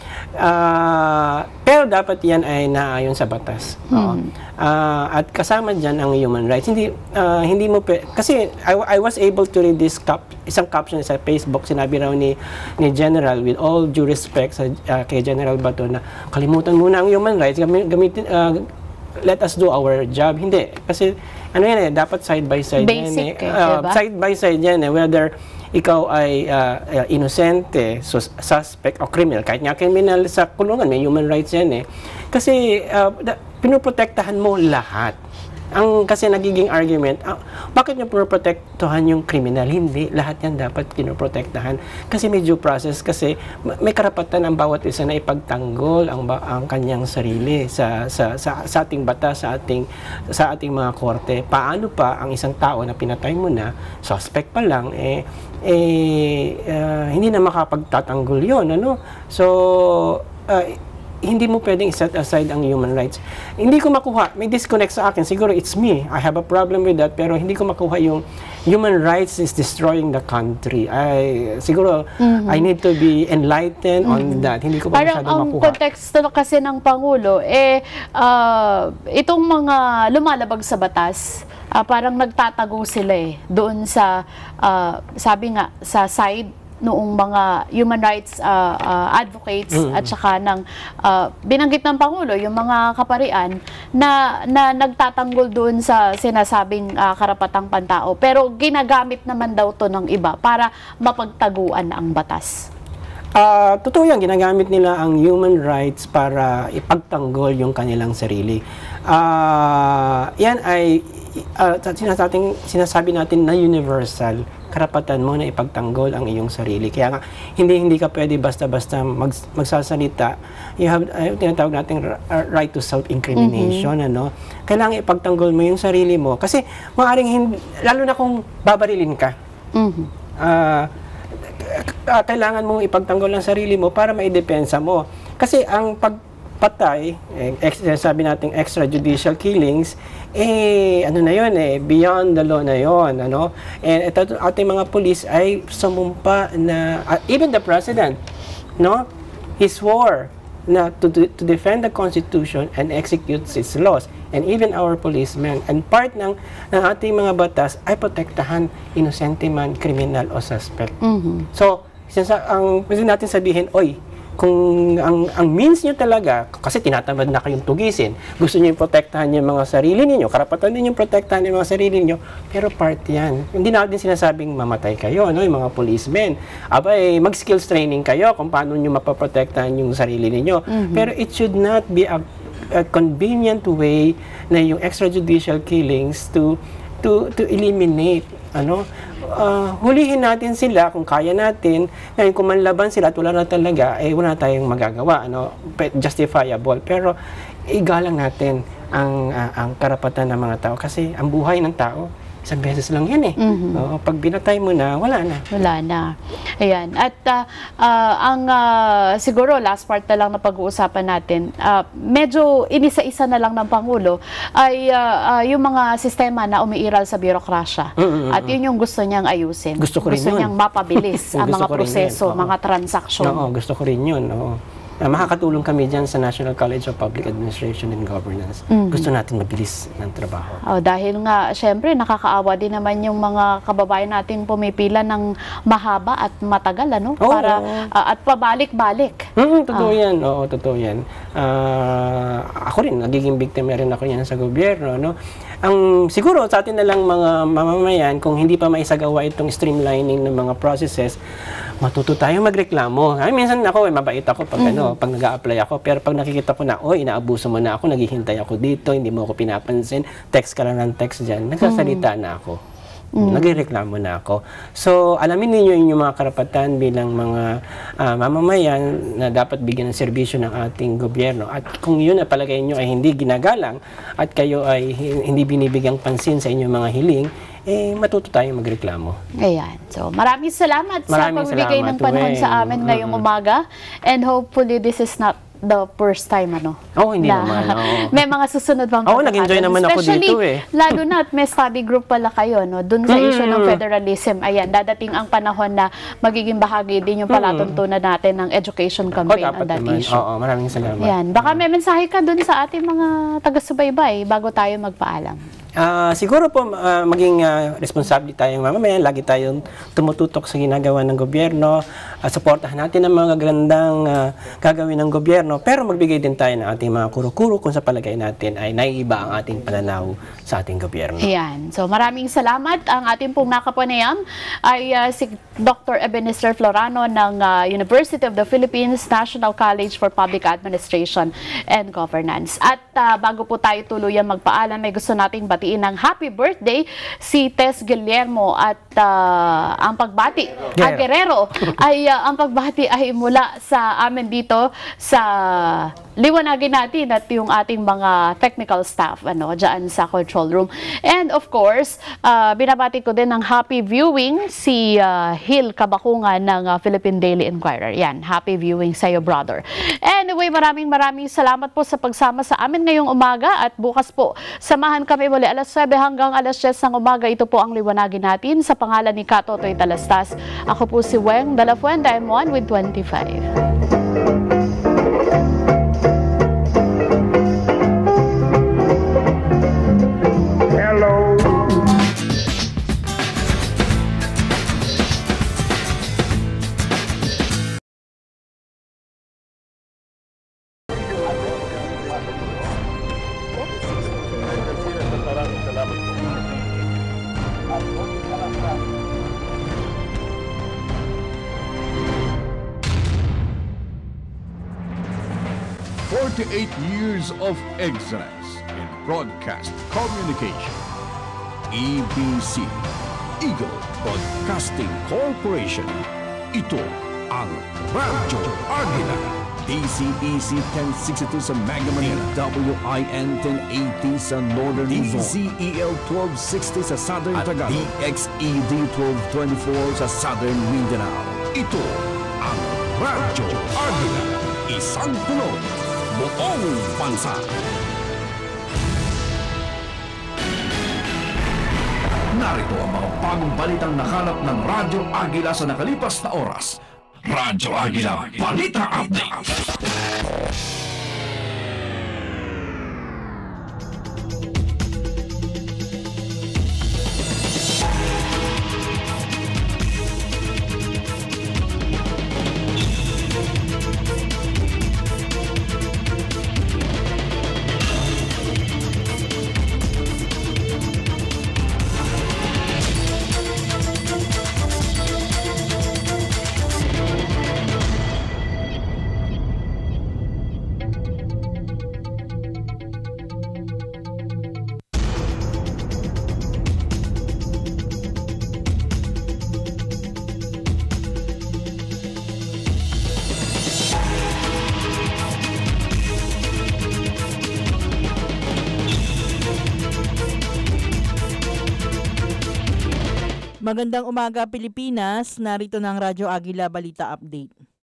pero dapat yan ay naayon sa batas. At kasama dyan ang human rights. Hindi mo kasi I was able to read this isang caption sa Facebook, sinabi raw ni General, with all due respect kay General Bato, na kalimutan muna ang human rights, gamitin, let us do our job. Hindi, kasi dapat side by side yan side by side yan whether ikaw ay inosente, suspect o criminal. Kahit nga criminal sa kulungan, may human rights yan Kasi pinoprotektahan mo lahat. Kasi nagiging argument, bakit nyo pinoprotektahan yung criminal? Hindi, lahat yan dapat pinoprotektahan. Kasi may due process, kasi may karapatan ang bawat isa na ipagtanggol ang kanyang sarili sa ating batas, sa ating mga korte. Paano pa ang isang tao na pinatay mo na, suspect pa lang, hindi na makapagtatanggol yun, So, hindi mo pwedeng set aside ang human rights. Hindi ko makuha, may disconnect sa akin. Siguro it's me. I have a problem with that, pero hindi ko makuha yung human rights is destroying the country. Siguro, I need to be enlightened on that. Hindi ko pa masyado makuha. Parang ang konteksto kasi ng Pangulo, itong mga lumalabag sa batas, parang nagtatago sila doon sa, sabi nga, sa side noong mga human rights advocates at saka ng binanggit ng Pangulo, yung mga kaparian na nagtatanggol doon sa sinasabing karapatang pantao. Pero ginagamit naman daw to ng iba para mapagtaguan ang batas. Totoo yan, ginagamit nila ang human rights para ipagtanggol yung kanilang sarili. Yan ay sinasabi natin na universal. Karapatan mo na ipagtanggol ang iyong sarili. Kaya nga, hindi ka pwede basta-basta magsasalita. You have, tinatawag natin right to self-incrimination. Ano? Kailangan ipagtanggol mo yung sarili mo. Kasi, maaaring, lalo na kung babarilin ka, kailangan mong ipagtanggol ang sarili mo para maidepensa mo. Kasi ang pagpatay, sabi natin extrajudicial killings, ano na yun beyond the law na yun, ano? And ito, ating mga police ay sumumpa na, even the president, no? He swore na to defend the Constitution and execute its laws. And even our policemen. And part ng ating mga batas ay protektahan inosente man, kriminal o suspect. So, ang pwede natin sabihin, oy, kung ang means nyo talaga, kasi tinatamad na kayong tugisin, gusto nyo yung protektahan yung mga sarili ninyo, karapatan din yung protektahan yung mga sarili ninyo, pero part yan. Hindi natin sinasabing mamatay kayo, no, yung mga policemen. Mag-skills training kayo kung paano nyo mapaprotektahan yung sarili ninyo. Pero it should not be a convenient way na yung extrajudicial killings to eliminate, ano, hulihin natin sila kung kaya natin, ngayon kung manlaban sila at wala na talaga, wala tayong magagawa, ano, justifiable, pero igalang natin ang karapatan ng mga tao kasi ang buhay ng tao isang beses lang yan pag binatay mo na, wala na. Wala na. Ayan. At siguro last part na lang na pag-uusapan natin, medyo inisa-isa na lang ng Pangulo ay yung mga sistema na umiiral sa birokrasya. At yun yung gusto niyang ayusin. Gusto ko rin yun. Niyang mapabilis ang mga proseso, mga transaksyon. Oo, gusto ko rin yun. Makakatulong kami dyan sa National College of Public Administration and Governance. Gusto natin mabilis ng trabaho. Dahil nga, syempre, nakakaawa din naman yung mga kababayan nating pumipila ng mahaba at matagal, ano? At pabalik-balik. Totoo yan. Oo, totoo yan. Ako rin, nagiging biktima rin ako yan sa gobyerno, no? Siguro sa atin na lang mga mamamayan, kung hindi pa maisagawa itong streamlining ng mga processes, matuto tayo magreklamo. Minsan ako, mabait ako pag pag nag-a-apply ako, pero pag nakikita ko na, inaabuso mo na ako, naghihintay ako dito, hindi mo ako pinapansin, text ka lang ng text dyan, nagsasalita na ako. Nagreklamo na ako. So, alamin ninyo yung mga karapatan bilang mga mamamayan na dapat bigyan ng serbisyo ng ating gobyerno. At kung yun na palagay nyo ay hindi ginagalang at kayo ay hindi binibigyang pansin sa inyong mga hiling, matuto tayong magreklamo. Ayan. So, maraming salamat sa pagbibigay ng panahon sa amin ngayong umaga. And hopefully, this is not the first time, ano? Hindi naman. May mga susunod pang nag-enjoy naman ako dito lalo na, may study group pala kayo, no? Doon sa issue ng federalism. Ayan, dadating ang panahon na magiging bahagi din yung palatuntunan natin ng education campaign on that issue. Maraming salamat. Ayan. Baka may mensahe ka doon sa ating mga taga-subaybay bago tayo magpaalam. Siguro po maging responsable tayong mamamayan, lagi tayong tumututok sa ginagawa ng gobyerno, suportahan natin ang mga gandang gagawin ng gobyerno, pero magbigay din tayo ng ating mga kuro-kuro kung sa palagay natin ay naiiba ang ating pananaw sa ating gobyerno. Ayan. So maraming salamat. Ang ating pong nakapanayam ay si Dr. Ebenezer Florano ng University of the Philippines National College for Public Administration and Governance. At bago po tayo tuluyan magpaalam, may gusto nating batiin ng happy birthday si Tess Guillermo at ang pagbati Guerrero ay ang pagbati ay mula sa amin dito sa liwanagin natin at yung ating mga technical staff dyan sa control room. And of course, binabati ko din ng happy viewing si Hil Kabakungan ng Philippine Daily Inquirer. Yan, happy viewing sa'yo, brother. Anyway, maraming salamat po sa pagsama sa amin ngayong umaga at bukas po, samahan kami muli alas 9 hanggang alas 10 ng umaga. Ito po ang liwanagin natin sa pangalan ni Katotoy Talastas. Ako po si Weng de la Fuente, I'm 1 with 25. 38 years of excellence in broadcast communication. EBC, Eagle Broadcasting Corporation. Ito ang Radyo Agila. DCEC 1062 sa Mega Manila, WIN 1080 sa Northern Luzon, DZEL 1260 sa Southern Tagalog, DXED 1224 sa Southern Mindanao. Ito ang Radyo Agila. Isang tunog, buong bansa. Narito ang mga bagong balitang nakalap ng Radyo Agila sa nakalipas na oras. Radyo Agila Balita Update. Magandang umaga Pilipinas, narito ng Radyo Agila Balita Update.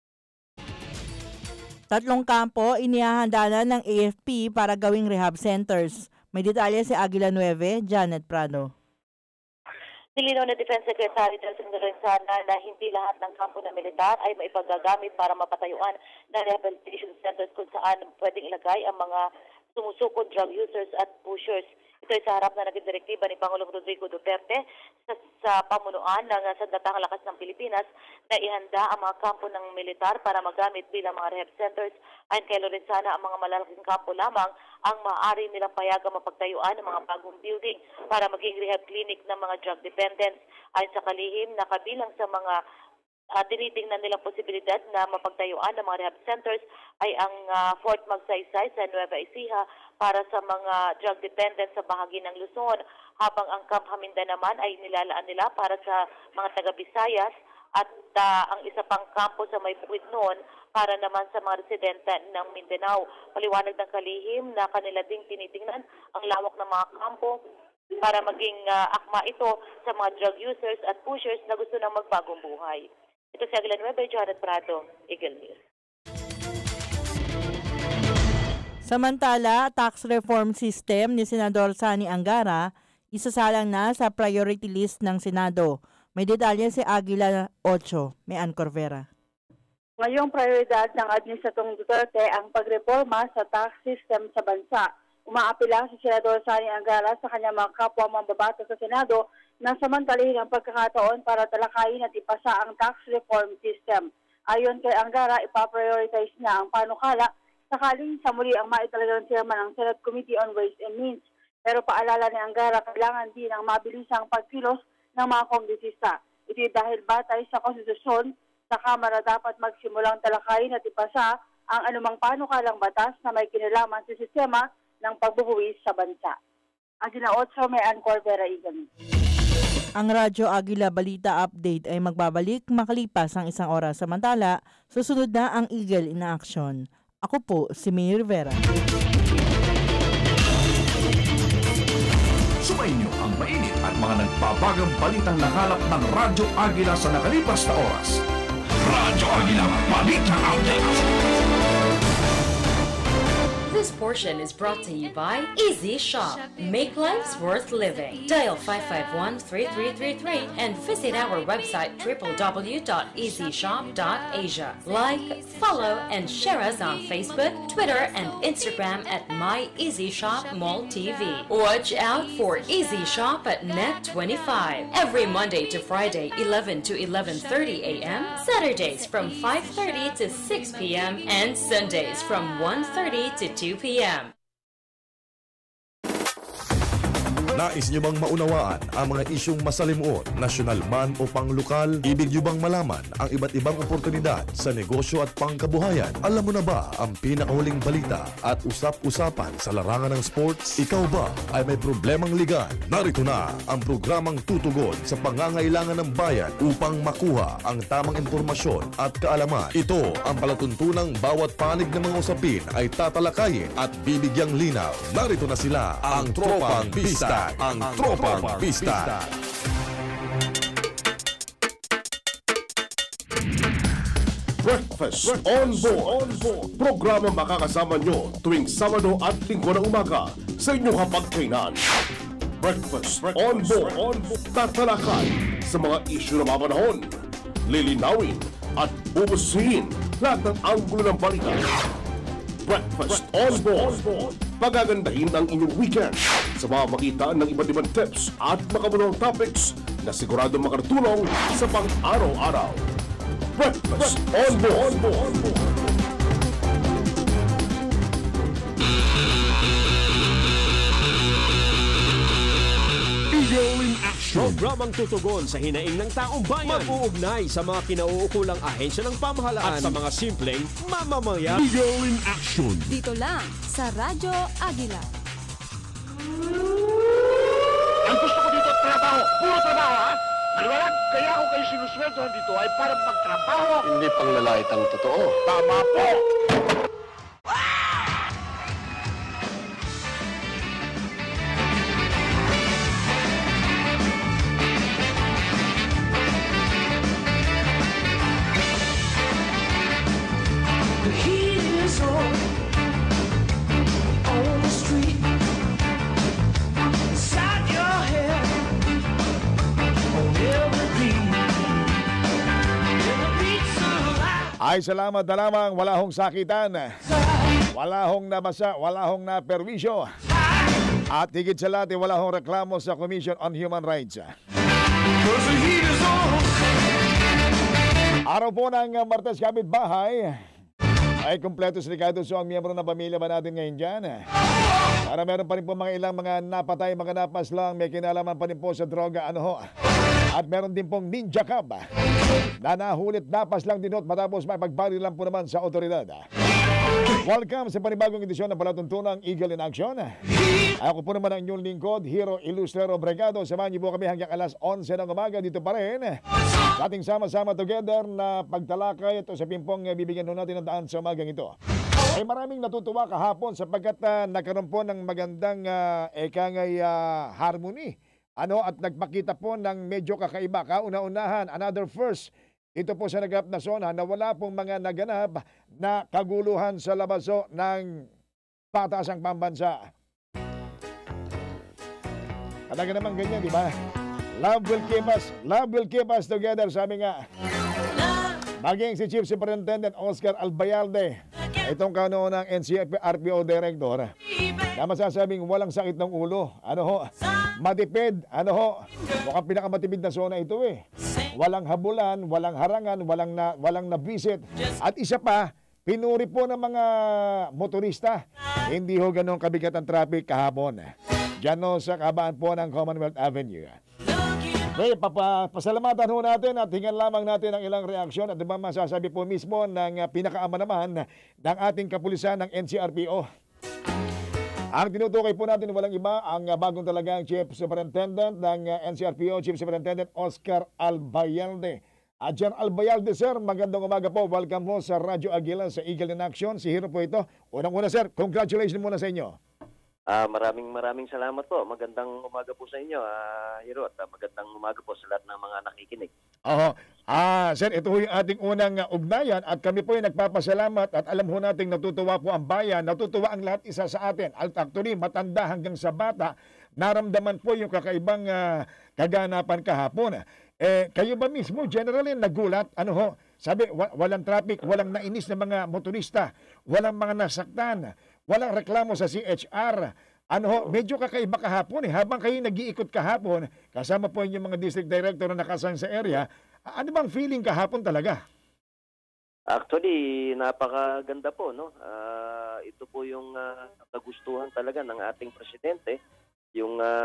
3 kampo inihahanda na ng AFP para gawing rehab centers. May detalye si Agila 9, Janet Prado. Nilinaw na Defense Secretary Delson Lorenzana na hindi lahat ng kampo ng militar ay maipagagamit para mapatayuan na rehabilitation centers kung saan pwedeng ilagay ang mga sumusukod drug users at pushers. Ito ay sa harap na naging direktiba ni Pangulong Rodrigo Duterte sa pamunuan ng Sandatang Lakas ng Pilipinas na ihanda ang mga kampo ng militar para magamit bilang mga rehab centers. Ayon kay Lorenzana, ang mga malalaking kampo lamang ang maaari nilang payagang mapagtayuan ng mga bagong building para maging rehab clinic ng mga drug dependents. Ayon sa kalihim na kabilang sa mga tinitingnan nilang posibilidad na mapagtayuan ng mga rehab centers ay ang Fort Magsaysay sa Nueva Ecija para sa mga drug dependents sa bahagi ng Luzon, habang ang Camp Haminda naman ay nilalaan nila para sa mga taga-Visayas at ang isa pang kampo sa may Bukidnon para naman sa mga residente ng Mindanao. Paliwanag ng kalihim na kanila ding tinitingnan ang lawak ng mga kampo para maging akma ito sa mga drug users at pushers na gusto ng magbagong buhay. Ito si Agila 9, Janet Prado, Eagle News. Samantala, tax reform system ni Senador Sani Angara isasalang na sa priority list ng Senado. May detalye si Agila 8, Mean Corvera. Ngayong prioridad ng Administratong Duterte ang pagreforma sa tax system sa bansa. Umaapila si Senador Sani Angara sa kanyang mga kapwa mambabato sa Senado na samantalahin ang pagkakataon para talakayin at ipasa ang tax reform system. Ayon kay Angara, ipaprioritize na ang panukala sakaling sa muli ang maitalaga ng chairman ng Senate Committee on Ways and Means. Pero paalala ni Angara, kailangan din ang mabilisang pagkilos ng mga kongresista. Ito dahil batay sa konstitusyon, sa Kamara dapat magsimulang talakayin at ipasa ang anumang panukalang batas na may kinalaman sa sistema ng pagbubuwis sa bansa. Agila 8, Mean Corvera, Eagle. Ang Radyo Agila Balita Update ay magbabalik makalipas ang 1 oras. Samantala, susunod na ang Eagle in Action. Ako po si Mayor Rivera. Sumainyo ang mainit at mga nagbabagang balitang nakalap ng Radyo Agila sa nakalipas na oras. Radyo Agila Balita Update. This portion is brought to you by Easy Shop. Make lives worth living. Dial 551-3333 and visit our website www.easyshop.asia. Like, follow, and share us on Facebook, Twitter, and Instagram at My Easy Shop Mall TV. Watch out for Easy Shop at Net 25 every Monday to Friday, 11 to 11:30 a.m., Saturdays from 5:30 to 6 p.m., and Sundays from 1:30 to 2 p.m. Nais nyo bang maunawaan ang mga isyong masalimuot, nasyonal man o panglokal? Ibig nyo bang malaman ang iba't ibang oportunidad sa negosyo at pangkabuhayan? Alam mo na ba ang pinakahuling balita at usap-usapan sa larangan ng sports? Ikaw ba ay may problemang legal? Narito na ang programang tutugon sa pangangailangan ng bayan upang makuha ang tamang impormasyon at kaalaman. Ito ang palatuntunang bawat panig ng mga usapin ay tatalakayin at bibigyang linaw. Narito na sila, ang Tropang Pista. Ang Tropang Pista. Breakfast on Board. Programa makakasama nyo tuwing Sabado at Linggo ng umaga sa inyong hapagkainan. Breakfast on Board. Tatalakay sa mga isyu na mapanahon, lilinawin at bubusihin lahat ng anggulo ng balita. Breakfast on Board. Pagagandahin ang inyong weekend sa pamamagitan ng iba't ibang tips at makabulong topics na siguradong makatulong sa pang-araw-araw. Breakfast on Board. Eagle in Action. Programang tutugon sa hinaing ng taong bayan. Mag-uugnay sa mga kinauukulang ahensya ng pamahalaan at sa mga simpleng mamamayan. Eagle in Action. Dito lang sa Radyo Agila. Ang gusto ko dito, trabaho. Puro trabaho, ha? Maliwalag, kaya ako kayo sinusweldohan dito ay para magtrabaho. Hindi pang lalait ang totoo. Tama po. Ay salamat na lamang, wala hong sakitan, wala hong nabasa, wala hong naperwisyo, at higit sa lahat wala hong reklamo sa Commission on Human Rights. Araw po ng Martes Kapitbahay ay kumpleto si Ricardo So, ang miyembro ng pamilya ba natin ngayon dyan? Para meron pa rin po mga ilang mga napatay, mga napaslang, may kinalaman pa rin po sa droga, At meron din pong Ninja Cab na nahulit napas lang din matapos may pagbari lang po naman sa otoridad. Welcome sa panibagong edisyon ng palatuntunang Eagle in Action. Ako po naman ang inyong lingkod, Hero Ilustrero Bregado. Samahan niyo po kami hanggang alas 11 ng umaga dito pa rin. Sa ating sama-sama together na pagtalakay ito sa pimpong bibigyan natin ng daan sa umagang ito. Ay maraming natutuwa kahapon sapagkat nagkaroon po ng magandang harmony. At nagpakita po ng medyo kakaiba, kauna-unahan, another first. Ito po sa naganap na zona na wala pong mga naganap na kaguluhan sa labaso ng patasang pambansa. Talaga naman ganyan, di ba? Love will keep us together, sabi nga. Maging si Chief Superintendent Oscar Albayalde, itong kanuunang NCRPO Director, na masasabing walang sakit ng ulo. Matipid, mukhang pinakamatipid na zona ito Walang habulan, walang harangan, walang nabisit. At isa pa, pinuri po ng mga motorista. Hindi ho ganun kabigat ang traffic kahapon. Diyan sa kabaan po ng Commonwealth Avenue. Okay, pasalamatan ho natin at hingan lamang natin ang ilang reaksyon at diba masasabi po mismo ng pinakaama naman ng ating kapulisan ng NCRPO. Ang tinutukoy po natin walang iba ang bagong talagang Chief Superintendent ng NCRPO, Chief Superintendent Oscar Albayalde. General Albayalde, sir, magandang umaga po. Welcome po sa Radyo Agila sa Eagle in Action. Si Hero po ito. Unang-una, sir, congratulations muna sa inyo. Maraming salamat po. Magandang umaga po sa inyo, Hero. At magandang umaga po sa lahat ng mga nakikinig. Sir, ito yung ating unang ugnayan at kami po ay nagpapasalamat at alam ho nating natutuwa po ang bayan, natutuwa ang lahat isa sa atin. Actually, matanda hanggang sa bata, naramdaman po yung kakaibang kaganapan kahapon. Kayo ba mismo, generally, nagulat? Sabi, walang traffic, walang nainis na mga motorista, walang mga nasaktan, walang reklamo sa CHR. Medyo kakaiba kahapon Habang kayo nag-iikot kahapon, kasama po yung mga district director na nakasang sa area, ano bang feeling kahapon talaga? Actually, napakaganda po, Ito po yung kagustuhan talaga ng ating presidente, yung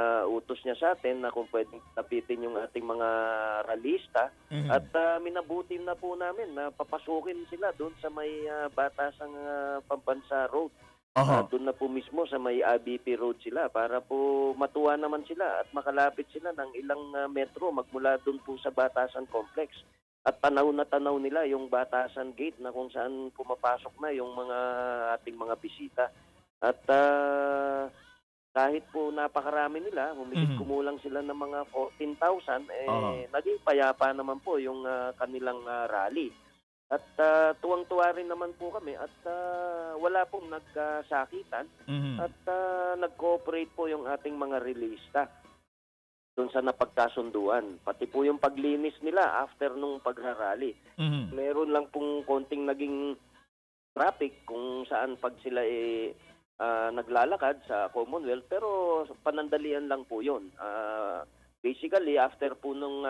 inutos niya sa atin na kung pwedeng tapitin yung ating mga ralista. At minabuti na po namin na papasukin sila doon sa may Batasang Pambansa Road. Doon na po mismo sa may ABP Road sila para po matuwa naman sila at makalapit sila ng ilang metro magmula doon po sa Batasan Complex. At tanaw na tanaw nila yung Batasan Gate na kung saan pumapasok na yung mga ating mga bisita. At kahit po napakarami nila, humigit kumulang sila ng mga 14,000, naging payapa naman po yung kanilang rally. At tuwang-tuwa rin naman po kami at wala pong nagkasakitan at nag-cooperate po yung ating mga relista doon sa napagkasunduan. Pati po yung paglinis nila after nung pagrarally. Meron lang pong konting naging traffic kung saan pag sila naglalakad sa Commonwealth, pero panandalian lang po yun. Basically, after po nung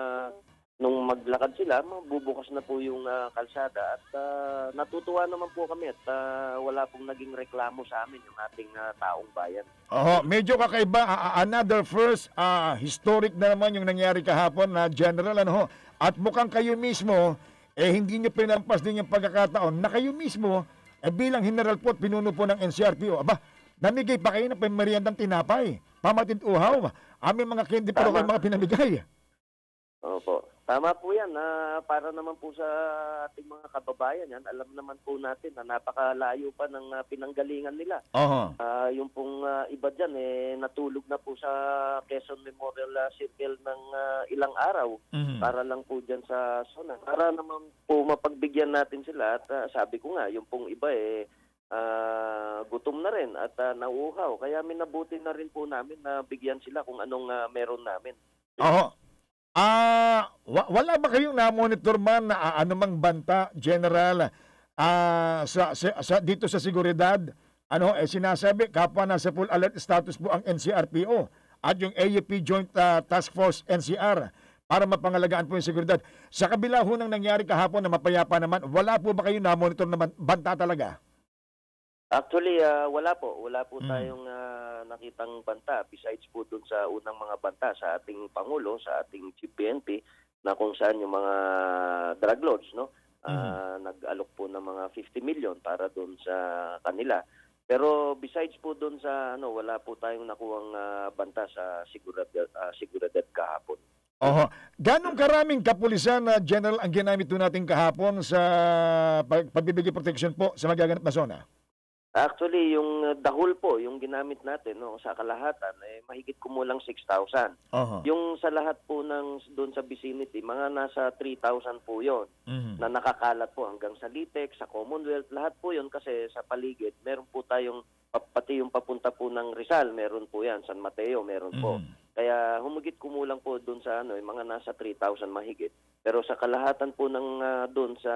maglakad sila, bubukas na po yung kalsada at natutuwa naman po kami at wala pong naging reklamo sa amin yung ating taong bayan. Medyo kakaiba. Another first, historic na naman yung nangyari kahapon na General, at mukhang kayo mismo, hindi nyo pinampas din yung pagkakataon na kayo mismo, bilang general po at pinuno po ng NCRPO, namigay pa kayo ng pameriendang tinapay, pamatid uhaw, aming mga candy pero kayo mga pinamigay. Opo. Tama po yan. Para naman po sa ating mga kababayan yan, alam naman po natin na napakalayo pa ng pinanggalingan nila. Yung pong iba dyan, natulog na po sa Quezon Memorial Circle ng ilang araw para lang po dyan sa zona. Para naman po mapagbigyan natin sila at sabi ko nga, yung pong iba gutom na rin at nauuhaw. Kaya minabuti na rin po namin na bigyan sila kung anong meron namin. Wala ba kayong na-monitor man na anumang banta, General, dito sa seguridad? Sinasabi, kapwa nasa full alert status po ang NCRPO at yung AFP Joint Task Force NCR para mapangalagaan po yung seguridad. Sa kabila ho ng nangyari kahapon na mapayapa naman, wala po ba kayong na-monitor na banta talaga? Actually, wala po. Wala po tayong nakitang banta besides po dun sa unang mga banta sa ating Pangulo, sa ating Chief PNP, na kung saan yung mga drug lords, nag-alok po ng mga 50 million para dun sa kanila. Pero besides po dun sa wala po tayong nakuhang banta sa seguridad kahapon. Ganong karaming kapulisan, General, ang ginamit po natin kahapon sa pagbibigay protection po sa magaganap na zona? Actually, yung dahol po, yung ginamit natin sa kalahatan, mahigit kumulang 6,000. Yung sa lahat po doon sa vicinity, mga nasa 3,000 po yon na nakakalat po hanggang sa Litex, sa Commonwealth, lahat po yon kasi sa paligid, meron po tayong, pati yung papunta po ng Rizal, meron po yan, San Mateo, meron po. Kaya humigit kumulang po doon sa mga nasa 3,000 mahigit. Pero sa kalahatan po ng doon sa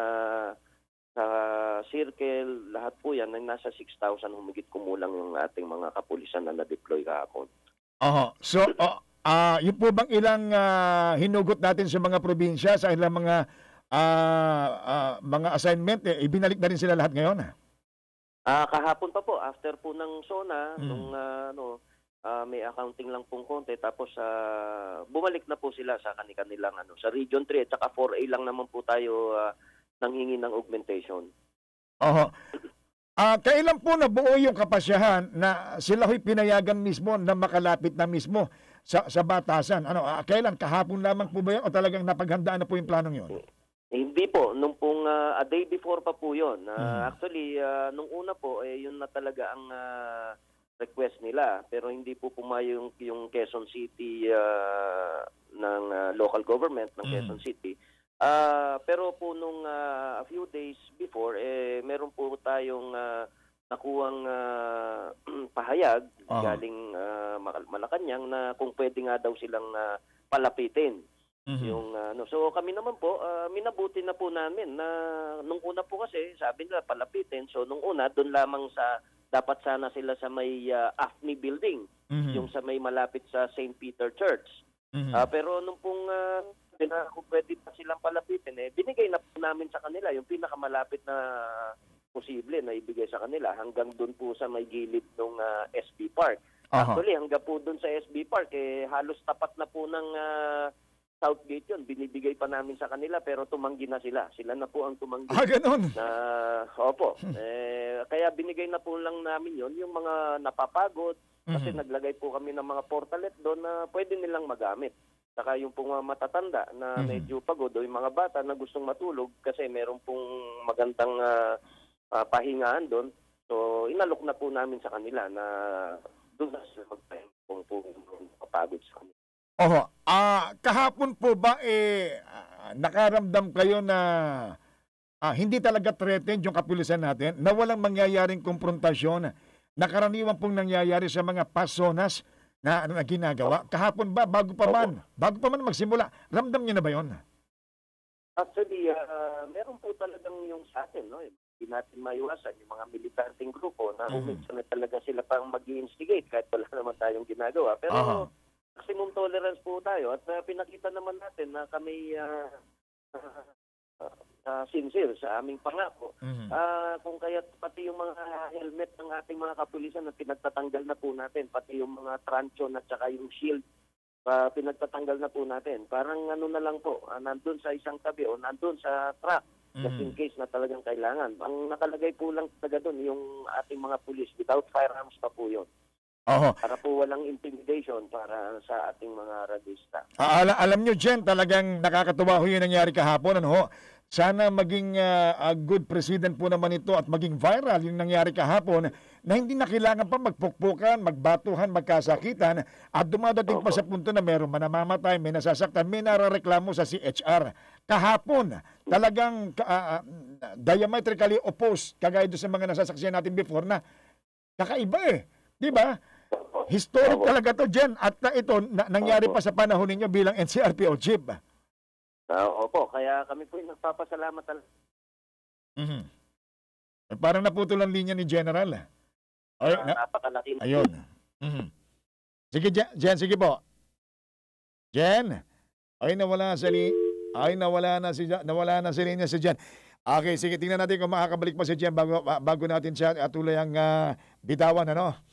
circle, lahat po yan, nasa 6,000 humigit kumulang yung ating mga kapulisan na na-deploy kahapon. So, yun po bang ilang hinugot natin sa mga probinsya, sa ilang mga assignment, ibinalik na rin sila lahat ngayon? Kahapon pa po, after po ng SONA, nung may accounting lang pong konti, tapos bumalik na po sila sa kanilang sa Region 3 at saka 4A lang naman po tayo nanghingi ng augmentation. Kailan po nabuo yung kapasyahan na sila ho'y pinayagan mismo na makalapit na mismo sa batasan? Kailan? Kahapon lamang po ba yan o talagang napaghandaan na po yung planong yun? Hindi po. Nung pong a day before pa po yun. Actually, nung una po, yun na talaga ang request nila. Pero hindi po pumayo yung Quezon City ng local government ng Quezon City. Pero po nung a few days before, meron po tayong nakuhang pahayag galing Malacanang na kung pwede nga daw silang palapitin. Yung so kami naman po minabuti na po namin na nung una po kasi sabi nila palapitin. So nung una doon lamang sa dapat sana sila sa may AFNI building, yung sa may malapit sa St. Peter Church. Pero nung pong na kung pwede pa silang palapitin, binigay na po namin sa kanila yung pinakamalapit na posible na ibigay sa kanila hanggang doon po sa may gilid ng SP Park. Actually, hanggang po doon sa SB Park, halos tapat na po ng Southgate yun. Binibigay pa namin sa kanila pero tumanggi na sila. Sila na po ang tumanggi. Ganon? Opo. Kaya binigay na po lang namin yun, yung mga napapagod, kasi naglagay po kami ng mga portalet doon na pwede nilang magamit. Saka yung pong matatanda na medyo pagod o yung mga bata na gustong matulog kasi meron pong magandang pahingaan doon. So, inalok na po namin sa kanila na doon na sila magpahinga kung mapagod sa kanila. Kahapon po ba nakaramdam kayo na hindi talaga threatened yung kapulisan natin, na walang mangyayaring konfrontasyon na karaniwan pong nangyayari sa mga pasonas na ginagawa? Kahapon ba, bago pa man magsimula, ramdam niyo na ba yun? Actually, meron po talagang yung sa atin, no? Hindi natin maiwasan yung mga militanteng grupo na uminsan na talaga sila pang mag-i-instigate kahit wala naman tayong ginagawa. Pero maximum tolerance po tayo at pinakita naman natin na kami sincere sa aming pangako. Kung kaya pati yung mga helmet ng ating mga kapulisan na pinagtatanggal na po natin, pati yung mga truncheon at saka yung shield, pinagtatanggal na po natin. Parang ano na lang po, nandun sa isang tabi o nandun sa truck, just in case na talagang kailangan. Ang nakalagay po lang talaga doon, yung ating mga pulis, without firearms pa po yun. Para po walang intimidation para sa ating mga radista. Alam nyo, Jen, talagang nakakatuwa ho yung nangyari kahapon. Sana maging good president po naman ito at maging viral yung nangyari kahapon na hindi na kailangan pa magpukpukan, magbatuhan, magkasakitan at dumadating pa sa punto na meron manamamatay, may nasasaktan, may narareklamo sa CHR. Kahapon, talagang diametrically opposed kagaya doon sa mga nasasaksihan natin before na kakaiba Di ba? Historic talaga to, Jen. At ito, nangyari pa sa panahon ninyo bilang NCRPO chief. Opo, kaya kami po yung nagpapasalamat talaga. Parang naputol ang linya ni General. Napakalaki. Ayun. Sige, Jen, sige po. Jen, nawala na si linya si Jen. Okay, sige, tingnan natin kung makakabalik pa si Jen bago natin siya tuloy ang bitawan,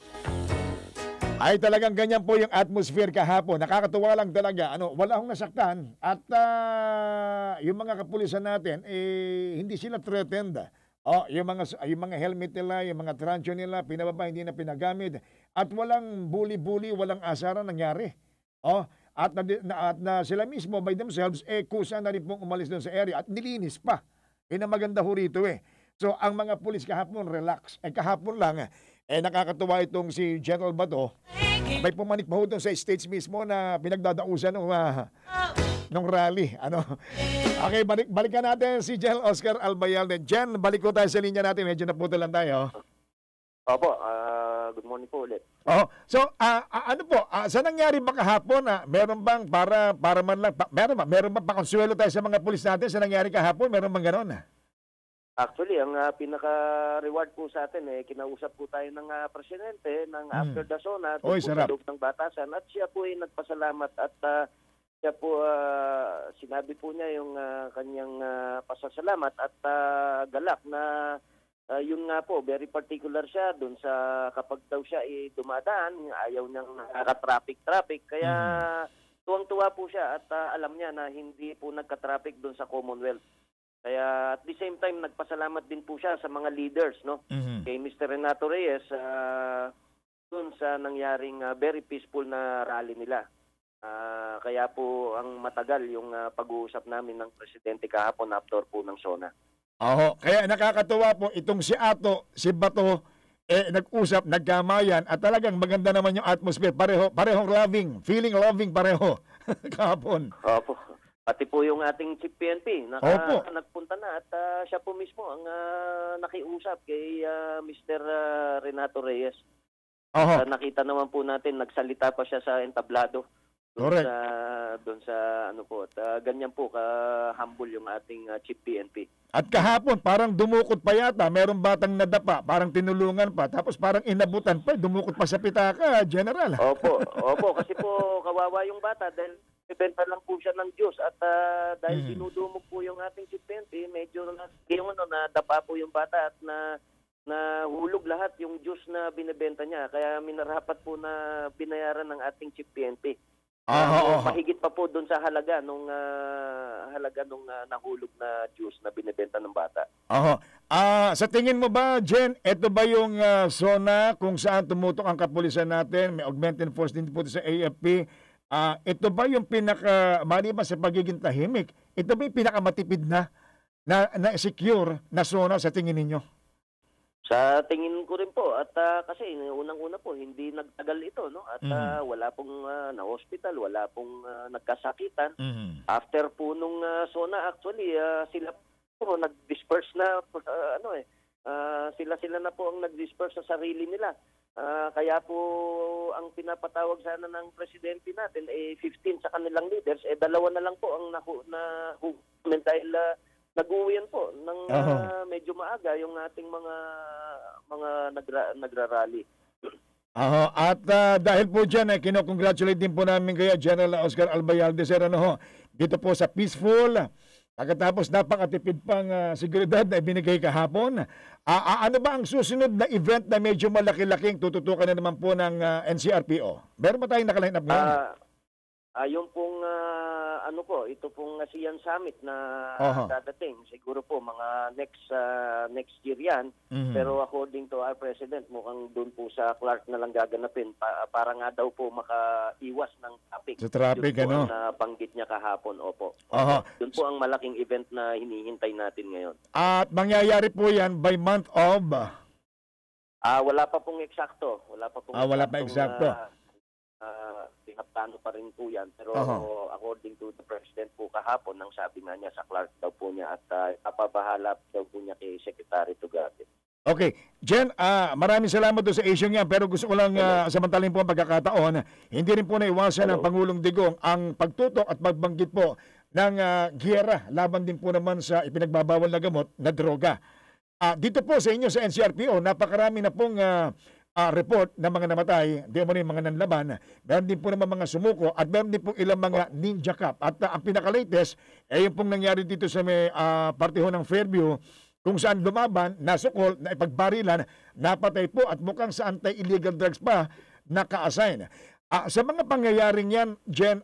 Ay talagang ganyan po yung atmosphere kahapon. Nakakatuwa lang talaga. Wala akong nasaktan. At yung mga kapulisan natin, hindi sila threatened. Yung mga helmet nila, yung mga truncheon nila, pinababa, hindi na pinagamit. At walang bully-bully, walang asaran nangyari. At na sila mismo, by themselves, kusa na rin pong umalis doon sa area. At nilinis pa. Yun ang maganda ho rito So, ang mga pulis kahapon, relax. Kahapon lang, nakakatuwa itong si General Bato. May pumanik pa ho doon sa stage mismo na pinagdadausan nung rally. Okay, balikan natin si General Oscar Albayalde. Jen, balik ko tayo sa linya natin. Medyo naputulan tayo. Opo, good morning po ulit. So, sa nangyari ba kahapon, meron bang para man lang, meron bang pakonsuelo tayo sa mga pulis natin sa nangyari kahapon? Meron bang gano'n? Actually, ang pinaka-reward po sa atin, kinausap po tayo ng presidente ng After the Zona sa loob ng batasan at siya po ay nagpasalamat at siya po, sinabi po niya yung kanyang pasasalamat at galak na yun nga po, very particular siya dun sa kapag daw siya dumadaan, ayaw niyang nakaka-traffic. Kaya tuwang-tuwa po siya at alam niya na hindi po nagka-traffic dun sa Commonwealth. Kaya at the same time, nagpasalamat din po siya sa mga leaders, kay Mr. Renato Reyes dun sa nangyaring very peaceful na rally nila. Kaya po ang matagal yung pag-uusap namin ng presidente kahapon after po ng SONA. Kaya nakakatuwa po itong si Ato, si Bato, nag-usap, nagkamayan at talagang maganda naman yung atmosphere. Parehong loving, feeling loving pareho kahapon. Opo. Pati po yung ating Chief PNP, nagpunta na at siya po mismo ang nakiusap kay Mr. Renato Reyes. Nakita naman po natin, nagsalita pa siya sa entablado. Correct. Doon sa ganyan po ka-humble yung ating Chief PNP. At kahapon, parang dumukot pa yata, merong batang nadapa, parang tinulungan pa, tapos parang inabutan pa, dumukot pa sa pitaka, General. Opo, kasi po kawawa yung bata dahil ibenta lang po siya ng Diyos at dahil dinudumog po yung ating Chief PNP, medyo nadapa po yung bata at na hulog lahat yung juice na binebenta niya. Kaya minarapat po na binayaran ng ating chief PNP. Mahigit pa po doon sa halaga nung nahulog na juice na binebenta ng bata. Sa tingin mo ba, Jen, ito ba yung zona kung saan tumutok ang kapulisan natin? May augmented force din po sa AFP. Ito ba yung maliban sa pagiging tahimik, ito ba yung pinakamatipid na secure na zona sa tingin ninyo? Sa tingin ko rin po, at kasi unang-una po, hindi nagtagal ito, no? At wala pong na-hospital, wala pong nagkasakitan. After po nung zona, actually, sila po nag-disperse na, sila na po ang nag-disperse sa sarili nila. Kaya po ang pinapatawag sana ng presidente natin 15 sa kanilang leaders, 2 na lang po ang nahukuman dahil nag-uwian po ng medyo maaga yung ating mga nagrarally. At dahil po dyan, kinocongratulate din po namin kaya General Oscar Albayalde, sir, dito po sa peaceful, pagkatapos napakatipid pang seguridad na ibinigay kahapon. Ano ba ang susunod na event na medyo malaki-laking tututukan na naman po ng NCRPO? Meron ba tayong nakaline up ngayon? Yung pong ito pong ASEAN Summit na dadating, siguro po mga next year yan. Pero according to our President, mukhang doon po sa Clark na lang gaganapin para nga daw po makaiwas ng traffic. Sa traffic, yun po na banggit niya kahapon, opo. Doon po ang malaking event na hinihintay natin ngayon. At mangyayari po yan by month of? Wala pa pong eksakto. Wala pa eksakto. Tinaptano pa rin po yan. Pero according to the President po kahapon, nang sabi nga niya sa Clark daw po niya at ipapabahala daw po niya kay Secretary Tugate. Okay. Jen, maraming salamat doon sa issue niya, pero gusto ko lang samantalin po ang pagkakataon. Hindi rin po naiwasan ng Pangulong Digong ang pagtutok at pagbanggit po ng giyera laban din po naman sa ipinagbabawal na gamot na droga. Dito po sa inyo sa NCRPO, napakarami na pong report ng mga namatay, di mo yung mga nanlaban, meron din po naman mga sumuko at meron din po ilang mga ninja cup. At ang pinaka-latest, yung pong nangyari dito sa may partiho ng Fairview, kung saan lumaban, nasukol, na ipagbarilan, napatay po at mukhang sa anti-illegal drugs pa naka-assign. Sa mga pangyayaring yan, Jen,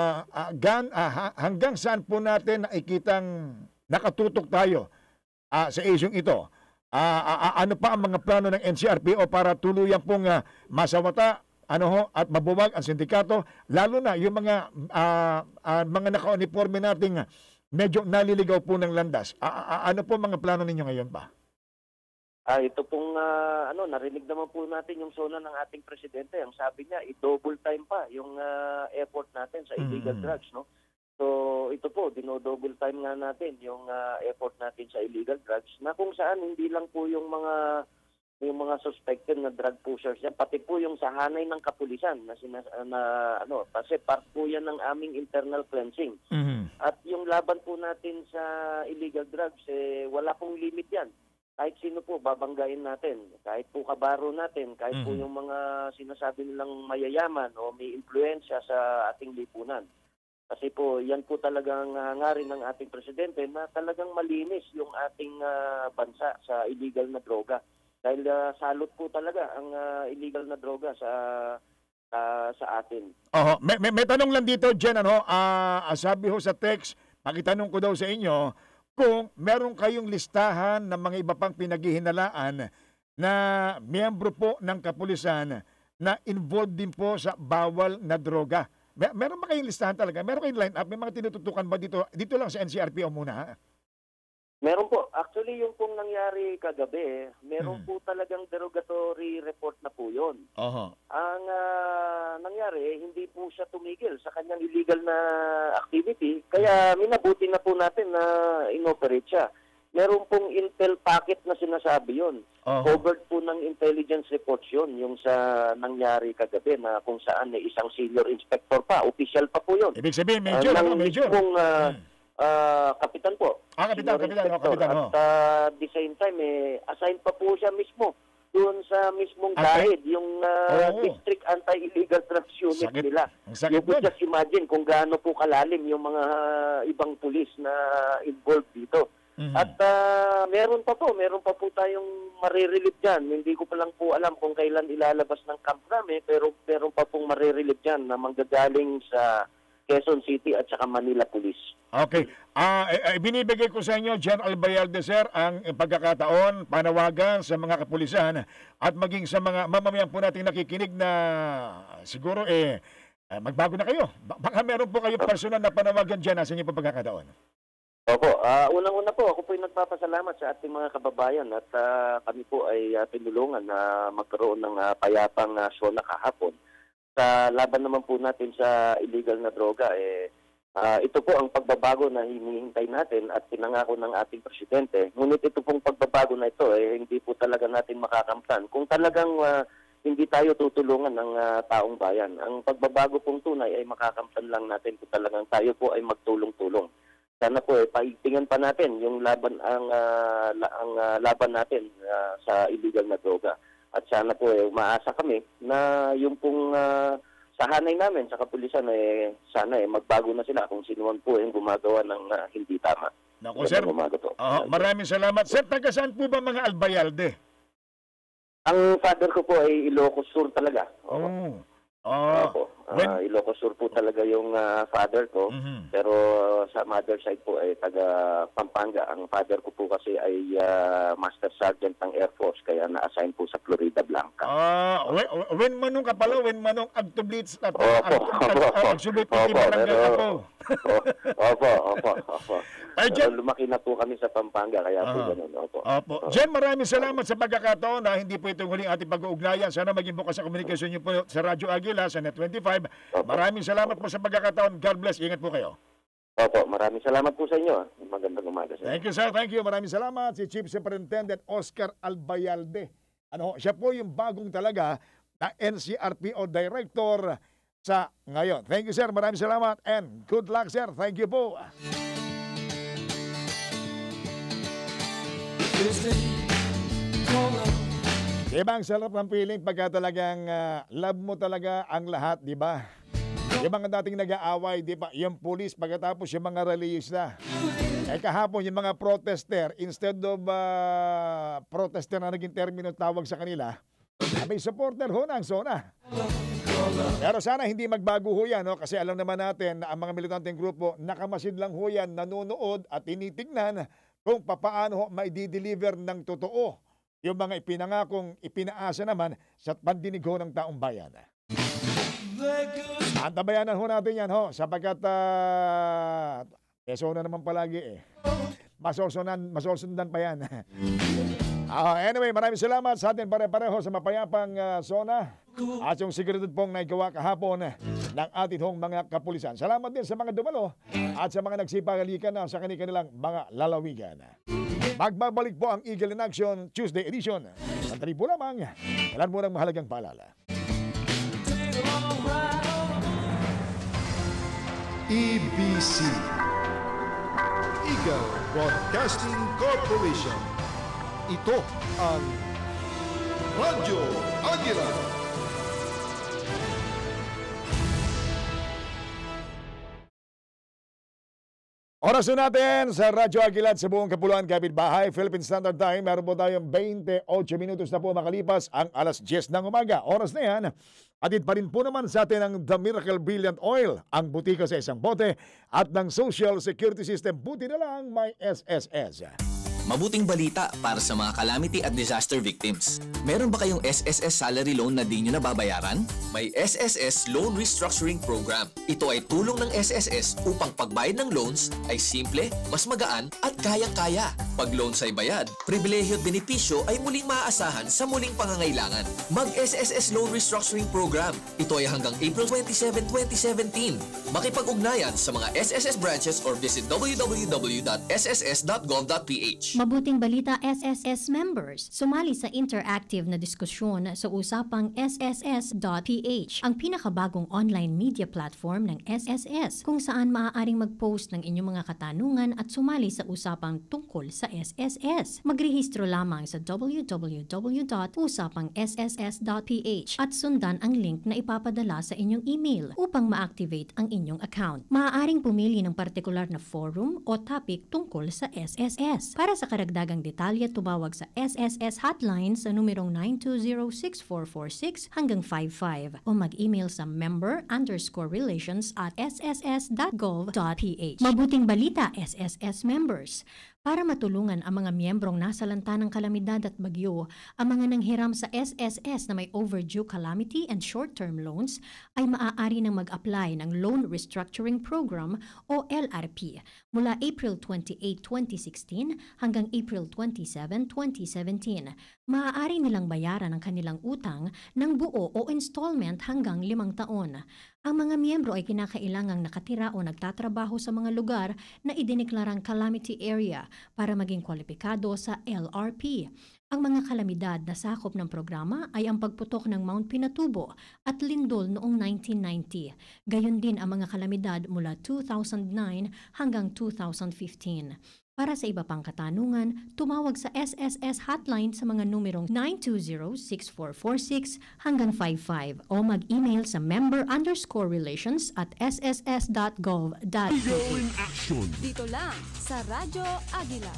hanggang saan po natin nakikitang nakatutok tayo sa isyong ito? Ano pa ang mga plano ng NCRPO para tuluyang pong masawata at mabuwag ang sindikato, lalo na yung mga naka-uniforme nating medyo naliligaw po ng landas. Ano po mga plano ninyo ngayon pa? Ito pong narinig naman po natin yung zona ng ating presidente. Ang sabi niya, i-double time pa yung effort natin sa illegal drugs, no? So ito po, dino-double time nga natin yung effort natin sa illegal drugs, na kung saan hindi lang po yung mga suspected na drug pushers yan, pati po yung sa hanay ng kapulisan kasi part po yan ng aming internal cleansing. At yung laban po natin sa illegal drugs, wala pong limit yan. Kahit sino po babanggain natin, kahit po kabaro natin, kahit po yung mga sinasabi nilang mayayaman o may impluensya sa ating lipunan. Kasi po, yan po talagang hangarin ng ating presidente na talagang malinis yung ating bansa sa illegal na droga. Dahil salot po talaga ang illegal na droga sa atin. May tanong lang dito, Jen, sabi ho sa text, pakitanong ko daw sa inyo, kung meron kayong listahan ng mga iba pang pinaghihinalaan na miyembro po ng kapulisan na involved din po sa bawal na droga. Meron ba kayong listahan talaga? Meron kayong line-up? May mga tinututukan ba dito? Dito lang sa NCRPO muna. Meron po. Actually, yung pong nangyari kagabi, meron po talagang derogatory report na po yun. Ang nangyari, hindi po siya tumigil sa kanyang illegal na activity. Kaya minabuti na po natin na inoperate siya. Meron pong intel packet na sinasabi yun. Covered po ng intelligence reports yun, yung sa nangyari kagabi na kung saan isang senior inspector pa, official pa po yun. Ibig sabihin, major, major. Kapitan po. Kapitan. At the same time, assigned pa po siya mismo doon sa mismong dahid, yung District Anti-Illegal Drugs Unit nila. You could just imagine kung gaano po kalalim yung mga ibang pulis na involved dito. At meron pa po tayong marirelieve dyan. Hindi ko pa lang po alam kung kailan ilalabas ng camp namin, pero meron pa pong marirelieve dyan na manggagaling sa Quezon City at saka Manila Police. Okay. Binibigay ko sa inyo, General Albayalde, sir, ang pagkakataon, panawagan sa mga kapulisan at maging sa mga mamamayan po nating nakikinig na siguro magbago na kayo. Baka meron po kayo personal na panawagan dyan sa inyo po pagkakataon. Opo. Unang-una po, ako po ay nagpapasalamat sa ating mga kababayan at kami po ay tinulungan na magkaroon ng payapang SONA kahapon. Sa laban naman po natin sa illegal na droga, ito po ang pagbabago na hinihintay natin at pinangako ng ating presidente. Ngunit ito pong pagbabago na ito, hindi po talaga natin makakamtan. Kung talagang hindi tayo tutulungan ng taong bayan, ang pagbabago pong tunay ay makakamtan lang natin kung talagang tayo po ay magtulong-tulong. Sana po paigtingan pa natin yung laban ang laban natin sa illegal na droga. At sana po umaasa kami na yung pong sa hanay namin sa kapulisan sana magbago na sila kung sino man po yung gumagawa ng hindi tama. Naku, sir. Maraming salamat. Sir, taga saan po ba mga Albayalde? Ang father ko po ay Ilocos Sur talaga. Ilocos Sur po talaga yung father ko. Pero sa mother side po ay taga Pampanga. Ang father ko po kasi ay Master Sergeant ng Air Force kaya na-assign po sa Florida Blanca. Wen manong ka pala, wen manong agtublitz at agsubit po Opo. Pero lumaki na po kami sa Pampanga kaya po ganun. Opo. Jen, maraming salamat sa pagkakataon na hindi po itong huling ating pag-uugnayan. Sana maging bukas sa komunikasyon niyo po sa Radyo Agila sa Net25. Maraming salamat po sa pagkakataon. God bless. Ingat po kayo. Opo, maraming salamat po sa inyo. Magandang umaga sa inyo. Thank you, sir. Thank you. Maraming salamat. Si Chief Superintendent Oscar Albayalde. Siya po yung bagong talaga na NCRPO Director sa ngayon. Thank you, sir. Maraming salamat and good luck, sir. Thank you po. Diba ang sarap ng feeling pagka talagang love mo talaga ang lahat, di ba? Yung mga dating nag-aaway, di ba? Yung police, pagkatapos yung mga reliyista. Kahapon yung mga protester, instead of protester na naging termino tawag sa kanila, may supporter ho ng SONA. Pero sana hindi magbago ho yan, no? Kasi alam naman natin na ang mga militanteng grupo, nakamasid lang ho yan, nanonood at tinitignan kung papaano maidi-deliver ng totoo yung mga ipinangakong ipinaasa naman sa pandinig ho ng taong bayan. Antabayanan ho natin yan ho sapagkat SONA naman palagi masosundan pa yan. Anyway, maraming salamat sa atin pare-pareho sa mapayapang SONA at yung seguridad pong naigawa kahapon ng ating hong mga kapulisan. Salamat din sa mga dumalo at sa mga nagsipagalikan na sa kanilang mga lalawigan. Magbabalik po ang Eagle in Action Tuesday edition. Sandali po lamang, ilan mo ng mahalagang paalala. EBC Eagle Broadcasting Corporation. Ito ang Radyo Agila. Oras natin sa Radyo Agila sa buong Kapuluan, Kapitbahay, Philippine Standard Time. Meron po tayong 28 minutos na po makalipas ang alas 10 ng umaga. Oras na yan. Atid pa rin po naman sa atin ang The Miracle Brilliant Oil, ang butika sa isang bote at ng Social Security System. Buti na lang may SSS. Mabuting balita para sa mga calamity at disaster victims. Meron ba kayong SSS salary loan na di nyo nababayaran? May SSS Loan Restructuring Program. Ito ay tulong ng SSS upang pagbayad ng loans ay simple, mas magaan at kayang-kaya. Pag loans ay bayad, pribilehyo at benepisyo ay muling maaasahan sa muling pangangailangan. Mag-SSS Loan Restructuring Program. Ito ay hanggang April 27, 2017. Makipag-ugnayan sa mga SSS branches or visit www.sss.gov.ph. Mabuting balita SSS members, sumali sa interactive na diskusyon sa usapang sss.ph, ang pinakabagong online media platform ng SSS, kung saan maaaring mag-post ng inyong mga katanungan at sumali sa usapang tungkol sa SSS. Magrehistro lamang sa www.usapang.sss.ph at sundan ang link na ipapadala sa inyong email upang ma-activate ang inyong account. Maaaring pumili ng partikular na forum o topic tungkol sa SSS. Para sa karagdagang detalye, tumawag sa SSS hotline sa numerong 920-6446 hanggang 55 o mag-email sa member_relations@sss.gov.ph. Mabuting balita, SSS members! Para matulungan ang mga miyembrong nasalanta ng kalamidad at bagyo, ang mga nanghiram sa SSS na may overdue calamity and short-term loans ay maaari nang mag-apply ng Loan Restructuring Program o LRP mula April 28, 2016 hanggang April 27, 2017. Maaari nilang bayaran ang kanilang utang ng buo o installment hanggang 5 taon. Ang mga miyembro ay kinakailangang nakatira o nagtatrabaho sa mga lugar na idineklarang calamity area para maging kwalipikado sa LRP. Ang mga kalamidad na sakop ng programa ay ang pagputok ng Mount Pinatubo at lindol noong 1990. Gayon din ang mga kalamidad mula 2009 hanggang 2015. Para sa iba pang katanungan, tumawag sa SSS hotline sa mga numerong 920-6446 hanggang 55 o mag-email sa member_relations@sss.gov.ph. Dito lang sa Radyo Agila.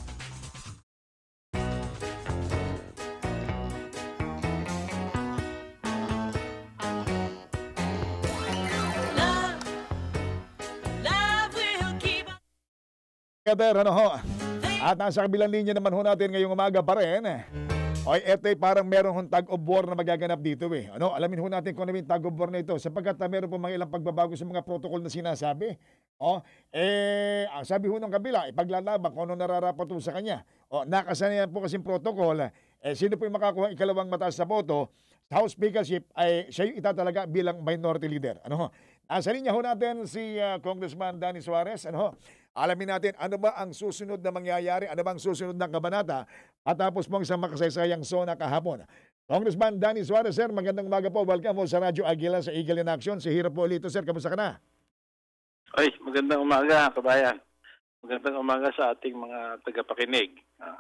Kader, ano ho? At nasa kabilang linya naman ho natin ngayong umaga pa rin. Oy, eto parang meron hong tag-of-war na magaganap dito eh. Ano, alamin ho natin kung ano yung tag-of-war na ito sapagkat meron po mga ilang pagbabago sa mga protocol na sinasabi. Ang sabi ho ng kabila, ipaglalaban kung ano nararapat sa kanya. Nakasanayan po kasing protocol, sino po yung makakuha ikalawang mataas na boto, sa House Speakership ay siya yung itatalaga bilang minority leader. Ano ho? Nasa linya ho natin si Congressman Danny Suarez. Ano ho? Alamin natin ano ba ang susunod na mangyayari, ano ba ang susunod na kabanata patapos po ang isang makasaysayang SONA kahapon. Congressman Danny Suarez, sir, magandang umaga po. Welcome po sa Radyo Agila sa Eagle in Action. Si Hiro po ulit, sir. Kamusta ka na? Ay, magandang umaga, kabayan. Magandang umaga sa ating mga tagapakinig.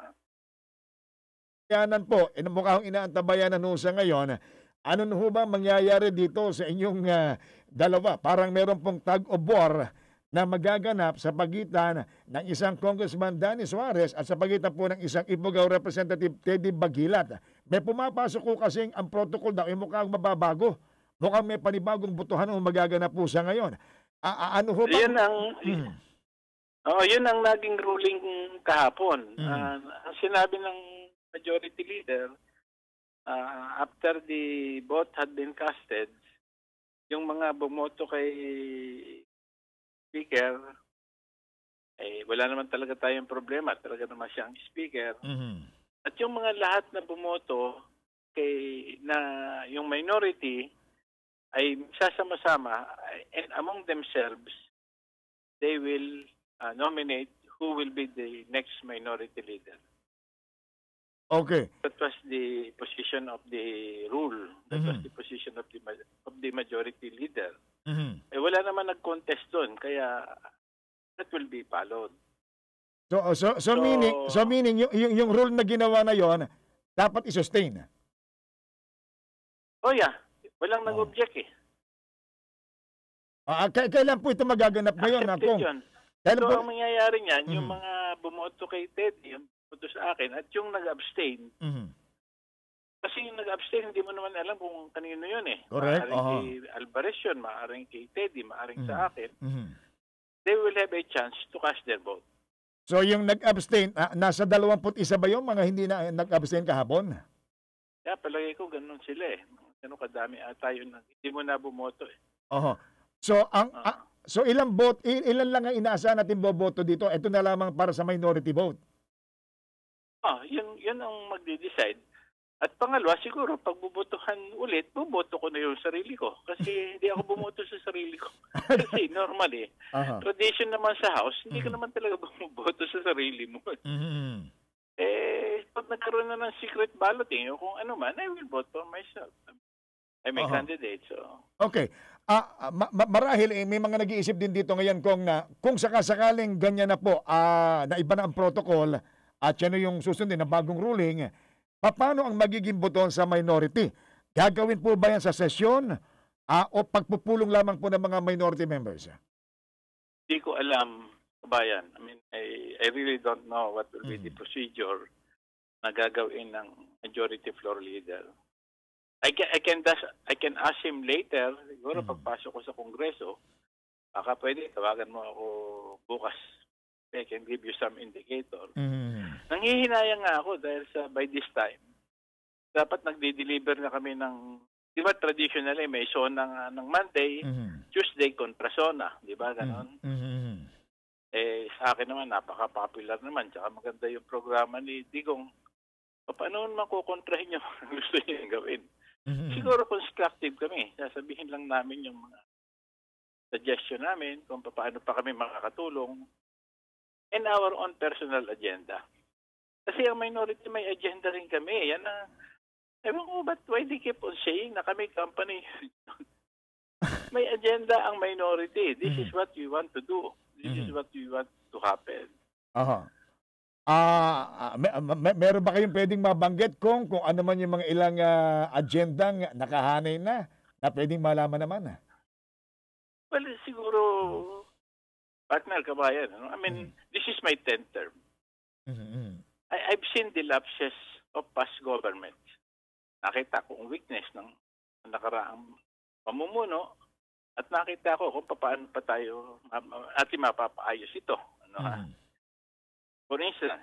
Yanan po, mukhang inaantabayanan ho sa ngayon. Ano ho ba mangyayari dito sa inyong dalawa? Parang meron pong tag-of-war na magaganap sa pagitan ng isang Congressman Danny Suarez at sa pagitan po ng isang Ifugao Representative Teddy Bagilat. May pumapasok ko kasing ang protocol daw ay mukhang mababago. Mukhang may panibagong botohan o magaganap po sa ngayon. Ano ho ba? Yun ang naging ruling kahapon. Ang sinabi ng majority leader, after the vote had been casted, yung mga bumoto kay Speaker, wala naman talaga tayong problema. Talaga naman siyang Speaker. At yung mga lahat na bumoto na yung minority ay sasama-sama and among themselves, they will nominate who will be the next minority leader. Okay. That was the position of the rule. That was the position of the majority leader. Wala naman nag-contest doon, kaya that will be followed. So meaning yung rule na ginawa na yon dapat i-sustain. Oh yeah, walang nag-object eh. Kailan po ito magaganap ngayon? So ang mangyayari niyan, yung mga bumoto kay Teddy, yung bumoto sa akin, at yung nag-abstain, kasi yung nag-abstain, hindi mo naman alam kung kanino yun eh. Correct. Maaring kay Alvarez yun, maaring kay Teddy, maaring sa akin. They will have a chance to cast their vote. So yung nag-abstain, nasa 21 ba yung mga hindi na nag-abstain kahapon? Kaya palagay ko ganun sila eh. Ganun kadami ata yun, hindi mo na bumoto eh. So so ilan lang ang inaasahan natin boboto dito? Ito na lamang para sa minority vote. Yun ang magde-decide. At pangalawa, siguro, pag bubotohan ulit, buboto ko na yung sarili ko. Kasi hindi ako bumoto sa sarili ko. Kasi normally, tradition naman sa House, hindi ka naman talaga bumoto sa sarili mo. Pag nagkaroon na ng secret balloting o kung ano man, I will vote for myself. I'm a candidate, so... Okay. Marahil may mga nag-iisip din dito ngayon kung sakasakaling ganyan na po, na iba na ang protocol at yan yung susundin na bagong ruling, paano ang magiging boton sa minority? Gagawin po ba yan sa sesyon o pagpupulong lamang po ng mga minority members? Hindi ko alam, kabayan. I mean, I really don't know what will be the procedure na gagawin ng majority floor leader. I can ask him later, siguro pagpasok ko sa Kongreso, baka pwede, tawagan mo ako bukas. I can give you some indicator. Nanghihinayang nga ako dahil by this time, dapat nagde-deliver na kami ng, di ba traditionally may SONA ng Monday, Tuesday kontra SONA, di ba ganon? Sa akin naman, napaka-popular naman, tsaka maganda yung programa ni Digong. Paano naman kukontrahin nyo ang gusto nyo gawin? Siguro constructive kami. Sasabihin lang namin yung mga suggestion namin kung paano pa kami makakatulong and our own personal agenda. Kasi ang minority may agenda rin kami. Yan ang, ewan ko, but why they keep on saying na kami company? May agenda ang minority. This is what we want to do. This is what we want to happen. Meron ba kayong pwedeng mabanggit kung ano man yung mga ilang agendang nakahanay na pwedeng malaman naman? Well, siguro, partner, kabayan. I mean, this is my 10th term. I've seen the lapses of past governments. Nakita ko ang weakness ng nakaraang pamumuno at nakita ko kung paano pa tayo ating mapapaayos ito. For instance,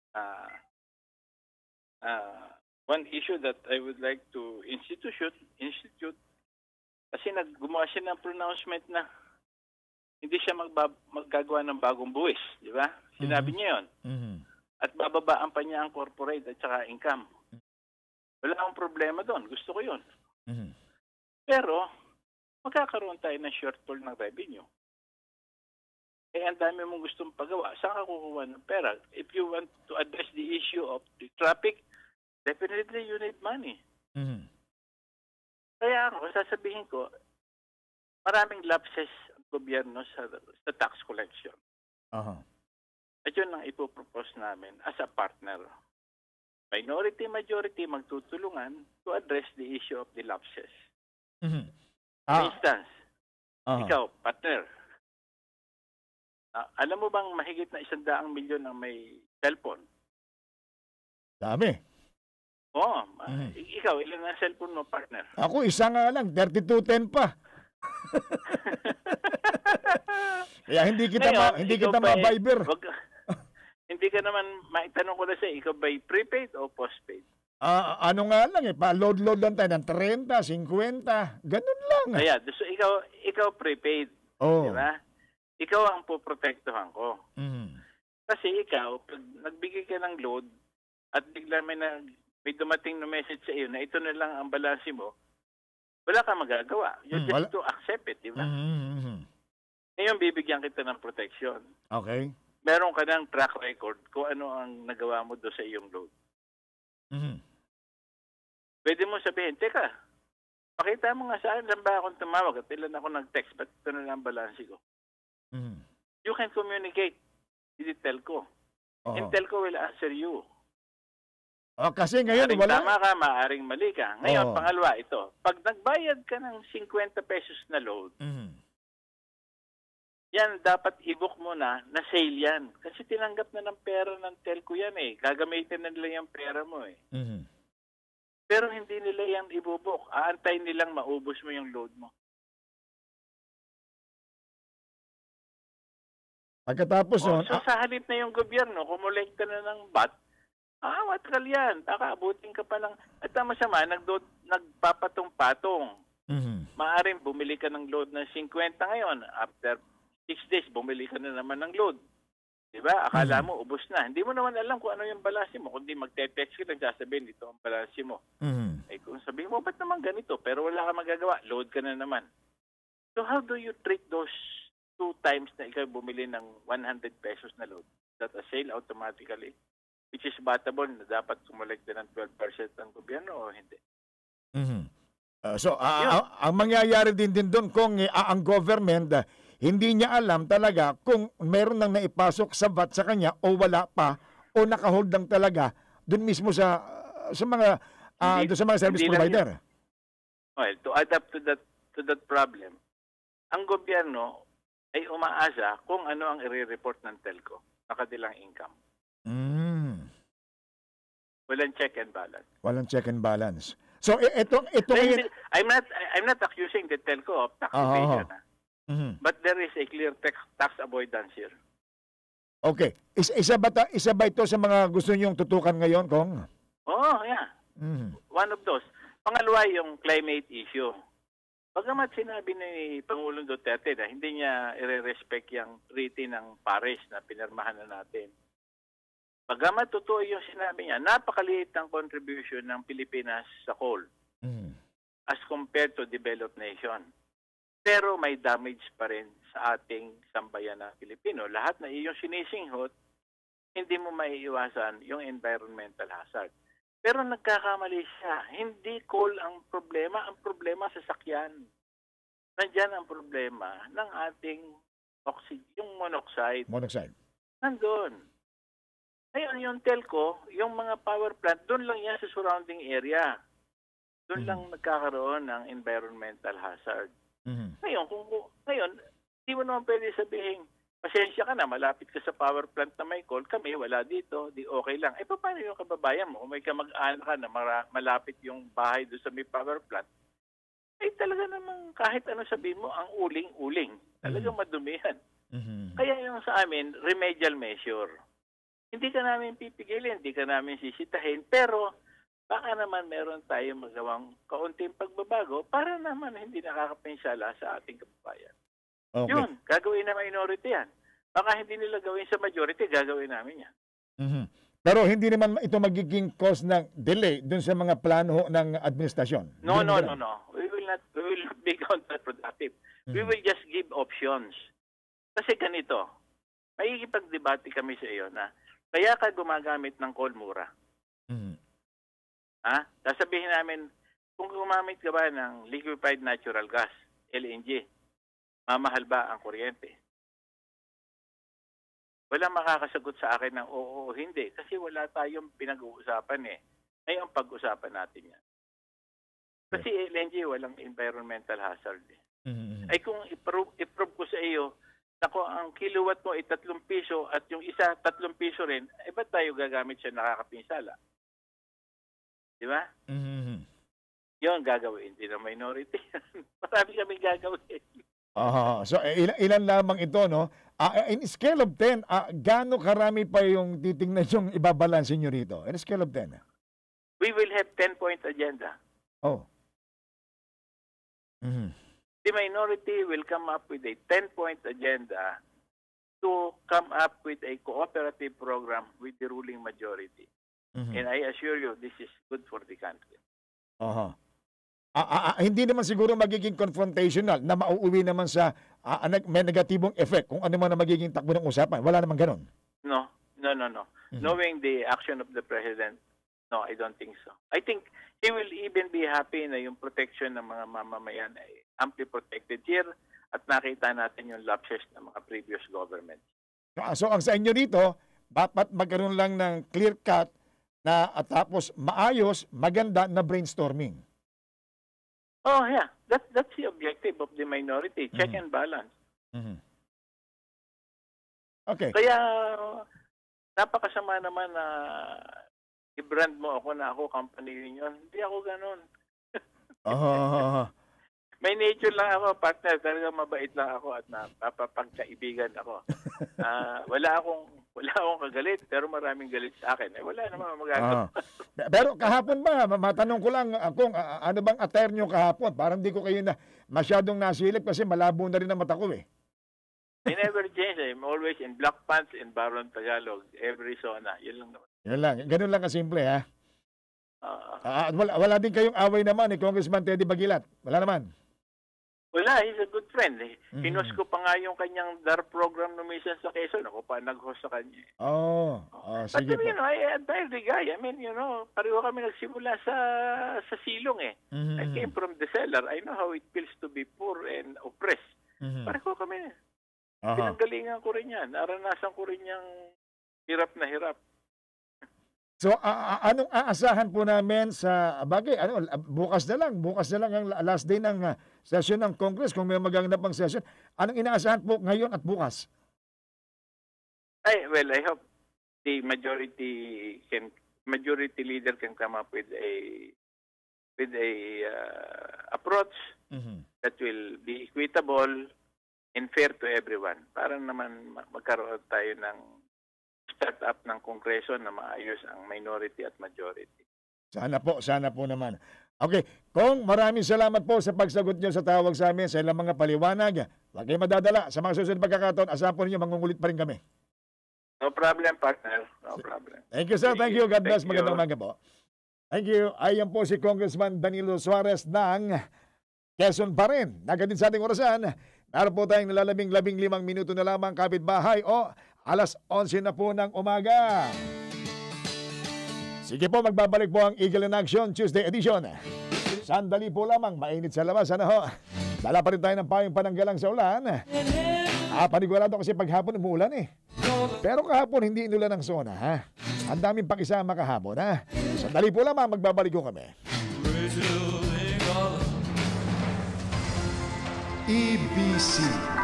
one issue that I would like to institute, kasi gumawa siya ng pronouncement na hindi siya maggagawa ng bagong buwis, di ba? Sinabi niya yun. At bababaan pa niya ang corporate at saka income. Wala akong problema doon. Gusto ko yun. Pero, magkakaroon tayo ng shortfall ng revenue. Ang dami mong gustong pagawa, saan ka kukuha ng pera? If you want to address the issue of the traffic, definitely you need money. Kaya ako, sasabihin ko, maraming lapses ang gobyerno sa tax collection. At yun ang ipopropose namin as a partner. Minority, majority, magtutulungan to address the issue of the lapses. For instance, ikaw, partner, alam mo bang mahigit na 100 milyon ang may cellphone? Dami. Oo. Ikaw, ilan ang cellphone mo, partner? Ako, isa nga lang. 3210 pa. Kaya hindi kita ma-Viber. Hindi ka naman, maitanong ko na sa'yo, ikaw ba'y prepaid o postpaid? Ano nga lang pa-load lang tayo ng 30, 50. Ganun lang. Ayan, so ikaw prepaid. Oh. Diba? Ikaw ang poprotektuhan ko. Kasi ikaw, pag nagbigay ka ng load at bigla may dumating na message sa iyo na ito na lang ang balanse mo, wala ka magagawa. You just to accept it, di ba? Ngayon, bibigyan kita ng protection. Okay. Meron ka ng track record kung ano ang nagawa mo do sa iyong load. Pwede mo sabihin, teka, pakita mo nga saan ba akong tumawag at ilan ako nag-text, ba't ito na lang ang balanse ko? You can communicate with the telco. And telco will answer you. Kasi ngayon maaring wala. Tama ka, maaring mali ka. Ngayon, pangalawa ito. Pag nagbayad ka ng 50 pesos na load, yan, dapat i-book mo na sale yan. Kasi tinanggap na ng pera ng telco yan eh. Gagamitin na nila yung pera mo eh. Pero hindi nila yan i-book. Aantayin nilang maubos mo yung load mo. Pagkatapos so sa halip na yung gobyerno, kumulekta na ng VAT, matakal yan. Abutin ka pa ng, at masama, nagpapatong-patong. Maaring bumili ka ng load ng 50 ngayon. After 6 days, bumili ka na naman ng load. Diba? Akala mo, ubos na. Hindi mo naman alam kung ano yung balanse mo. Kundi magte-text ka, nagsasabihin, ito ang balanse mo. Kung sabihin mo, ba't naman ganito? Pero wala ka magagawa. Load ka na naman. So how do you treat those 2 times na ikaw bumili ng 100 pesos na load? That a sale automatically? which is debatable na dapat kumolekta ng 12% ng gobyerno o hindi. Ang mangyayari din doon kung ang government hindi niya alam talaga kung meron nang naipasok sa VAT sa kanya o wala pa o nakahold lang talaga doon mismo sa mga doon sa mga service provider. Well, to adapt to that problem, ang gobyerno ay umaasa kung ano ang i-report ng telco na kanilang income. Walang check and balance. Walang check and balance. So ito ngayon, I'm not accusing the telco of tax evasion. But there is a clear tax avoidance here. Okay. Isa ba ito sa mga gusto niyong tutukan ngayon, Kong? Yeah. One of those. Pangalawa, yung climate issue. Bagamat sinabi ni Pangulong Duterte na hindi niya i-respect yung treaty ng Paris na pinirmahan na natin. Bagamat totoo yung sinabi niya, napakaliit ng contribution ng Pilipinas sa coal as compared to developed nation. Pero may damage pa rin sa ating sambayan na Pilipino. Lahat na iyong sinisinghot, hindi mo maiiwasan yung environmental hazard. Pero nagkakamali siya. Hindi coal ang problema sasakyan. Nandiyan ang problema ng ating yung monoxide. Nandun. Ngayon, yung telco, yung mga power plant, doon lang yan sa surrounding area. Doon lang nagkakaroon ng environmental hazard. Ngayon, di mo naman pwede sabihin, pasensya ka na, malapit ka sa power plant na may coal, kami wala dito, di okay lang. Paano yung kababayan mo? Kung may kamag-anak ka na malapit yung bahay doon sa may power plant, talaga namang kahit ano sabihin mo, ang uling-uling. Talagang madumihan. Kaya yung sa amin, remedial measure. Hindi ka namin pipigilin, hindi ka namin sisitahin, pero baka naman meron tayong magawang kaunting pagbabago para naman hindi nakakapinsala sa ating kababayan. Okay. Yun, gagawin na minority yan. Baka hindi nila gawin sa majority, gagawin namin yan. Pero hindi naman ito magiging cause ng delay dun sa mga plano ng administrasyon? No. We will not be counterproductive. We will just give options. Kasi ganito, makikipag-debate kami sa iyo na kaya ka gumagamit ng coal mura. Sasabihin namin, kung gumamit ka ba ng liquefied natural gas, LNG, mamahal ba ang kuryente? Wala makakasagot sa akin ng oo o hindi kasi wala tayong pinag-uusapan Ngayon pag-usapan natin yan. Kasi LNG walang environmental hazard Ay kung i-prove ko sa iyo na kung ang kilowatt mo ay 3 piso at yung isa 3 piso rin, ba't tayo gagamit siya nakakapinsala? Di ba? Yun gagawin din ng minority. Marami kami gagawin. So ilan lamang ito, no? In scale of 10, gaano karami pa yung titingnan yung ibabalansin nyo rito? In scale of 10? We will have 10-point agenda. The minority will come up with a 10-point agenda to come up with a cooperative program with the ruling majority. And I assure you, this is good for the country. Hindi naman siguro magiging confrontational na mauuwi naman sa may negatibong effect kung ano man na magiging takbo ng usapan. Wala naman ganun. No. Knowing the action of the President, no, I don't think so. I think he will even be happy na yung protection ng mga mamamayan ay amply protected here at nakita natin yung lapses ng mga previous governments. So ang sa inyo dito, dapat magkaroon lang ng clear cut na at tapos maayos, maganda na brainstorming. Yeah. That's the objective of the minority. Check and balance. Okay. Kaya napakasama naman na i-brand mo ako na ako company union. Hindi ako ganun. May nature lang ako, partner. Talaga mabait lang ako at napapagkaibigan ako. Wala akong kagalit, pero maraming galit sa akin. Wala naman magagawa. Pero kahapon ba, matanong ko lang kung ano bang attire nyo kahapon? Parang di ko kayo na masyadong nasilip kasi malabo na rin ang mata ko I never change. I'm always in black pants in Baron Tagalog. Every zona. Yun lang naman. Yun lang. Ganun lang kasimple, ha? Wala din kayong away naman Congressman Teddy Bagilat. Wala naman. Wala, he's a good friend. Hinost ko pa nga yung kanyang DAR program no minsan sa Quezon. Ako pa nag-host sa kanya. Sige But, po. I admire the guy. I mean, pareho kami nagsimula sa silong eh. I came from the cellar. I know how it feels to be poor and oppressed. Pareho kami. Pinanggalingan ko rin yan. Naranasan ko rin yung hirap na hirap. So, anong aasahan po namin sa bagay? Bukas na lang ang last day ng session ng Congress kung may maganap ang session. Anong inaasahan po ngayon at bukas? I hope the majority leader can come up with a approach that will be equitable and fair to everyone. Para naman magkaroon tayo ng start up ng Kongreso na maayos ang minority at majority. Sana po naman. Okay, Kong, maraming salamat po sa pagsagot niyo sa tawag sa amin sa ilang mga paliwanag. Huwag kayo madadala. Sa mga susunod pagkakataon, asahan po ninyo, mangungulit pa rin kami. No problem, partner. No problem. Thank you, sir. Thank you. God bless. Thank you. Magandang umaga po. Thank you. Ayan po si Congressman Danilo Suarez ng Quezon pa rin. Nagadin sa ating orasan. Meron po tayong nalalabing 15 minuto na lamang kapitbahay o alas 11 na po ng umaga. Sige po, magbabalik po ang Eagle in Action Tuesday edition. Sandali po lamang, mainit sa labas. Dala pa rin tayo ng payong pananggalang sa ulan. Panigurado kasi paghapon umuulan eh. Pero kahapon hindi inulan ng zona. Ang daming pakisama kahapon. Sandali po lamang, magbabalik ko kami. EBC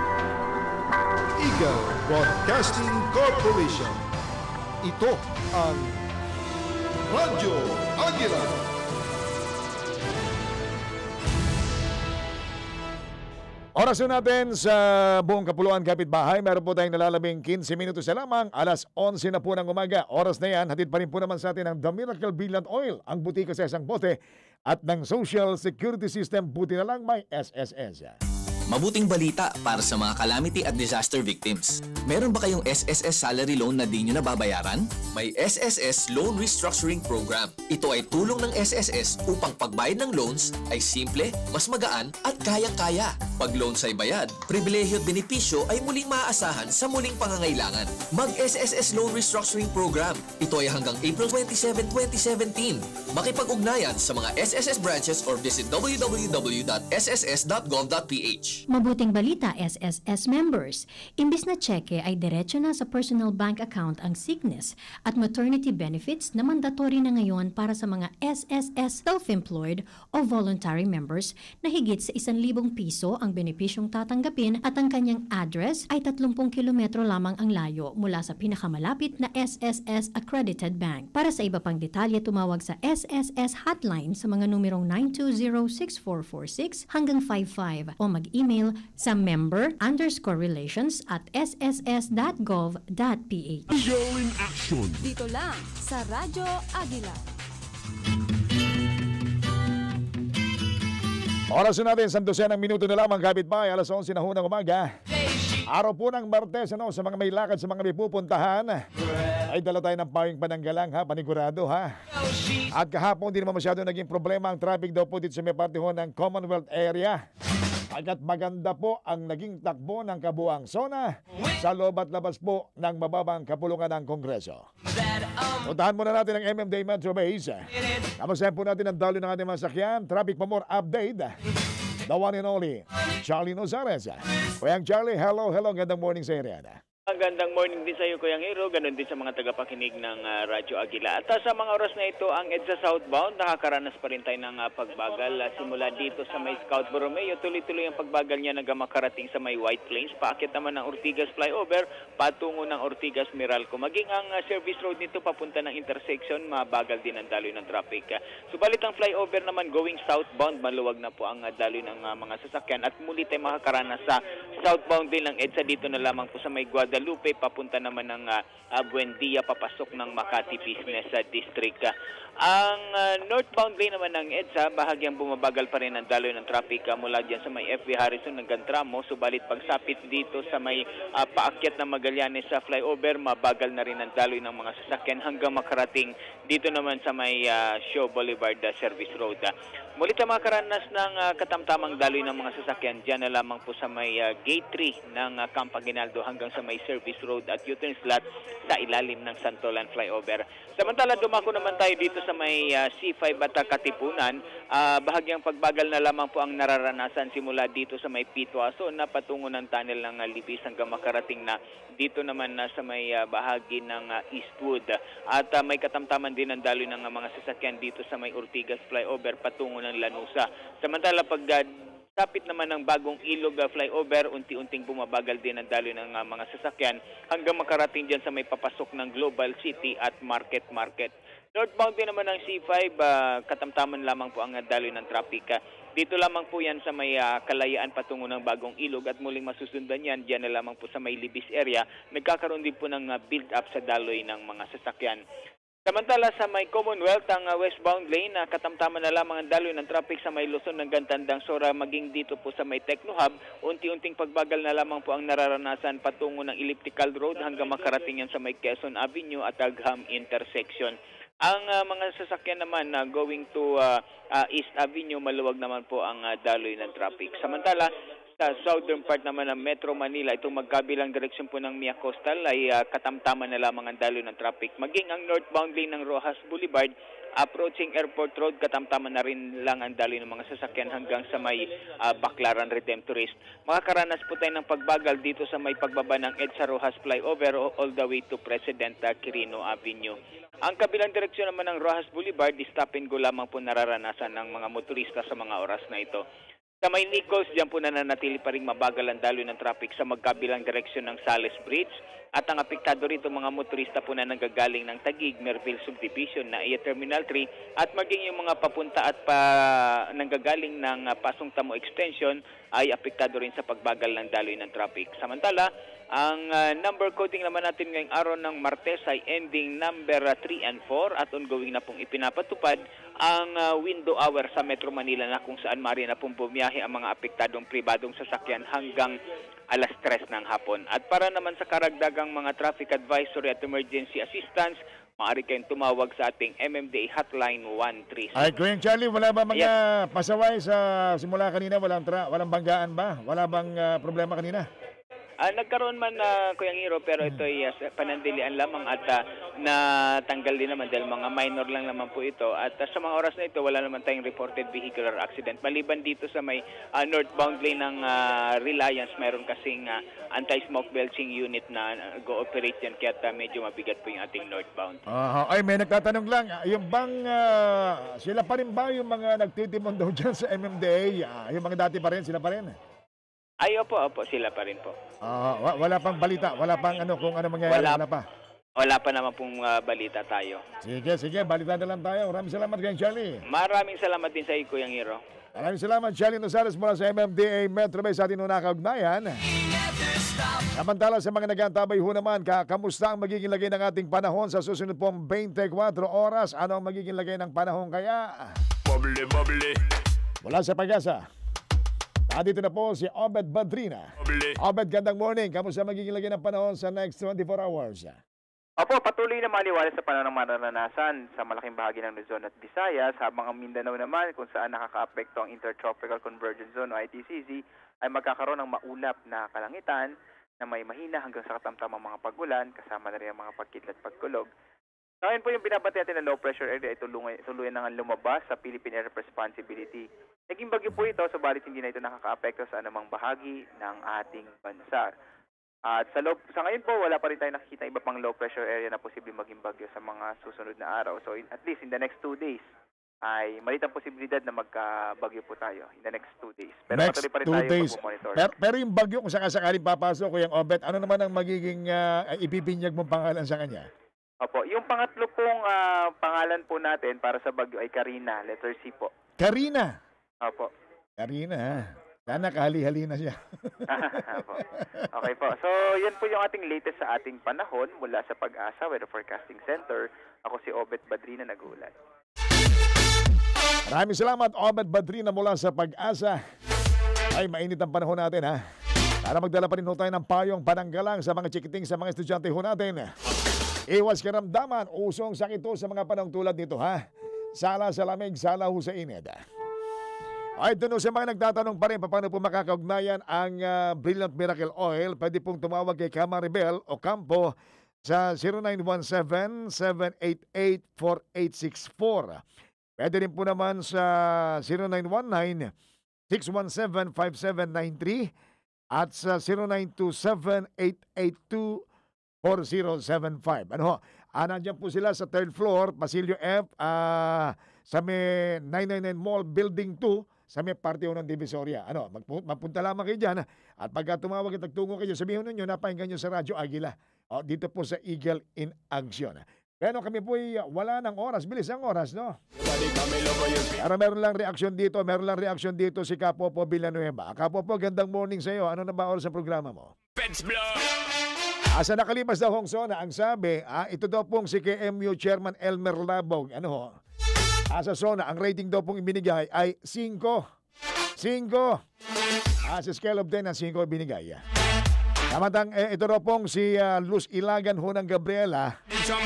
Eagle Broadcasting Corporation. Ito ang Radyo Agila. Oras natin sa buong kapuluan kapitbahay. Meron po tayong nalalabing 15 minutos na lamang. Alas 11 na po ng umaga. Oras na yan, hatid pa rin po naman sa atin ang The Miracle Brilliant Oil. Ang butika sa isang bote. At ng Social Security System, buti na lang may SSS. Mabuting balita para sa mga calamity at disaster victims. Meron ba kayong SSS salary loan na di nyo nababayaran? May SSS Loan Restructuring Program. Ito ay tulong ng SSS upang pagbayad ng loans ay simple, mas magaan at kayang-kaya. Pag loans ay bayad, pribilehyo at benepisyo ay muling maaasahan sa muling pangangailangan. Mag-SSS Loan Restructuring Program. Ito ay hanggang April 27, 2017. Makipag-ugnayan sa mga SSS branches or visit www.sss.gov.ph. Mabuting balita, SSS members. Imbis na cheque ay diretso na sa personal bank account ang sickness at maternity benefits na mandatory na ngayon para sa mga SSS self-employed o voluntary members na higit sa 1,000 piso ang benepisyong tatanggapin at ang kanyang address ay 30 kilometro lamang ang layo mula sa pinakamalapit na SSS accredited bank. Para sa iba pang detalye, tumawag sa SSS hotline sa mga numerong 920-6446 hanggang 55 o mag-email sa member_relations@sss.gov.ph. Eagle in Action. Dito lang sa Radyo Agila. Oras na natin, 12 minuto na lamang kapitbahay, alas 11 na ho ng umaga. Araw po ng Martes, sa mga may lakad, sa mga may pupuntahan, ay dala tayo ng pawing pananggalang, panigurado, At kahapon, hindi naman masyado naging problema ang traffic daw po dito sa may parte ho ng Commonwealth area. Agad maganda po ang naging takbo ng kabuang zona sa loob at labas po ng mababang kapulungan ng Kongreso. Puntahan muna natin ang MMDA Metro Base. Kamustahin po natin ang dalo ng ating masakyan. Traffic pa more update. The one and only, Charlie Nozares. Kuyang Charlie, hello, gandang morning sa area. Magandang morning din sa iyo, Kuyang Hero. Ganon din sa mga tagapakinig ng Radyo Agila. At sa mga oras na ito, ang EDSA southbound, nakakaranas pa rin tayo ng pagbagal. Simula dito sa may Scout Borromeo, tuloy-tuloy ang pagbagal niya hanggang makarating sa may White Plains. Paakit naman ng Ortigas flyover, patungo ng Ortigas Meralco. Maging ang service road nito papunta ng intersection, mabagal din ang daloy ng traffic. Subalit ang flyover naman going southbound, maluwag na po ang daloy ng mga sasakyan. At muli tayo makakaranas sa southbound din ng EDSA dito na lamang po sa may Guadalupe, papunta naman ng Buendia, papasok ng Makati Business District. Ang northbound lane naman ng EDSA, bahagyang bumabagal pa rin ang daloy ng traffic mula dyan sa may FB Harrison hanggang Tramo. Subalit pagsapit dito sa may paakyat ng Magallanes sa flyover, mabagal na rin ang daloy ng mga sasakyan hanggang makarating dito naman sa may Show Boulevard Service Road. Muli tayo makaranas ng katamtamang daloy ng mga sasakyan dyan na lamang po sa may Gate 3 ng Camp Aguinaldo hanggang sa may Service Road at U-turn slot sa ilalim ng Santolan Flyover. Samantala, dumako naman tayo dito sa may C5 at Katipunan. Bahagyang pagbagal na lamang po ang nararanasan simula dito sa may Pituaso na patungo ng tunnel ng Libis hanggang makarating na dito naman sa may bahagi ng Eastwood. At may katamtaman din ang daloy ng mga sasakyan dito sa may Ortigas Flyover patungo ng Lanusa. Samantala, pag tapit naman ng Bagong Ilog Flyover, unti-unting bumabagal din ang daloy ng mga sasakyan hanggang makarating dyan sa may papasok ng Global City at Market. Northbound din naman ng C5, katamtaman lamang po ang daloy ng trapika. Dito lamang po yan sa may Kalayaan patungo ng Bagong Ilog at muling masusundan yan, dyan na lamang po sa may Libis area. Nagkakaroon din po ng build-up sa daloy ng mga sasakyan. Samantala sa may Commonwealth, ang westbound lane, katamtaman na lamang ang daloy ng traffic sa may Luzon ng Gantandang Sora maging dito po sa may Techno Hub. Unti-unting pagbagal na lamang po ang nararanasan patungo ng Elliptical Road hanggang makarating yan sa may Quezon Avenue at Agham Intersection. Ang mga sasakyan naman going to East Avenue, maluwag naman po ang daloy ng traffic. Samantala, sa southern part naman ng Metro Manila, itong magkabilang direksyon po ng Mia Coastal ay katamtaman na lamang ang daloy ng traffic. Maging ang northbound lane ng Rojas Boulevard, approaching Airport Road, katamtaman na rin lang ang daloy ng mga sasakyan hanggang sa may Baclaran Redemptorist. Makakaranas po tayo ng pagbagal dito sa may pagbaba ng EDSA Rojas Flyover all the way to President Quirino Avenue. Ang kabilang direksyon naman ng Rojas Boulevard, stop and go lamang po nararanasan ng mga motorista sa mga oras na ito. Sa may Nichols, diyan po nananatili pa rin mabagal ang daloy ng traffic sa magkabilang direksyon ng Sales Bridge. At ang apektado rito mga motorista po na nanggagaling ng Taguig, Merville Subdivision, NAIA Terminal 3 at maging yung mga papunta at nanggagaling ng Pasong Tamo Extension ay apektado rin sa pagbagal ng daloy ng traffic. Samantala, ang number coding naman natin ngayong araw ng Martes ay ending number 3 and 4 at ongoing na pong ipinapatupad ang window hour sa Metro Manila na kung saan maaari na pong bumiyahe ang mga apektadong pribadong sasakyan hanggang alas 3 ng hapon. At para naman sa karagdagang mga traffic advisory at emergency assistance, maaari kayong tumawag sa ating MMDA hotline 136. Ay, Kuya Charlie, wala ba mga pasaway sa simula kanina? Walang banggaan ba? Wala bang problema kanina? Nagkaroon man Kuya Hiro, pero ito ay panandilian lamang at natanggal din naman dahil mga minor lang naman po ito. At sa mga oras na ito, wala naman tayong reported vehicular accident. Maliban dito sa may northbound lane ng Reliance, mayroon kasing anti-smoke belching unit na go-operate yan kaya medyo mabigat po yung ating northbound. Ay, may nagtatanong lang, yung bang sila pa rin ba yung mga nagtitimon daw dyan sa MMDA? Yung mga dati pa rin, sila pa rin? Ay, opo, sila pa rin po. Wala pang balita, wala pang kung ano mangyayari, wala pa. Wala pa naman pong balita tayo. Sige, balita na lang tayo. Maraming salamat kay Charlie. Maraming salamat din sa iyo, Kuya Hiro. Maraming salamat, Charlie Nosares mula sa MMDA Metro Bay sa ating nakaugnayan. Samantala sa mga nagantabay ho naman, kamusta ang magiging lagay ng ating panahon sa susunod pong 24 oras? Ano ang magiging lagay ng panahon kaya? Bubbly. Mula sa Pag-asa, dito na po si Obed Badrina. Obed, gandang morning. Kamusta magiging lagay ng panahon sa next 24 hours? Opo, patuloy na maliwalas sa panahon ng mararanasan sa malaking bahagi ng Luzon at Visayas, habang ang Mindanao naman kung saan nakakaapekto ang Intertropical Convergence Zone o ITCZ ay magkakaroon ng maulap na kalangitan na may mahina hanggang sa katamtamang mga pagulan, kasama na rin ang mga pagkidlat at pagkulog. Ngayon po yung binabati natin na low pressure area ay tuluyan na nga lumabas sa Philippine Area of Responsibility. Naging bagyo po ito, subalit hindi na ito nakakaapekto sa anumang bahagi ng ating bansa. At sa ngayon po, wala pa rin tayo nakikita iba pang low pressure area na posibleng maging bagyo sa mga susunod na araw. So at least in the next 2 days, ay maliit ang posibilidad na magkabagyo po tayo in the next 2 days. Pero patuloy pa rin tayo mag-monitor. Pero yung bagyo kung sakasakaling papasok ko yung Obet, ano naman ang magiging ipipinyag mong pangalan sa kanya? Opo, yung pangatlo pong pangalan po natin para sa bagyo ay Karina, letter C po. Karina? Opo. Karina, sana kahali-hali na siya. Opo. Okay po, so yan po yung ating latest sa ating panahon mula sa Pag-asa Weather Forecasting Center. Ako si Obet Badrina, nag-uulat. Maraming salamat, Obed Badrina mula sa Pag-asa. Ay, mainit ang panahon natin, ha? Para magdala pa rin ho tayo ng payong pananggalang sa mga chikiting sa mga estudyante ho natin. Iwas karamdaman, usong sakit to sa mga panahong tulad nito, ha? Sala sa lamig, sala ho sa init. Ay, ito sa mga nagtatanong pa rin, paano po makakaugnayan ang Brilliant Miracle Oil? Pwede pong tumawag kay Camaribel o Campo sa 0917-788-4864. Pwede rin po naman sa 0919-617-5793 at sa 0927-882-4075. Ano ho? Nandiyan po sila sa 3rd floor, Pasilyo F, sa may 999 Mall, Building 2, sa may parte ng Divisoria. Ano, magpunta lamang kayo dyan. At pagka tumawag at nagtungo kayo, sabihin ninyo, napahinggan nyo sa Radyo Agila. Dito po sa Eagle in Action. Pero kami po wala ng oras. Bilis ang oras, no? Pero meron lang reaksyon dito si Kapopo Villanueva. Kapopo, gandang morning sa iyo. Ano na ba oras sa programa mo? Sa nakalipas daw hong zona, ang sabi, ito daw pong si KMU Chairman Elmer Labog. Ano ho? Sa zona, ang rating daw pong ibinigay ay 5. 5. Sa scale of 10, 5 ibinigay. Samantang, ito daw pong si Luz Ilagan ho ng Gabriela.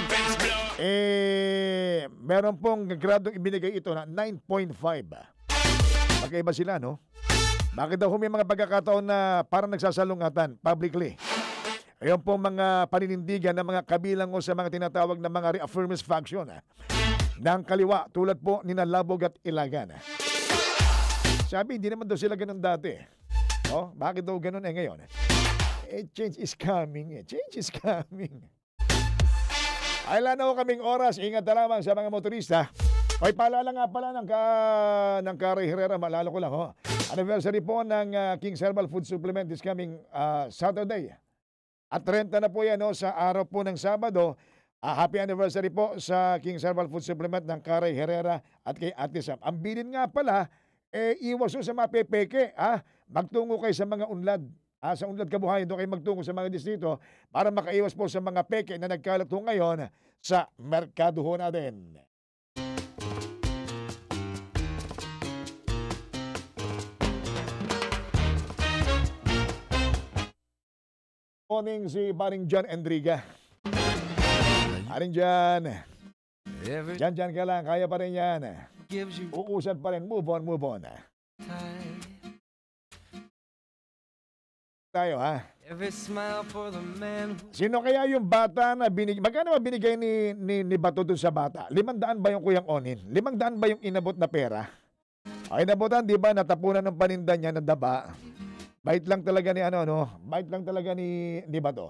Meron pong gradong ibinigay ito na 9.5. Magkaiba sila, no? Bakit daw may mga pagkakataon na parang nagsasalungatan publicly? Ayun pong mga paninindigan ng mga kabilang o sa mga tinatawag na mga reaffirmist faction ng kaliwa tulad po ni Labog at Ilagan. Sabi, hindi naman daw sila ganun dati. Bakit daw ganun ngayon? Change is coming. Change is coming. Ay, wala na ho kaming oras. Ingat na lamang sa mga motorista. Ay, paalala nga pala ng Carey Herrera. Maalala ko lang, anniversary po ng King's Herbal Food Supplement this coming Saturday. At 30 na po yan sa araw po ng Sabado. Happy anniversary po sa King's Herbal Food Supplement ng Carey Herrera at kay Ate Sam. Ang bilin nga pala, iwas sa mga pepeke. Magtungo kayo sa mga unlad. Sa unlad kabuhayan, doon kayo magtungo sa mga distrito para makaiwas po sa mga peke na nagkalat ho ngayon sa merkado ho natin. Morning si Paring John Endriga. Paring John. Diyan ka lang, kaya pa rin yan. Uusad pa rin, move on. Tayo, Sino kaya yung bata na magkano ba binigay ni Bato dun sa bata? 500 ba yung Kuyang Onin? 500 ba yung inabot na pera? Ay, inabotan, di ba, natapunan ng paninda niya na daba. Bait lang talaga ni bait lang talaga ni Bato.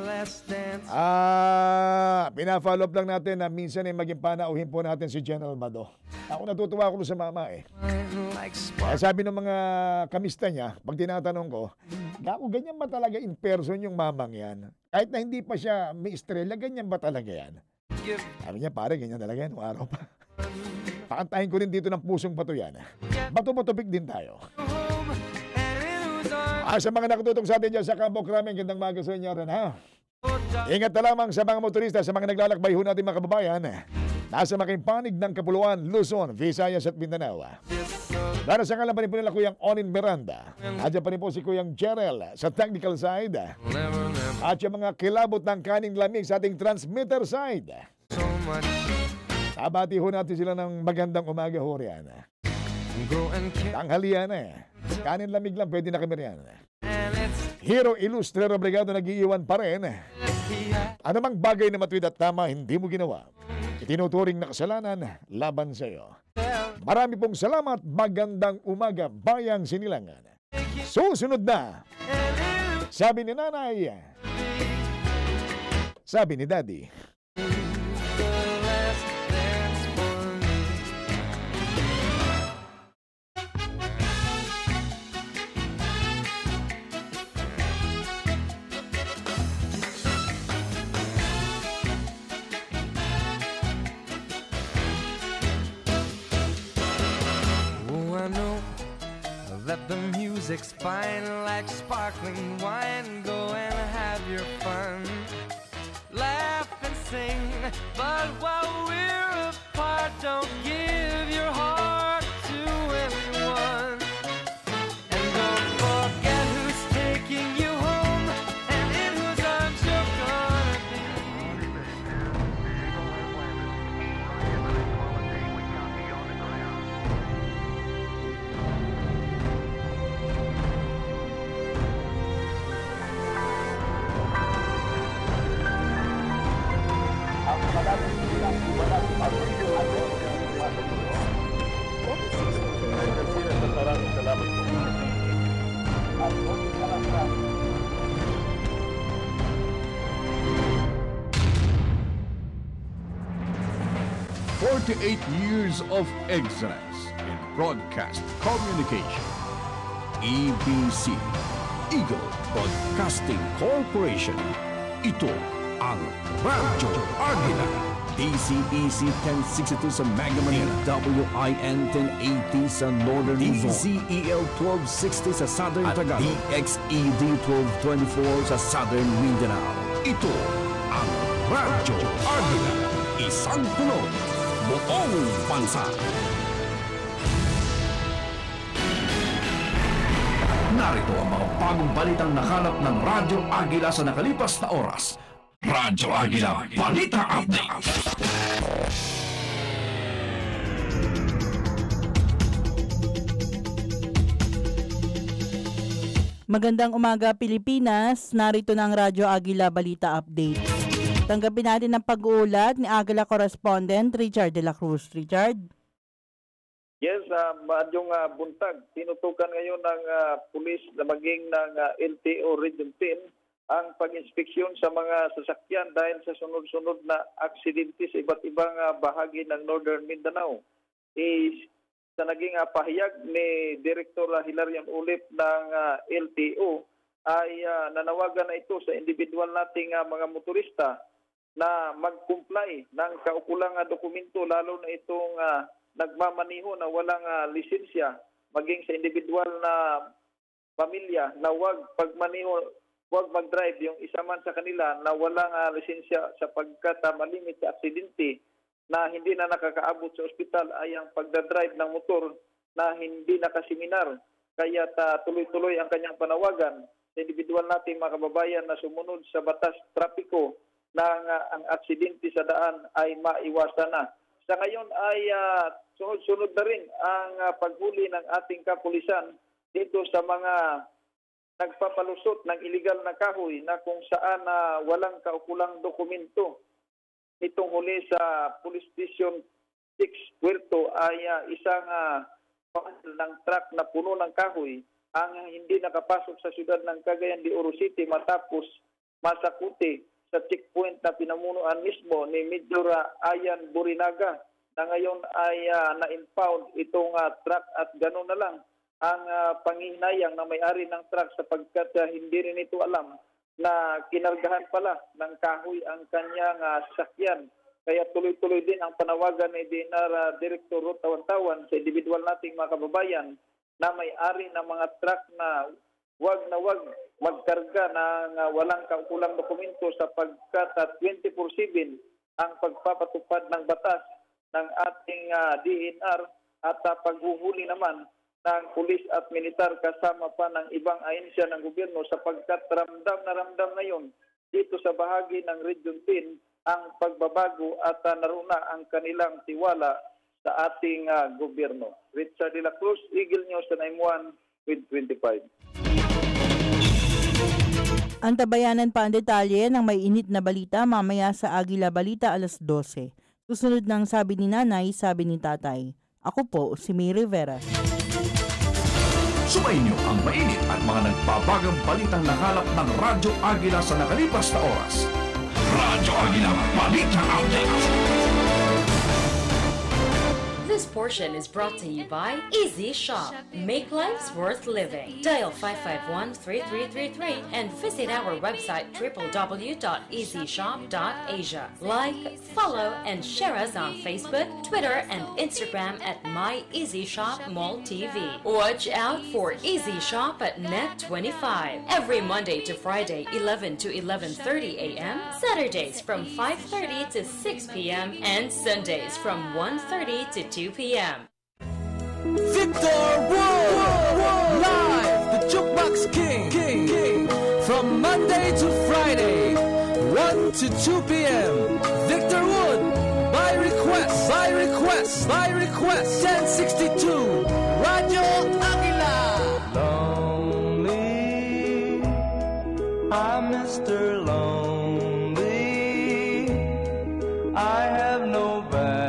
Pina-follow up lang natin na minsan maging panauhin po natin si General Bato. Ako natutuwa ako sa mama sabi ng mga kamista niya, pag tinatanong ko, ganyan ba talaga in person yung mamang yan? Kahit na hindi pa siya may estrella, ganyan ba talaga yan? Sabi niya, pare, ganyan talaga yan, araw pa. Pakantahin ko rin dito ng pusong Bato yan. Bato-bato big din tayo. Sa mga nakatutong sa atin dyan sa Campo Crame, gandang maga sa inyo rin, Ingat na lamang sa mga motorista, sa mga naglalakbay ho natin mga kababayan. Nasa makipanig ng Kapuluan, Luzon, Visayas at Mindanao. Para sa ngalan pa rin po nila Kuyang Onin Miranda. Adyan pa rin po si Kuyang Jerel sa technical side. At yung mga kilabot ng kaning lamig sa ating transmitter side. Tabati ho natin sila ng magandang umaga ho riyan. Tanghalian kanin lamig lang, pwede na kami riyan. Hero Ilustre Obrigado nag-iiwan pa rin. Ano mang bagay na matuwid at tama hindi mo ginawa, itinuturing na kasalanan laban sa iyo. Marami pong salamat, magandang umaga, Bayang Sinilangan. Susunod na, sabi ni nanay, sabi ni daddy. That the music's fine like sparkling wine. Go and have your fun, laugh and sing. But while we're apart, don't give your heart to anyone. And don't forget who's taking you home and in whose arms you're gonna be. 38 years of excellence in broadcast communication. EBC, Eagle Broadcasting Corporation. Ito ang Radyo Agila. DCEC 1062 sa Mega Manila, WIN 1080 sa Northern Luzon, DZEL 1260 sa Southern Tagalog, DXED 1224 sa Southern Mindanao. Ito ang Radyo Agila, isang tunog, buong bansa. Narito ang mga bagong balitang nakalap ng Radyo Agila sa nakalipas na oras. Radyo Agila Balita Update. Magandang umaga Pilipinas, narito na ang Radyo Agila Balita Update. Tanggapin natin ang pag-uulat ni Agila Correspondent Richard de la Cruz. Richard? Yes, maadjong buntag. Tinutukan ngayon ng pulis na maging ng LTO Region 10 ang pag-inspeksyon sa mga sasakyan dahil sa sunod-sunod na aksidente sa iba't ibang bahagi ng Northern Mindanao. Sa naging pahayag ni Director Hilarion Ulip ng LTO ay nanawagan na ito sa individual nating mga motorista na mag-comply ng kaukulang dokumento, lalo na itong nagmamaniho na walang lisensya, maging sa individual na pamilya na huwag mag-drive yung isa man sa kanila na walang lisensya sapagkat malimit sa aksidente na hindi na nakakaabot sa ospital ay ang pagdadrive ng motor na hindi nakaseminar. Kaya tuloy-tuloy ang kanyang panawagan sa individual nating mga kababayan na sumunod sa batas trapiko na ang aksidente sa daan ay maiwasan na. Sa ngayon ay sunod-sunod na rin ang paghuli ng ating kapulisan dito sa mga nagpapalusot ng illegal na kahoy na kung saan walang kaukulang dokumento. Itong huli sa Police Station 6 Puerto ay isang ng truck na puno ng kahoy ang hindi nakapasok sa siyudad ng Cagayan de Oro City matapos masakuti sa checkpoint na pinamunuan mismo ni Major Ayan Burinaga na ngayon ay na-impound itong truck at gano'n na lang ang panghihinayang na may-ari ng truck sapagkat hindi rin ito alam na kinargahan pala ng kahoy ang kanyang sasakyan. Kaya tuloy-tuloy din ang panawagan ni DNR Director Ruth Tawan-Tawan sa individual nating mga kababayan na may-ari ng mga truck na wag magkarga ng walang kaukulang dokumento sapagkat 24/7 ang pagpapatupad ng batas ng ating DNR at paghuhuli naman ng pulis at militar kasama pa ng ibang ahensya ng gobyerno sapagkat ramdam na ngayon dito sa bahagi ng Region 10 ang pagbabago at naruna ang kanilang tiwala sa ating gobyerno. Richard de la Cruz, Eagle News, 9-1 with 25. Antabayanan pa ang detalye ng may init na balita mamaya sa Agila Balita 12:00. Susunod ng sabi ni nanay, sabi ni tatay. Ako po si May Rivera. Sumainyo ang mainit at mga nagbabagang balitang nakalap ng Radyo Agila sa nakalipas na oras. Radyo Agila Balita Update. This portion is brought to you by Easy Shop. Make lives worth living. Dial 551-3333 and visit our website www.easyshop.asia. Like, follow, and share us on Facebook, Twitter, and Instagram at My Easy Shop Mall TV. Watch out for Easy Shop at Net 25 every Monday to Friday, 11 to 11:30 a.m., Saturdays from 5:30 to 6 p.m., and Sundays from 1:30 to 2 p.m. Victor Wood! Live! The Jukebox King! From Monday to Friday, 1 to 2 p.m. Victor Wood! By request! 1062! Radyo Agila! Lonely, I'm Mr. Lonely, I have nobody.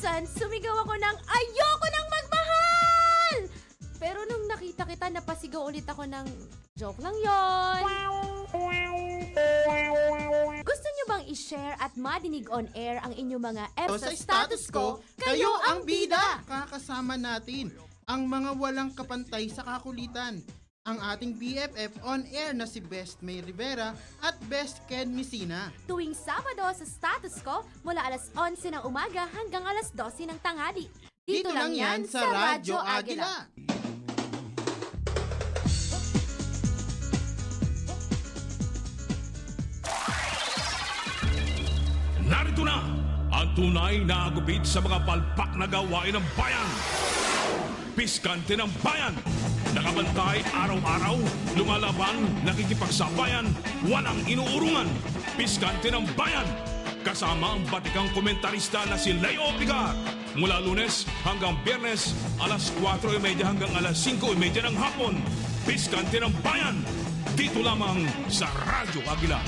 minsan, sumigaw ako ng ayoko nang magmahal! Pero nung nakita kita, napasigaw ulit ako ng joke lang yon. Gusto nyo bang i-share at madinig on air ang inyong mga Sa status ko, kayo ang bida! Kakasama natin ang mga walang kapantay sa kakulitan. Ang ating BFF on air na si Best May Rivera at Best Ken Messina. Tuwing Sabado sa status ko, mula alas 11 ng umaga hanggang alas 12 ng tanghali. Dito lang yan sa Radyo Agila. Narito na ang tunay na agupit sa mga palpak na gawain ng bayan. Piskante ng bayan. Nakabantay araw-araw, lumalaban, nakikipagsabayan, walang inuurungan. Piskante ng bayan. Kasama ang batikang komentarista na si Leo Pigar. Mula Lunes hanggang Biyernes, alas 4:30 hanggang alas 5:30 ng hapon. Piskante ng bayan. Dito lamang sa Radyo Agila.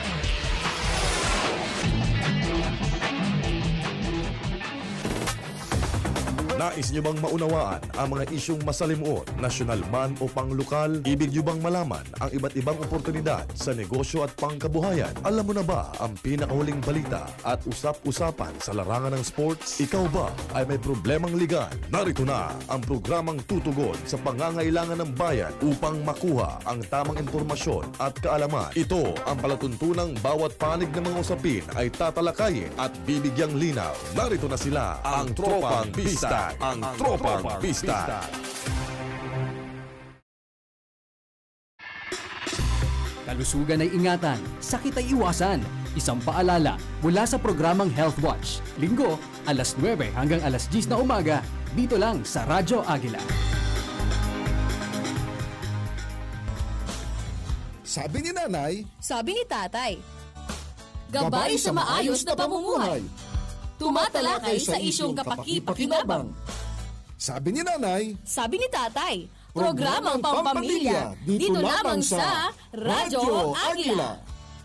Nais niyo bang maunawaan ang mga isyong masalimuot, nasyonal man o panglokal? Ibig niyo bang malaman ang iba't ibang oportunidad sa negosyo at pangkabuhayan? Alam mo na ba ang pinakahuling balita at usap-usapan sa larangan ng sports? Ikaw ba ay may problemang legal? Narito na ang programang tutugon sa pangangailangan ng bayan upang makuha ang tamang impormasyon at kaalaman. Ito ang palatuntunang bawat panig ng mga usapin ay tatalakayin at bibigyang linaw. Narito na sila, ang Tropang Bistag. Ang Tropang Bistag. Kalusugan ay ingatan, sakit ay iwasan. Isang paalala mula sa programang Health Watch. Linggo, alas 9 hanggang alas 10 na umaga, dito lang sa Radyo Agila. Sabi ni nanay, sabi ni tatay, gabay sa maayos na pamumuhay. Tumatalakay sa isyong kapaki-pakinabang. Sabi ni nanay, sabi ni tatay, programang pampamilya, dito lamang sa Radyo Agila.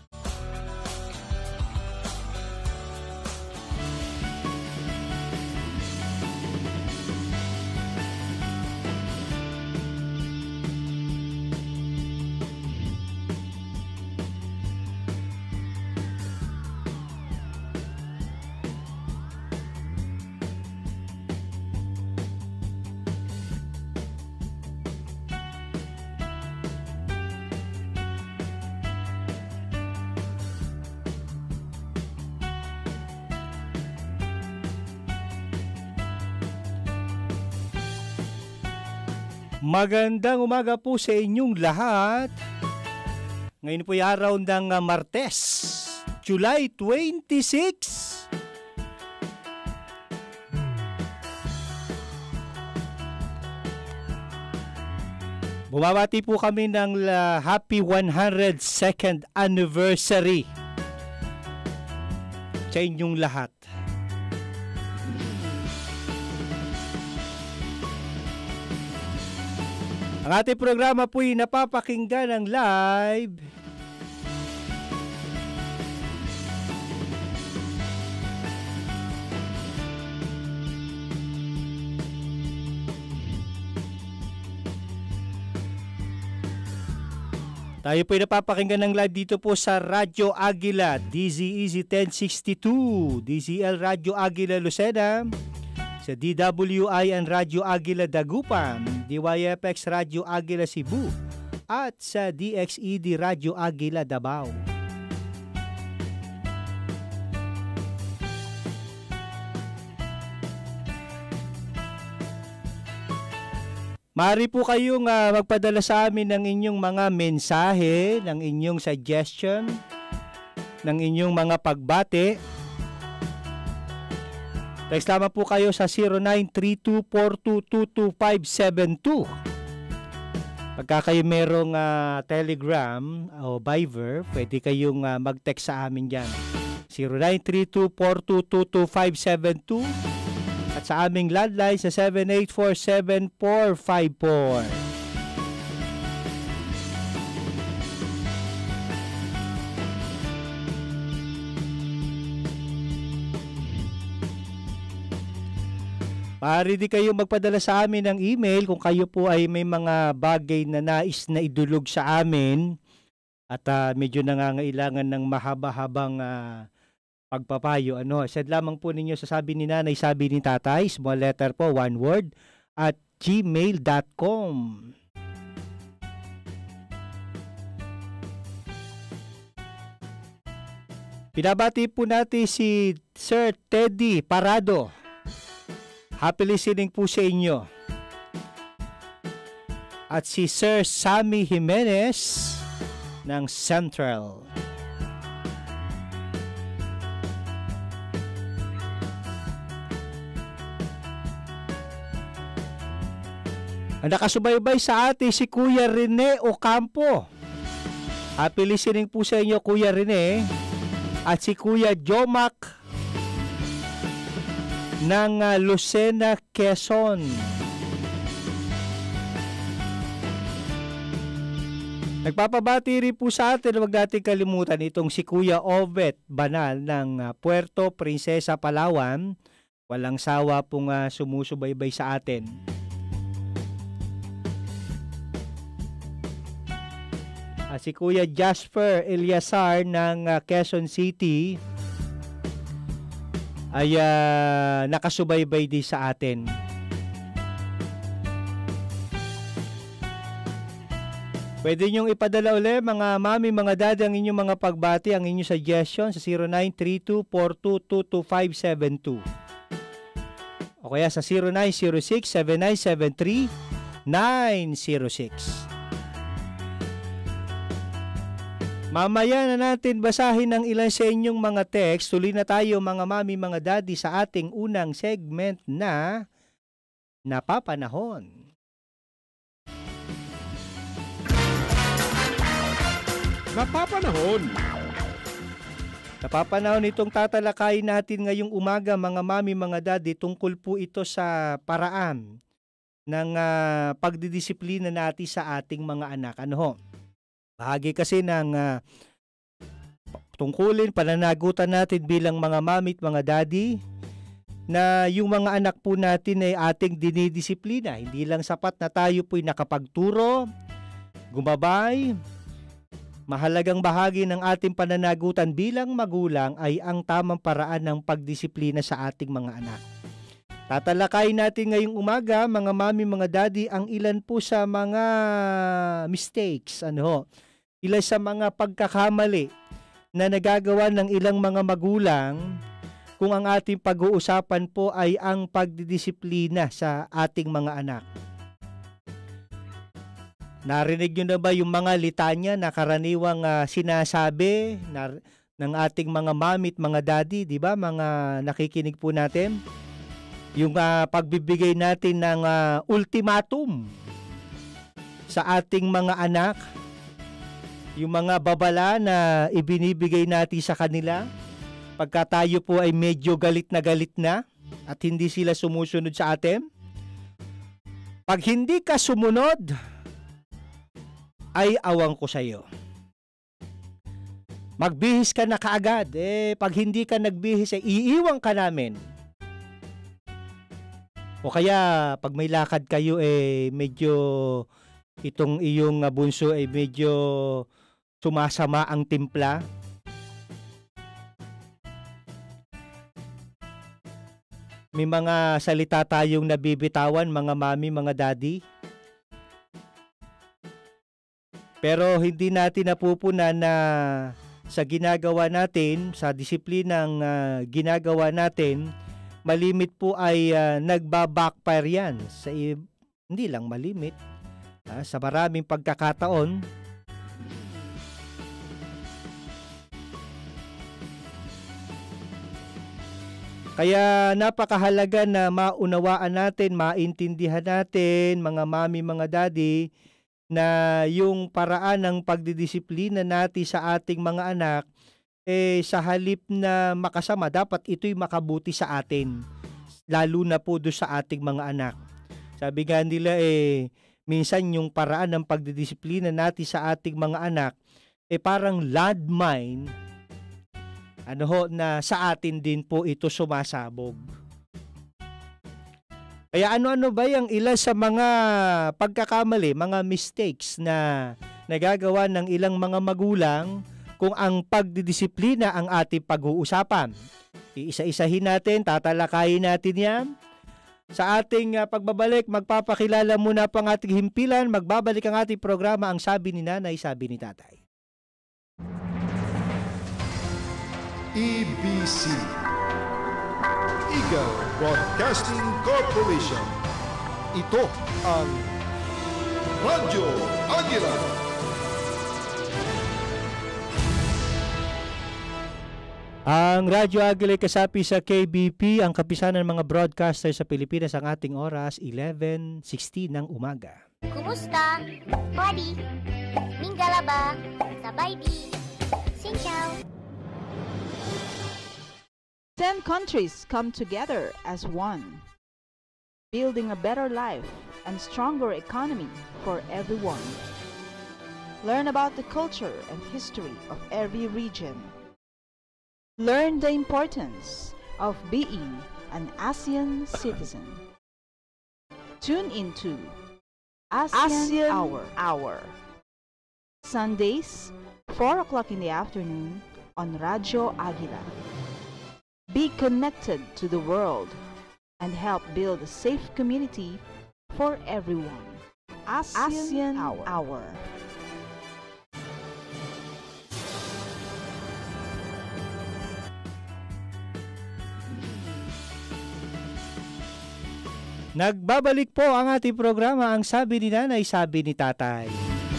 Magandang umaga po sa inyong lahat. Ngayon po ay araw ng Martes, July 26. Bumabati po kami ng happy 102nd anniversary sa inyong lahat. Ang ating programa po ay napapakinggan ng live tayo po ay napapakinggan ng live dito po sa Radyo Agila, DZEZ 1062, DZL Radyo Agila Lucena, sa DWI and Radyo Agila Dagupan, DYFX Radyo Agila Cebu, at sa DXED Radyo Agila Davao. Maaari po kayong magpadala sa amin ng inyong mga mensahe, ng inyong suggestion, ng inyong mga pagbate. Text lamang po kayo sa 0932-4222-572. Pagka kayo merong Telegram o Viber, pwede kayong mag-text sa amin dyan. 0932-4222-572 at sa aming landline sa 784-7454. Maaari din kayo magpadala sa amin ng email kung kayo po ay may mga bagay na nais na idulog sa amin at medyo nangangailangan ng mahaba-habang pagpapayo. Send lamang po ninyo sa sabi ni nanay, sabi ni tatay, small letter po, one word, at gmail.com. Pinabati po natin si Sir Teddy Parado. Happy listening po sa inyo. At si Sir Sammy Jimenez ng Central. Ang nakasubaybay sa atin si Kuya Rene Ocampo. Happy listening po sa inyo, Kuya Rene. At si Kuya Jomac ng Lucena, Quezon. Nagpapabati rin po sa atin, huwag natin kalimutan itong si Kuya Ovet Banal ng Puerto Princesa, Palawan. Walang sawa pong sumusubaybay sa atin. Si Kuya Jasper Eliasar ng Quezon City ay nakasubaybay din sa atin. Pwede nyong ipadala ulit mga mami, mga daddy ang inyong mga pagbati, ang inyong suggestion sa 0932-422-2572 o kaya sa 0906-7973-906. Mamaya na natin basahin ang ilan sa inyong mga text. Tuloy na tayo mga mami, mga daddy sa ating unang segment na Napapanahon. Napapanahon. Napapanahon itong tatalakayin natin ngayong umaga mga mami, mga daddy. Tungkol po ito sa paraan ng pagdidisiplina natin sa ating mga anak. Bahagi kasi ng tungkulin, pananagutan natin bilang mga mami at mga daddy na yung mga anak po natin ay ating dinidisiplina. Hindi lang sapat na tayo po'y nakapagturo, gumabay. Mahalagang bahagi ng ating pananagutan bilang magulang ay ang tamang paraan ng pagdisiplina sa ating mga anak. Tatalakayin natin ngayong umaga, mga mami, mga daddy, ang ilan po sa mga mistakes, ilan sa mga pagkakamali na nagagawa ng ilang mga magulang kung ang ating pag-uusapan po ay ang pagdidisiplina sa ating mga anak. Narinig nyo na ba yung mga litanya na karaniwang sinasabi ng ating mga mami at mga daddy, di ba? Mga nakikinig po natin. Yung pagbibigay natin ng ultimatum sa ating mga anak. Yung mga babala na ibinibigay natin sa kanila pagka tayo po ay medyo galit na at hindi sila sumusunod sa atin. Pag hindi ka sumunod, ay awang ko sa iyo. Magbihis ka na kaagad. Pag hindi ka nagbihis, iiwang ka namin. O kaya, pag may lakad kayo, medyo itong iyong bunso ay medyo sumasama ang timpla. May mga salita tayong nabibitawan, mga mami, mga daddy. Pero hindi natin napupunan na sa ginagawa natin, sa disiplinang ginagawa natin, malimit po ay nagbabackfire yan. Hindi lang malimit. Sa maraming pagkakataon, kaya napakahalaga na maunawaan natin, maintindihan natin, mga mami, mga daddy, na yung paraan ng pagdidisiplina natin sa ating mga anak, sa halip na makasama, dapat ito'y makabuti sa atin. Lalo na po doon sa ating mga anak. Sabi nga nila, minsan yung paraan ng pagdidisiplina natin sa ating mga anak, parang landmine, na sa atin din po ito sumasabog. Kaya ano-ano ba yung ilan sa mga pagkakamali, mga mistakes na nagagawa ng ilang mga magulang kung ang pagdidisiplina ang ating pag-uusapan? Iisa-isahin natin, tatalakayin natin yan. Sa ating pagbabalik, magpapakilala muna pang ating himpilan. Magbabalik ang ating programa, Ang Sabi ni Nanay, Sabi ni Tatay. EBC, Eagle Broadcasting Corporation. Ito ang Radyo Agila. Ang Radyo Agila ay kasapi sa KBP, ang kapisanan ng mga broadcaster sa Pilipinas. Ang ating oras, 11:16 ng umaga. Kumusta? Pwede? Minggala ba? Sabay di? Sinchaw! 10 countries come together as one, building a better life and stronger economy for everyone. Learn about the culture and history of every region. Learn the importance of being an ASEAN citizen. Tune into ASEAN Hour. Sundays, 4 o'clock in the afternoon on Radyo Agila. Be connected to the world and help build a safe community for everyone. ASEAN Hour. Nagbabalik po ang ating programa, Ang Sabi ni Nanay, Sabi ni Tatay.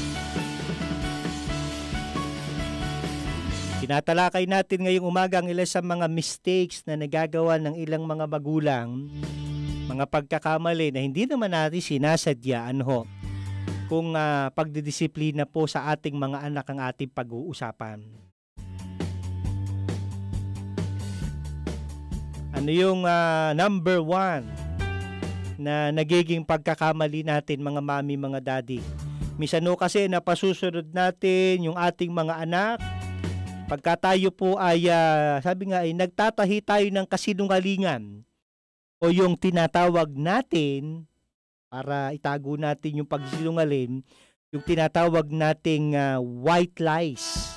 Tinatalakay natin ngayong umaga ang ilan sa mga mistakes na nagagawa ng ilang mga magulang, mga pagkakamali na hindi naman natin sinasadyaan ho. Kung pagdidisiplina po sa ating mga anak ang ating pag-uusapan. Ano yung number 1 na nagiging pagkakamali natin, mga mami, mga daddy? Minsan no kasi napasusunod natin yung ating mga anak. Pagka tayo po ay, sabi nga ay, nagtatahi tayo ng kasinungalingan o yung tinatawag natin, para itago natin yung pagsinungaling, yung tinatawag nating white lies.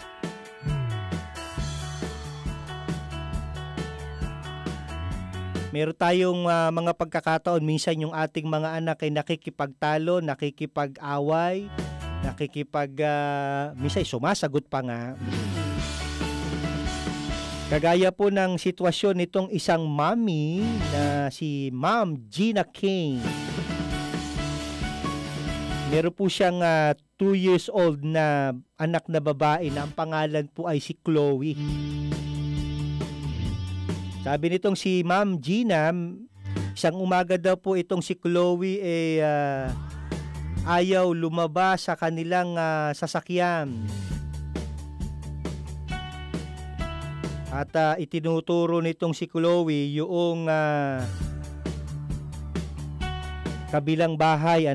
Meron tayong mga pagkakataon, minsan yung ating mga anak ay nakikipagtalo, nakikipag-away, minsan sumasagot pa nga. Kagaya po ng sitwasyon nitong isang mommy na si Ma'am Gina King. Meron po siyang 2 years old na anak na babae na ang pangalan po ay si Chloe. Sabi nitong si Ma'am Gina, isang umaga daw po itong si Chloe ayaw lumabas sa kanilang sasakyan. At itinuturo nitong si Chloe yung kabilang bahay,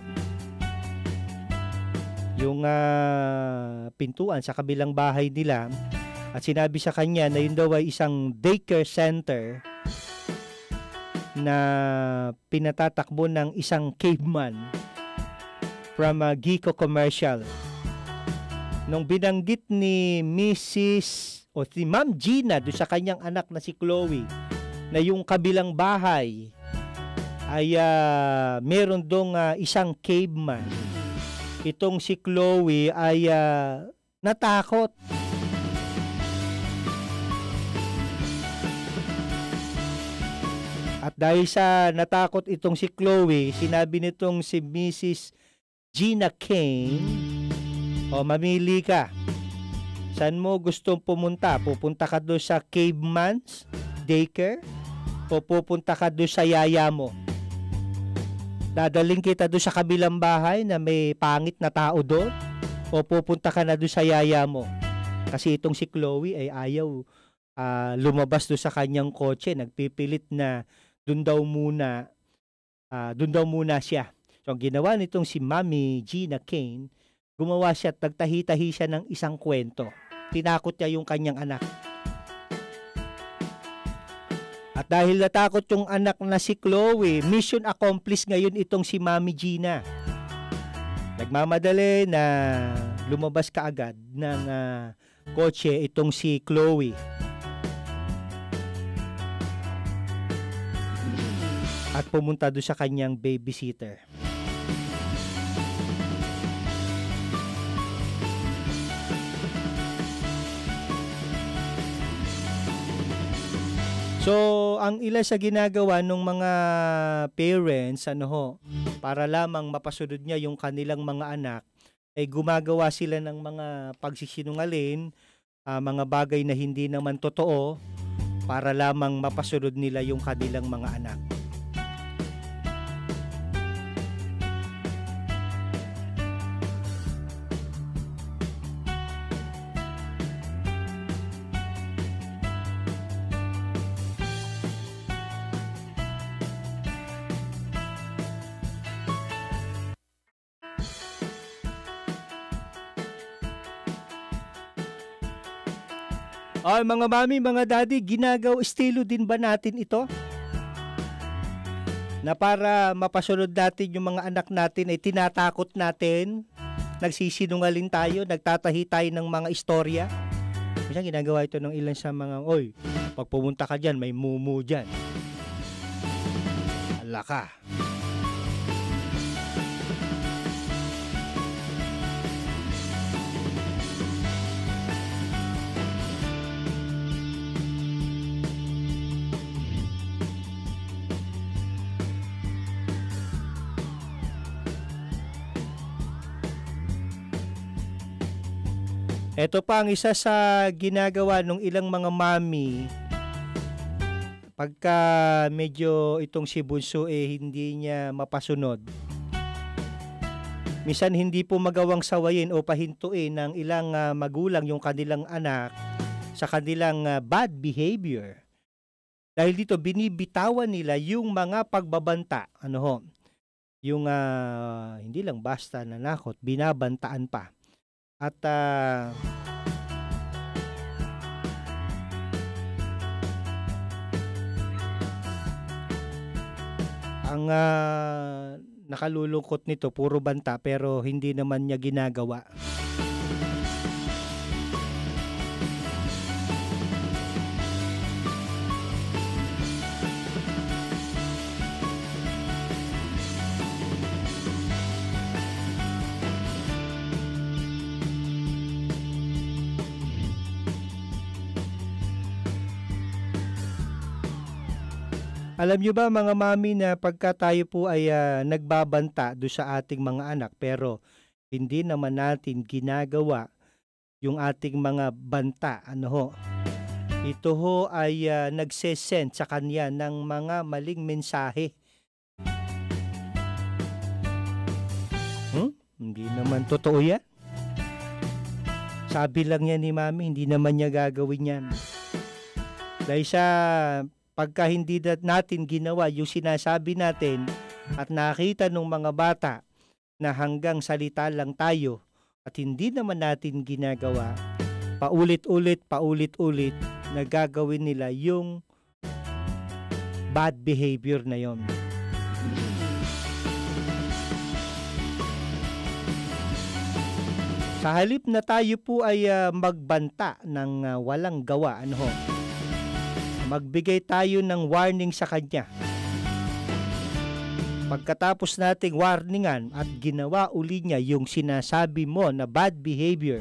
yung pintuan sa kabilang bahay nila. At sinabi sa kanya na yun daw ay isang daycare center na pinatatakbo ng isang caveman from Gico Commercial. Nung binanggit ni Mrs. o si Ma'am Gina doon sa kanyang anak na si Chloe na yung kabilang bahay ay meron dong isang caveman, itong si Chloe ay natakot. At dahil sa natakot itong si Chloe, sinabi nitong si Mrs. Gina Kane, mamili ka. Saan mo gustong pumunta? Pupunta ka doon sa caveman's daycare o pupunta ka doon sa yaya mo? Dadaling kita doon sa kabilang bahay na may pangit na tao doon o pupunta ka na doon sa yaya mo? Kasi itong si Chloe ay ayaw lumabas doon sa kanyang kotse. Nagpipilit na doon daw muna siya. So ang ginawa nitong si Mami Gina Kane, gumawa siya at nagtahi-tahi siya ng isang kwento. Tinakot niya yung kanyang anak. At At dahil natakot yung anak na si Chloe, mission accomplished ngayon itong si Mami Gina. Nagmamadali na lumabas kaagad ng kotse itong si Chloe. At pumunta doon sa kanyang babysitter. So, ang ilan sa ginagawa ng mga parents, para lamang mapasunod niya yung kanilang mga anak, ay gumagawa sila ng mga pagsisinungaling, mga bagay na hindi naman totoo, para lamang mapasunod nila yung kanilang mga anak. Ay, mga mami, mga daddy, estilo din ba natin ito? Na para mapasunod natin yung mga anak natin ay tinatakot natin, nagsisinungaling tayo, nagtatahi tayo ng mga istorya. Minsan ginagawa ito ng ilan sa mga, oy, pag pumunta ka dyan, may mumu dyan. Ala ka. Ito pa ang isa sa ginagawa ng ilang mga mami pagka medyo itong si Bunso hindi niya mapasunod. Minsan hindi po magawang sawayin o pahintuin ng ilang magulang yung kanilang anak sa kanilang bad behavior. Dahil dito binibitawan nila yung mga pagbabanta. Yung hindi lang basta nanakot, binabantaan pa. At ang nakalulungkot nito, puro banta pero hindi naman niya ginagawa. Alam nyo ba mga mami na pagka tayo po ay nagbabanta do sa ating mga anak pero hindi naman natin ginagawa yung ating mga banta, ito ho ay nagsesend sa kanya ng mga maling mensahe. Hindi naman totoo yan. Sabi lang yan ni mami, hindi naman niya gagawin yan. Dahil sa pagka hindi natin ginawa yung sinasabi natin at nakita ng mga bata na hanggang salita lang tayo at hindi naman natin ginagawa, paulit-ulit na gagawin nila yung bad behavior na yon. Sa halip na tayo po ay magbanta ng walang gawa, magbigay tayo ng warning sa kanya. Pagkatapos nating warningan at ginawa uli niya yung sinasabi mo na bad behavior,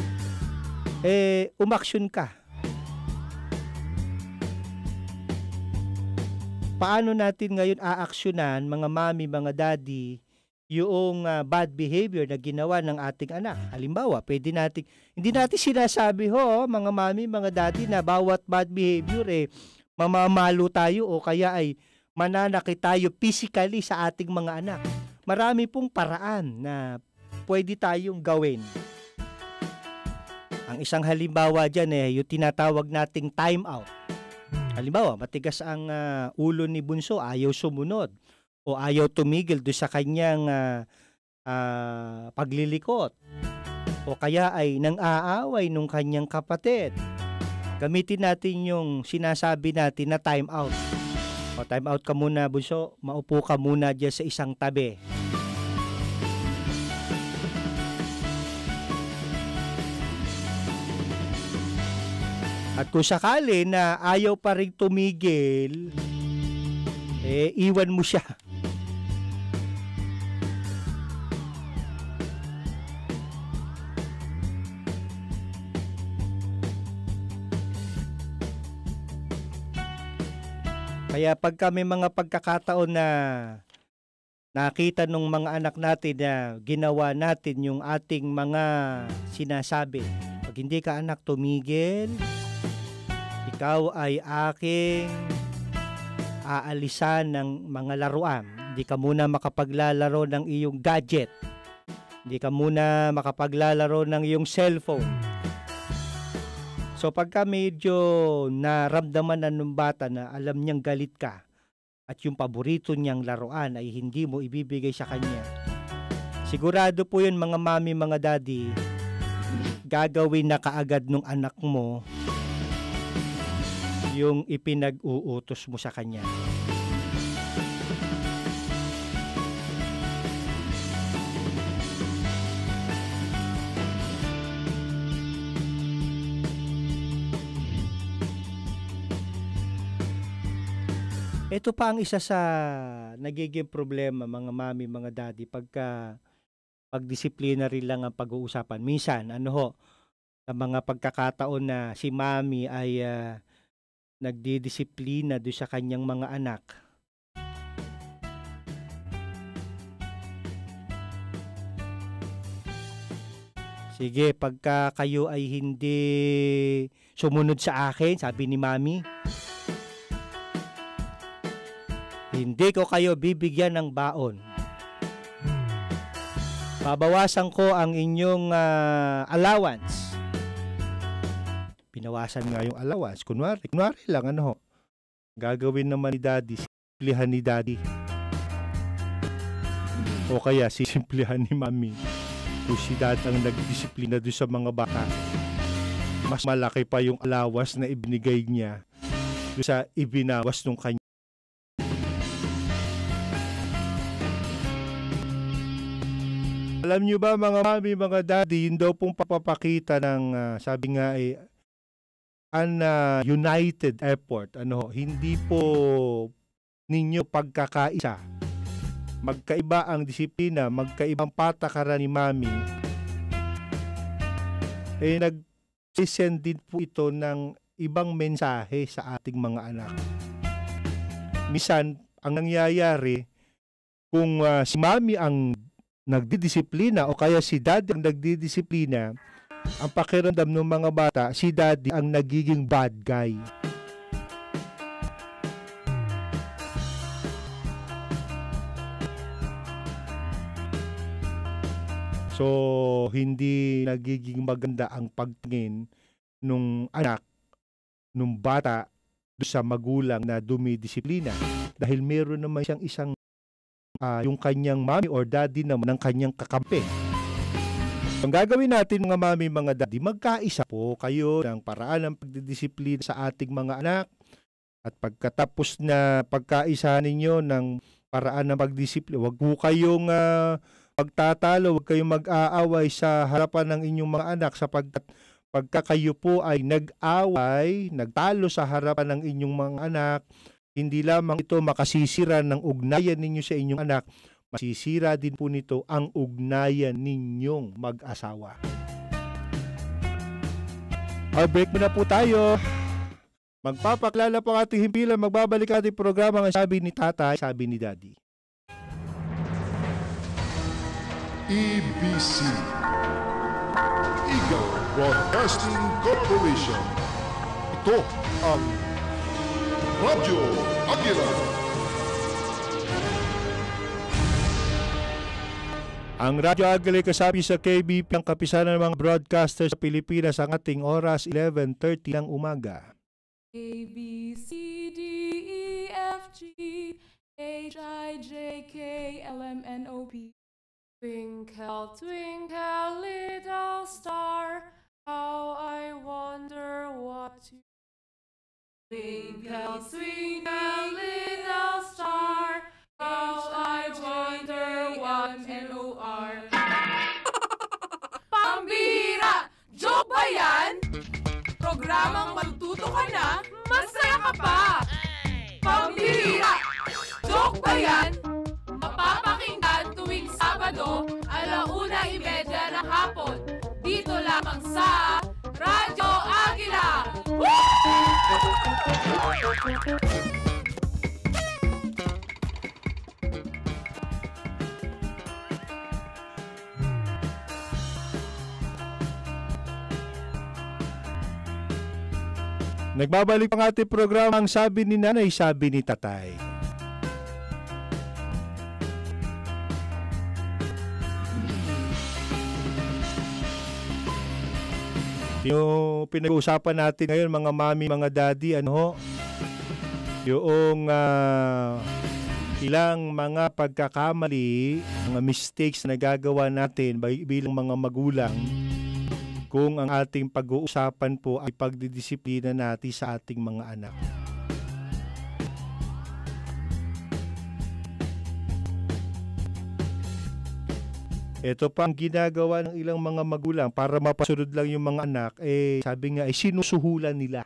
umaksyon ka. Paano natin ngayon aaksyonan, mga mami, mga daddy, yung bad behavior na ginawa ng ating anak? Halimbawa, hindi natin sinasabi mga mami, mga daddy, na bawat bad behavior mamamalo tayo o kaya ay mananakit tayo physically sa ating mga anak. Marami pong paraan na pwede tayong gawin. Ang isang halimbawa dyan yung tinatawag nating time out. Halimbawa, matigas ang ulo ni Bunso, ayaw sumunod o ayaw tumigil doon sa kanyang paglilikot o kaya ay nang aaway nung kanyang kapatid. Gamitin natin yung sinasabi natin na time out. O, time out ka muna, bunso. Maupo ka muna dyan sa isang tabi. At kung sakali na ayaw pa rin tumigil, iwan mo siya. Kaya pagka may mga pagkakataon na nakita ng mga anak natin na ginawa natin yung ating mga sinasabi, pag hindi ka anak tumigil, ikaw ay aking aalisan ng mga laruan. Hindi ka muna makapaglalaro ng iyong gadget. Hindi ka muna makapaglalaro ng iyong cellphone. So pagka medyo naramdaman na ng bata na alam niyang galit ka at yung paborito niyang laruan ay hindi mo ibibigay sa kanya, sigurado po yun mga mami, mga daddy, gagawin na kaagad ng anak mo yung ipinag-uutos mo sa kanya. Ito pa ang isa sa nagiging problema mga mami, mga daddy, pagdisiplina rin lang ang pag-uusapan. Minsan, sa mga pagkakataon na si mami ay nagdidisiplina doon sa kanyang mga anak, sige, pagka kayo ay hindi sumunod sa akin, sabi ni mami, hindi ko kayo bibigyan ng baon. Babawasan ko ang inyong allowance. Pinawasan nga yung allowance. Kunwari lang, gagawin naman ni daddy, simplihan ni daddy. O kaya simplihan ni mami. Kung si daddy ang nagdisiplina doon sa mga bata, mas malaki pa yung allowance na ibinigay niya doon sa ibinawas nung kanya. Alam nyo ba mga mami, mga daddy, yun daw pong papapakita ng, sabi nga united effort. Hindi po ninyo pagkakaisa. Magkaiba ang disiplina, magkaibang patakaran ni mami. Nag-send din po ito ng ibang mensahe sa ating mga anak. Minsan, ang nangyayari, kung si mami ang nagdidisiplina o kaya si daddy ang nagdidisiplina, ang pakiramdam ng mga bata, si daddy ang nagiging bad guy. So, hindi nagiging maganda ang pagtingin nung anak, nung bata, sa magulang na dumidisiplina. Dahil meron naman siyang isang yung kanyang mami or daddy naman ng kanyang kakampi. Ang gagawin natin mga mami, mga daddy, magkaisa po kayo ng paraan ng pagdidisiplina sa ating mga anak. At pagkatapos na pagkaisa ninyo ng paraan ng pagdisiplina, huwag po kayong pagtatalo, huwag kayong mag-aaway sa harapan ng inyong mga anak, sapagkat pagka kayo po ay nag-away, nagtalo sa harapan ng inyong mga anak, hindi lamang ito makasisira ng ugnayan ninyo sa inyong anak, masisira din po nito ang ugnayan ninyong mag-asawa. Break muna po tayo. Magpapaklala po ang ating himpilan, magbabalik ating programa ng sabi ni tatay, sabi ni daddy. EBC Eagle Broadcasting Corporation. Ito ang Radyo Agila. Ang Radyo Agila ay kasabi sa KBP ng kapisanan ng mga broadcasters sa Pilipinas. Ang ating oras 11:30 ng umaga. A, B, C, D, E, F, G, H, I, J, K, L, M, N, O, P. Twinkle, twinkle, little star, how I wonder what you Twinkle, twinkle, little star, how I wonder what N-O-R. Pambira! Joke ba yan? Programang matututo ka na, masaya ka pa! Pambira! Joke ba yan? Mapapakinggan tuwing Sabado, 1:30 ng hapon. Dito lamang sa Radyo Agila! Nagbabalik ang ating programa, ang sabi ni nanay, sabi ni tatay. Yung pinag-uusapan natin ngayon, mga mami, mga daddy, yung ilang mga pagkakamali, mga mistakes na nagagawa natin bilang mga magulang, kung ang ating pag-uusapan po ay pagdidisiplina natin sa ating mga anak. Ito pa ang ginagawa ng ilang mga magulang para mapasunod lang yung mga anak, sabi nga, sinusuhulan nila.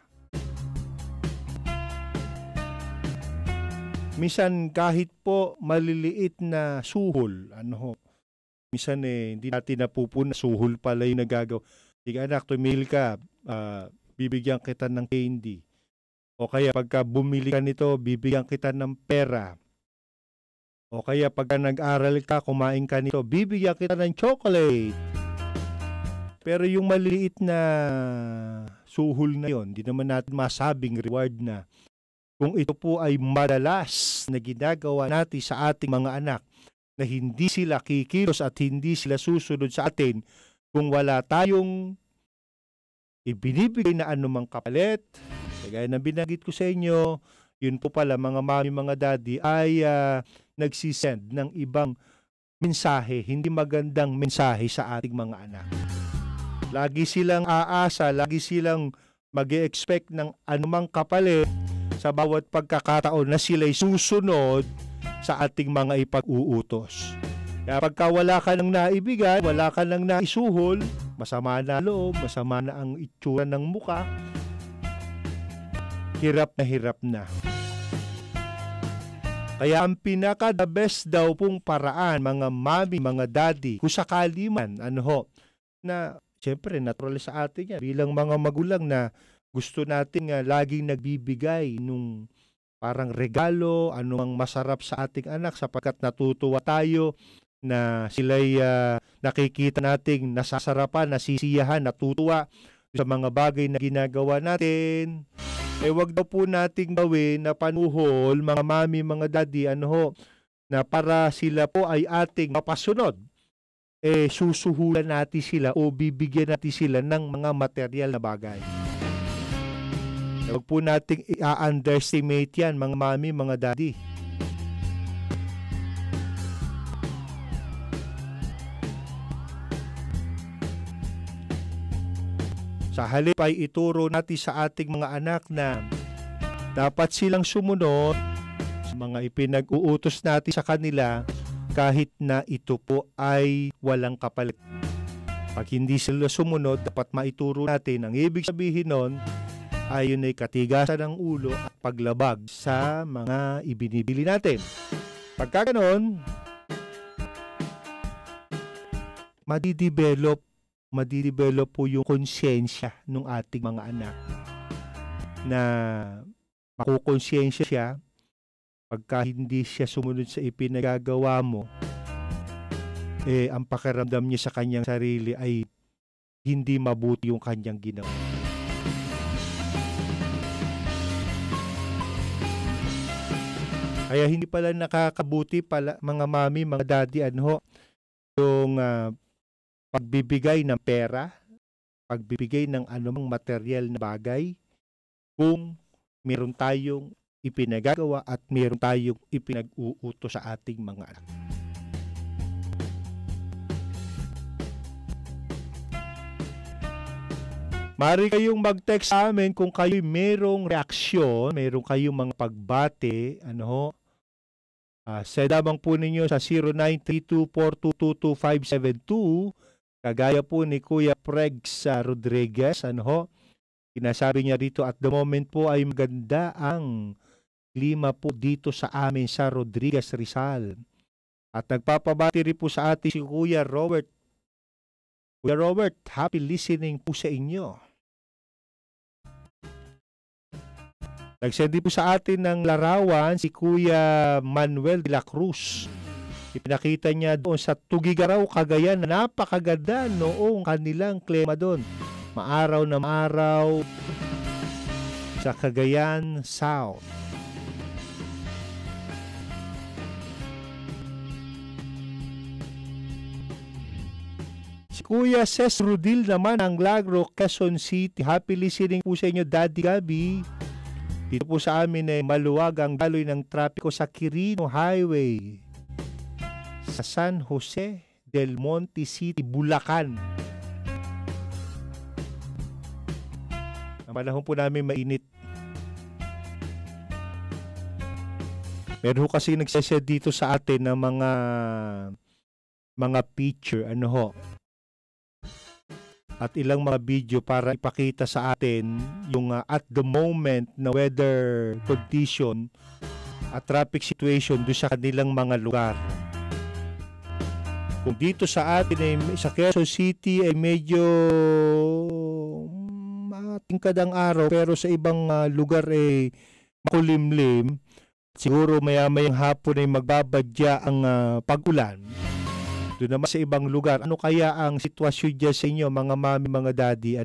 Minsan kahit po maliliit na suhol, minsan hindi natin napupuna, suhol pala yung nagagawa. Sige anak, tumil ka, bibigyan kita ng candy. O kaya pagka bumili ka nito, bibigyan kita ng pera. O kaya pagka nag-aral ka, kumain ka nito, bibigyan kita ng chocolate. Pero yung maliliit na suhol na yon, di naman natin masabing reward na. Kung ito po ay madalas na ginagawa natin sa ating mga anak, na hindi sila kikilos at hindi sila susunod sa atin, kung wala tayong ibinibigay na anumang kapalit, kagaya ng binanggit ko sa inyo, yun po pala mga mami, mga daddy ay nagsisend ng ibang mensahe, hindi magandang mensahe sa ating mga anak. Lagi silang aasa, lagi silang mag-e-expect ng anumang kapalit sa bawat pagkakataon na sila'y susunod sa ating mga ipag-uutos. Kaya pagka wala ka nang naibigay, wala ka nang naisuhol, masama na loob, masama na ang itsura ng muka, hirap na. Kaya ang pinaka-the best daw pong paraan, mga mami, mga daddy, kung sakali man, na siyempre natural sa atin yan, bilang mga magulang na gusto natin laging nagbibigay nung parang regalo, anumang masarap sa ating anak sapagkat natutuwa tayo na sila'y nakikita nating nasasarapan, nasisiyahan, natutuwa sa mga bagay na ginagawa natin. Wag daw po nating gawin na panuhol, mga mami, mga daddy, na para sila po ay ating mapasunod. Susuhulan natin sila o bibigyan natin sila ng mga material na bagay. Wag po nating i-underestimate yan, mga mami, mga daddy. Sa halip ay ituro natin sa ating mga anak na dapat silang sumunod sa mga ipinag-uutos natin sa kanila kahit na ito po ay walang kapalit. Pag hindi sila sumunod, dapat maituro natin. Ang ibig sabihin nun ay yun ay katigasan ng ulo at paglabag sa mga ibinibili natin. Pagka ganon, madidevelop po yung konsensya ng ating mga anak na makukonsensya siya pagka hindi siya sumunod sa ipinagagawa mo, ang pakiramdam niya sa kanyang sarili ay hindi mabuti yung kanyang ginawa. Kaya hindi pala nakakabuti pala, mga mami, mga daddy, yung pagbibigay ng pera, pagbibigay ng anumang material na bagay, kung meron tayong ipinagagawa at meron tayong ipinag-uutos sa ating mga anak. Mari kayong mag-text sa amin kung kayo merong reaksyon, merong kayong mga pagbate, send lamang po ninyo sa 0932-422-2572, kagaya po ni Kuya Pregs Rodriguez, Sinasabi niya dito, at the moment po ay maganda ang klima po dito sa amin sa Rodriguez, Rizal. At nagpapabati rin po sa atin si Kuya Robert. Kuya Robert, happy listening po sa inyo. Nagsend po sa atin ng larawan si Kuya Manuel de la Cruz. Ipinakita niya doon sa Tugigaraw, Cagayan, na napakaganda noong kanilang klima doon. Maaraw na maaraw sa Cagayan South. Si Kuya Ces Rudil naman ang Lagro, Quezon City. Happy listening po sa inyo, Daddy Gabi. Dito po sa amin ay maluwag ang daloy ng trapiko sa Quirino Highway sa San Jose del Monte City, Bulacan. Ang panahon po namin mainit. Meron kasi nagsasend dito sa atin ng mga picture, at ilang mga video para ipakita sa atin yung at the moment na weather condition at traffic situation doon sa kanilang mga lugar. Kung dito sa atin ay sa Quezon City ay medyo matingkad ang araw, pero sa ibang lugar ay makulimlim, siguro maya-mayang hapon ay magbabadya ang pag-ulan. Doon naman sa ibang lugar, ano kaya ang sitwasyon dyan sa inyo, mga mami, mga daddy,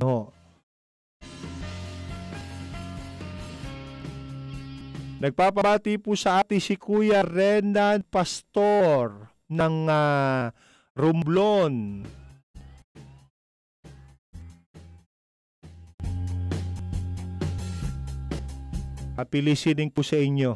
Nagpapabati po sa atin si Kuya Renan Pastor ng Romblon. Happy listening po sa inyo.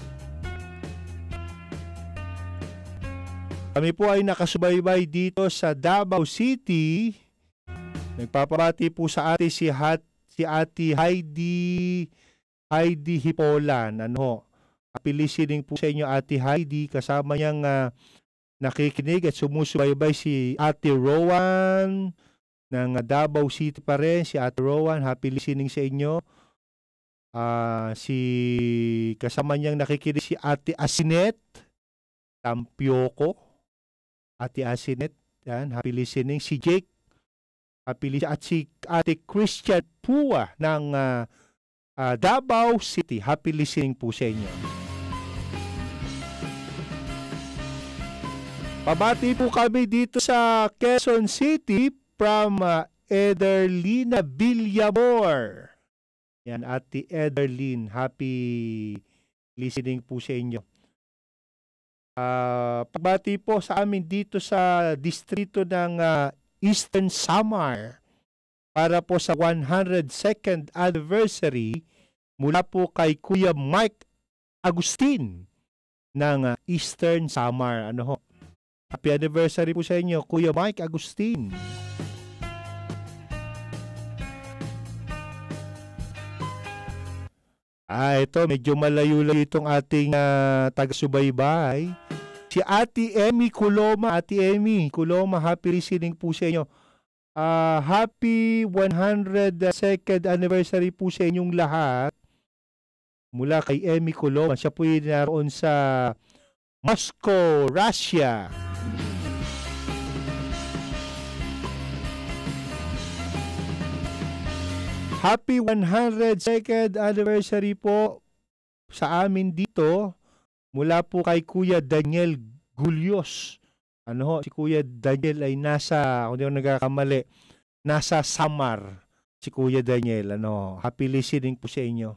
Kami po ay nakasubaybay dito sa Davao City. Nagpapabati po sa atin si Ate Heidi Hipolan. Happy listening po sa inyo, Ate Heidi. Kasama niyang nakikinig at sumusubaybay si Ate Rowan ng Davao City pa rin. Si Ate Rowan, happy listening sa inyo. Kasama niyang nakikinig si Ate Asinet Tampioco. Ate Asinet, yan, happy listening. Si Jake, happy listening. At si Ate Christian Pua ng Davao City, happy listening po sa inyo. Pabati po kami dito sa Quezon City from Ederlina Villamor. Yan, Ate Ederlin, happy listening po sa inyo. Pabati po sa amin dito sa distrito ng Eastern Samar para po sa 102nd anniversary mula po kay Kuya Mike Agustin ng Eastern Samar. Happy anniversary po sa inyo, Kuya Mike Agustin. Ito, medyo malayo-layo itong ating taga-subaybay. Si Ate Emmy Kuloma. Ate Emmy Kuloma, happy listening po sa inyo. Happy 102nd anniversary po sa inyong lahat. Mula kay Emmy Kuloma. Siya po yung naroon sa Moscow, Russia. Happy 102nd anniversary po sa amin dito mula po kay Kuya Daniel Gulyos. Si Kuya Daniel ay nasa, kung di ako nagkakamali, nasa Samar. Si Kuya Daniel, happy listening po sa inyo.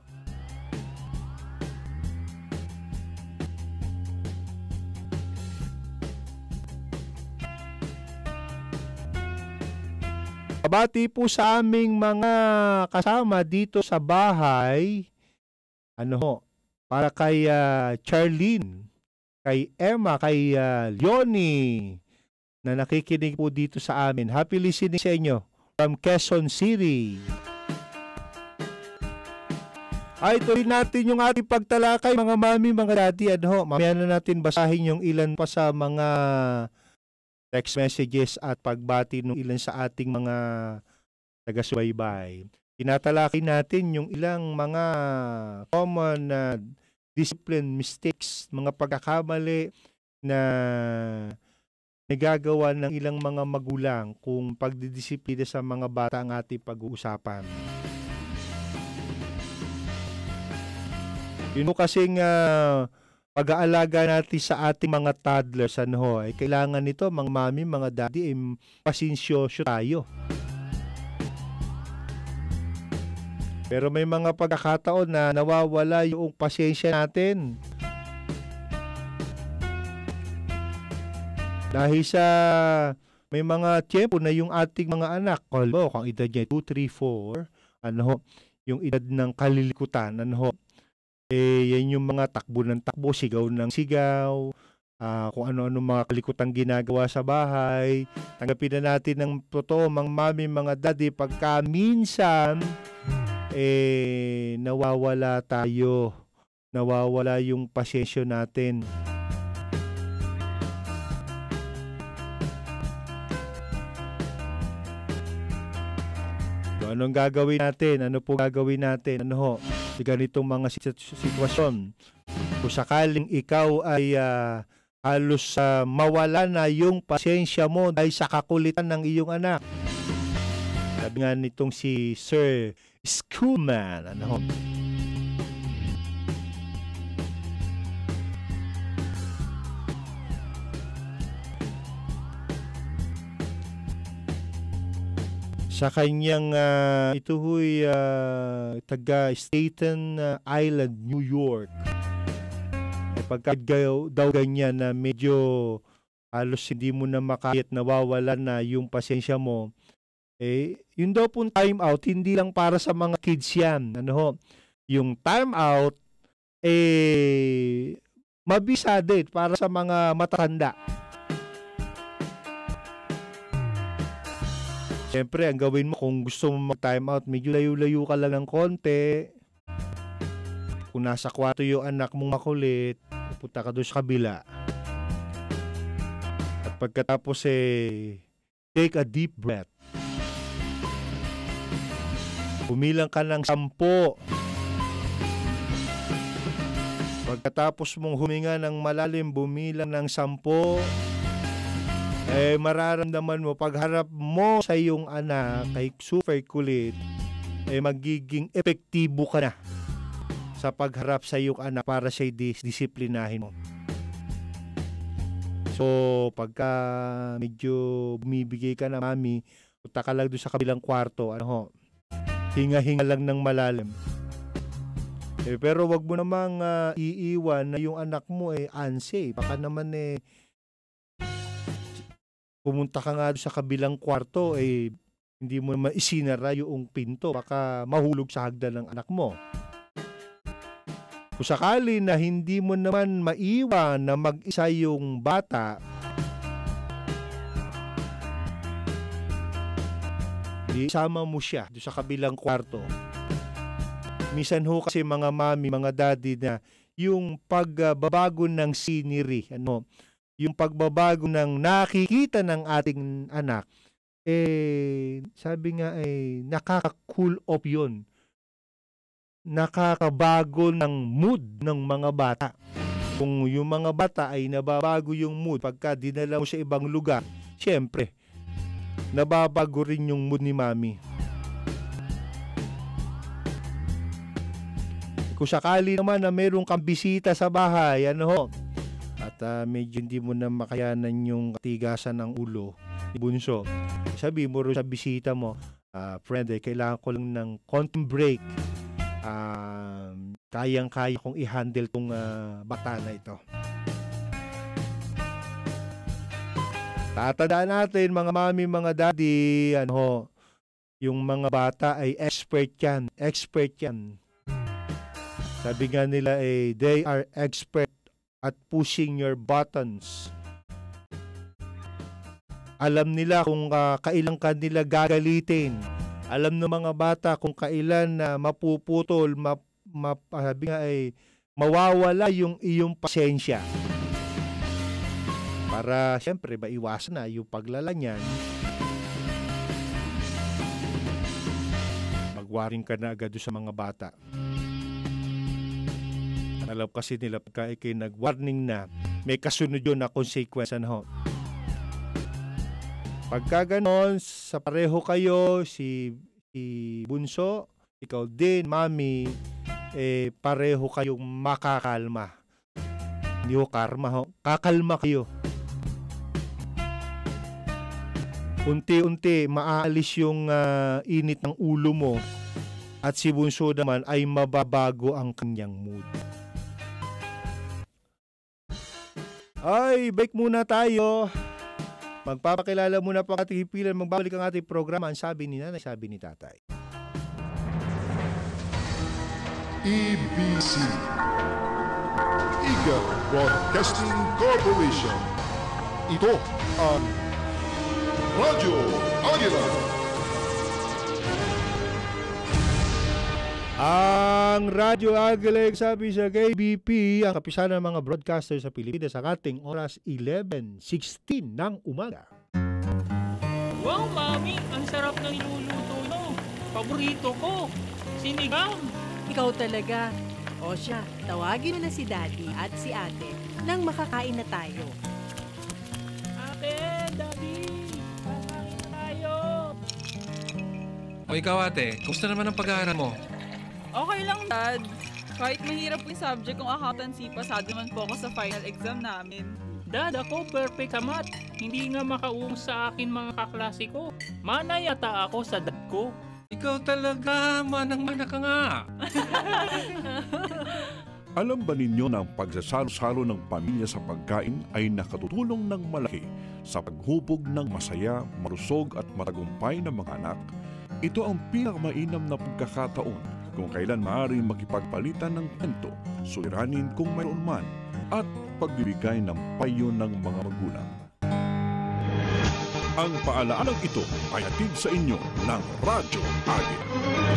Pabati po sa aming mga kasama dito sa bahay. Para kay Charlene, kay Emma, kay Leonie na nakikinig po dito sa amin. Happy listening sa inyo. from Quezon City. Ay, tuloy natin yung ating pagtalakay, mga mami, mga daddy. Mamaya na natin basahin yung ilan pa sa mga text messages at pagbati ng ilan sa ating mga taga-subaybay. Tinatalakay natin yung ilang mga common discipline mistakes, mga pagkakamali na nagagawa ng ilang mga magulang kung pagdidisiplina sa mga bata ang ating pag-uusapan. Yun kasing pag-aalaga natin sa ating mga toddlers, ay kailangan nito, mga mami, mga daddy, pasinsyoso tayo. Pero may mga pagkakataon na nawawala yung pasensya natin. Dahil sa may mga tiyempo na yung ating mga anak, kung edad niya 2, 3, 4, yung edad ng kalilikutan, yan yung mga takbo ng takbo, sigaw ng sigaw, kung ano-ano mga kalikutang ginagawa sa bahay. Tanggapin na natin ng totoo, mga mami, mga daddy, pagka minsan, nawawala tayo, nawawala yung pasensya natin. So, anong gagawin natin? Ano po gagawin natin? Sa ganitong mga sitwasyon. Kung sakaling ikaw ay halos mawala na yung pasensya mo dahil sa kakulitan ng iyong anak. Sabi nga nitong si Sir Schoolman, sa kanyang ito huy taga Staten Island, New York. Pagka daw ganyan na medyo halos hindi mo na makayat, nawawala na yung pasensya mo, yun daw pong time out, hindi lang para sa mga kids yan. Yung time out, mabisa din para sa mga matatanda. Siyempre, ang gawin mo kung gusto mo mag-time out, medyo layo-layo ka lang ng konti. Kung nasa kwarto yung anak mong makulit, pupunta ka doon sa kabila. At pagkatapos take a deep breath. Bumilang ka ng 10. Pagkatapos mong huminga ng malalim, bumilang ng 10. Mararamdaman mo, pagharap mo sa iyong anak, kay super kulit, magiging epektibo ka na sa pagharap sa iyong anak para siya disiplinahin mo. So, pagka medyo bumibigay ka na, mami, punta ka lang doon sa kabilang kwarto, hinga-hinga lang ng malalim. Pero wag mo namang iiwan na yung anak mo unsafe. Baka naman pumunta ka nga sa kabilang kwarto, hindi mo naman isinara yung pinto. Baka mahulog sa hagdan ng anak mo. Kung sakali na hindi mo naman maiwan na mag-isa yung bata, isama mo siya doon sa kabilang kwarto. Minsan kasi mga mami, mga daddy na yung pagbabago ng scenery, yung pagbabago ng nakikita ng ating anak, sabi nga nakaka-cool off yun. Nakakabago ng mood ng mga bata. Kung yung mga bata ay nababago yung mood pagka dinala mo sa ibang lugar, syempre, nababago rin yung mood ni mami. Kung sakali naman na meron kang bisita sa bahay, at medyo hindi mo na makayanan yung katigasan ng ulo, bunso, sabi mo rin sa bisita mo, friend, kailangan ko lang ng konting break. Kayang-kaya kong i-handle tong bata na ito. Tatandaan natin, mga mami, mga daddy, yung mga bata ay expert yan. Expert yan. Sabi nga nila they are expert at pushing your buttons. Alam nila kung kailan kanila gagalitin. Alam ng mga bata kung kailan mapuputol, sabi nga ay mawawala yung iyong pasensya. Para siyempre maiwasan na yung paglala niyan. Magwaring ka na agad sa mga bata. Alam kasi nila pagka ikay nag-warning na, may kasunod yun na consequence. Pagka ganon, sa pareho kayo, si Bunso, ikaw din, Mami, pareho kayong makakalma. Hindi ho karma, kakalma kayo. Unti-unti, maaalis yung init ng ulo mo at si Bunso naman ay mababago ang kanyang mood. Ay, break muna tayo. Magpapakilala muna po ang ating hipilan. Magbabalik ang ating programa. Ang sabi ni Nanay, sabi ni Tatay. EBC Eagle Broadcasting Corporation. Ito ang Radyo Agila. Ang Radyo Agila, sabi sa KBP, ang kapisanan ng mga broadcaster sa Pilipinas sa ating oras 11:16 ng umaga. Wow, Mami! Ang sarap ng niluluto mo. Paborito ko. Sinigang. Ikaw talaga. O siya, tawagin mo na si Daddy at si Ate nang makakain na tayo. Ate, Daddy, kakain na tayo. O ikaw, Ate, kumusta naman ang pag-aaral mo? Okay lang, Dad. Kahit mahirap yung subject kong accountancy, pasado naman po ako sa final exam namin. Dad, ako perfect sa math. Hindi nga makauong sa akin mga kaklase ko. Mana yata ako sa dad ko. Ikaw talaga, manang-mana ka nga. Alam ba ninyo na ang pagsasalo-salo ng pamilya sa pagkain ay nakatutulong ng malaki sa paghubog ng masaya, malusog at matagumpay ng mga anak? Ito ang pinakamainam na pagkakataon kung kailan maaaring makipagpalitan ng kwento, suliranin kung mayroon man, at pagbibigay ng payo ng mga magulang. Ang paalaalang ito ay hatid sa inyo ng Radyo Agila.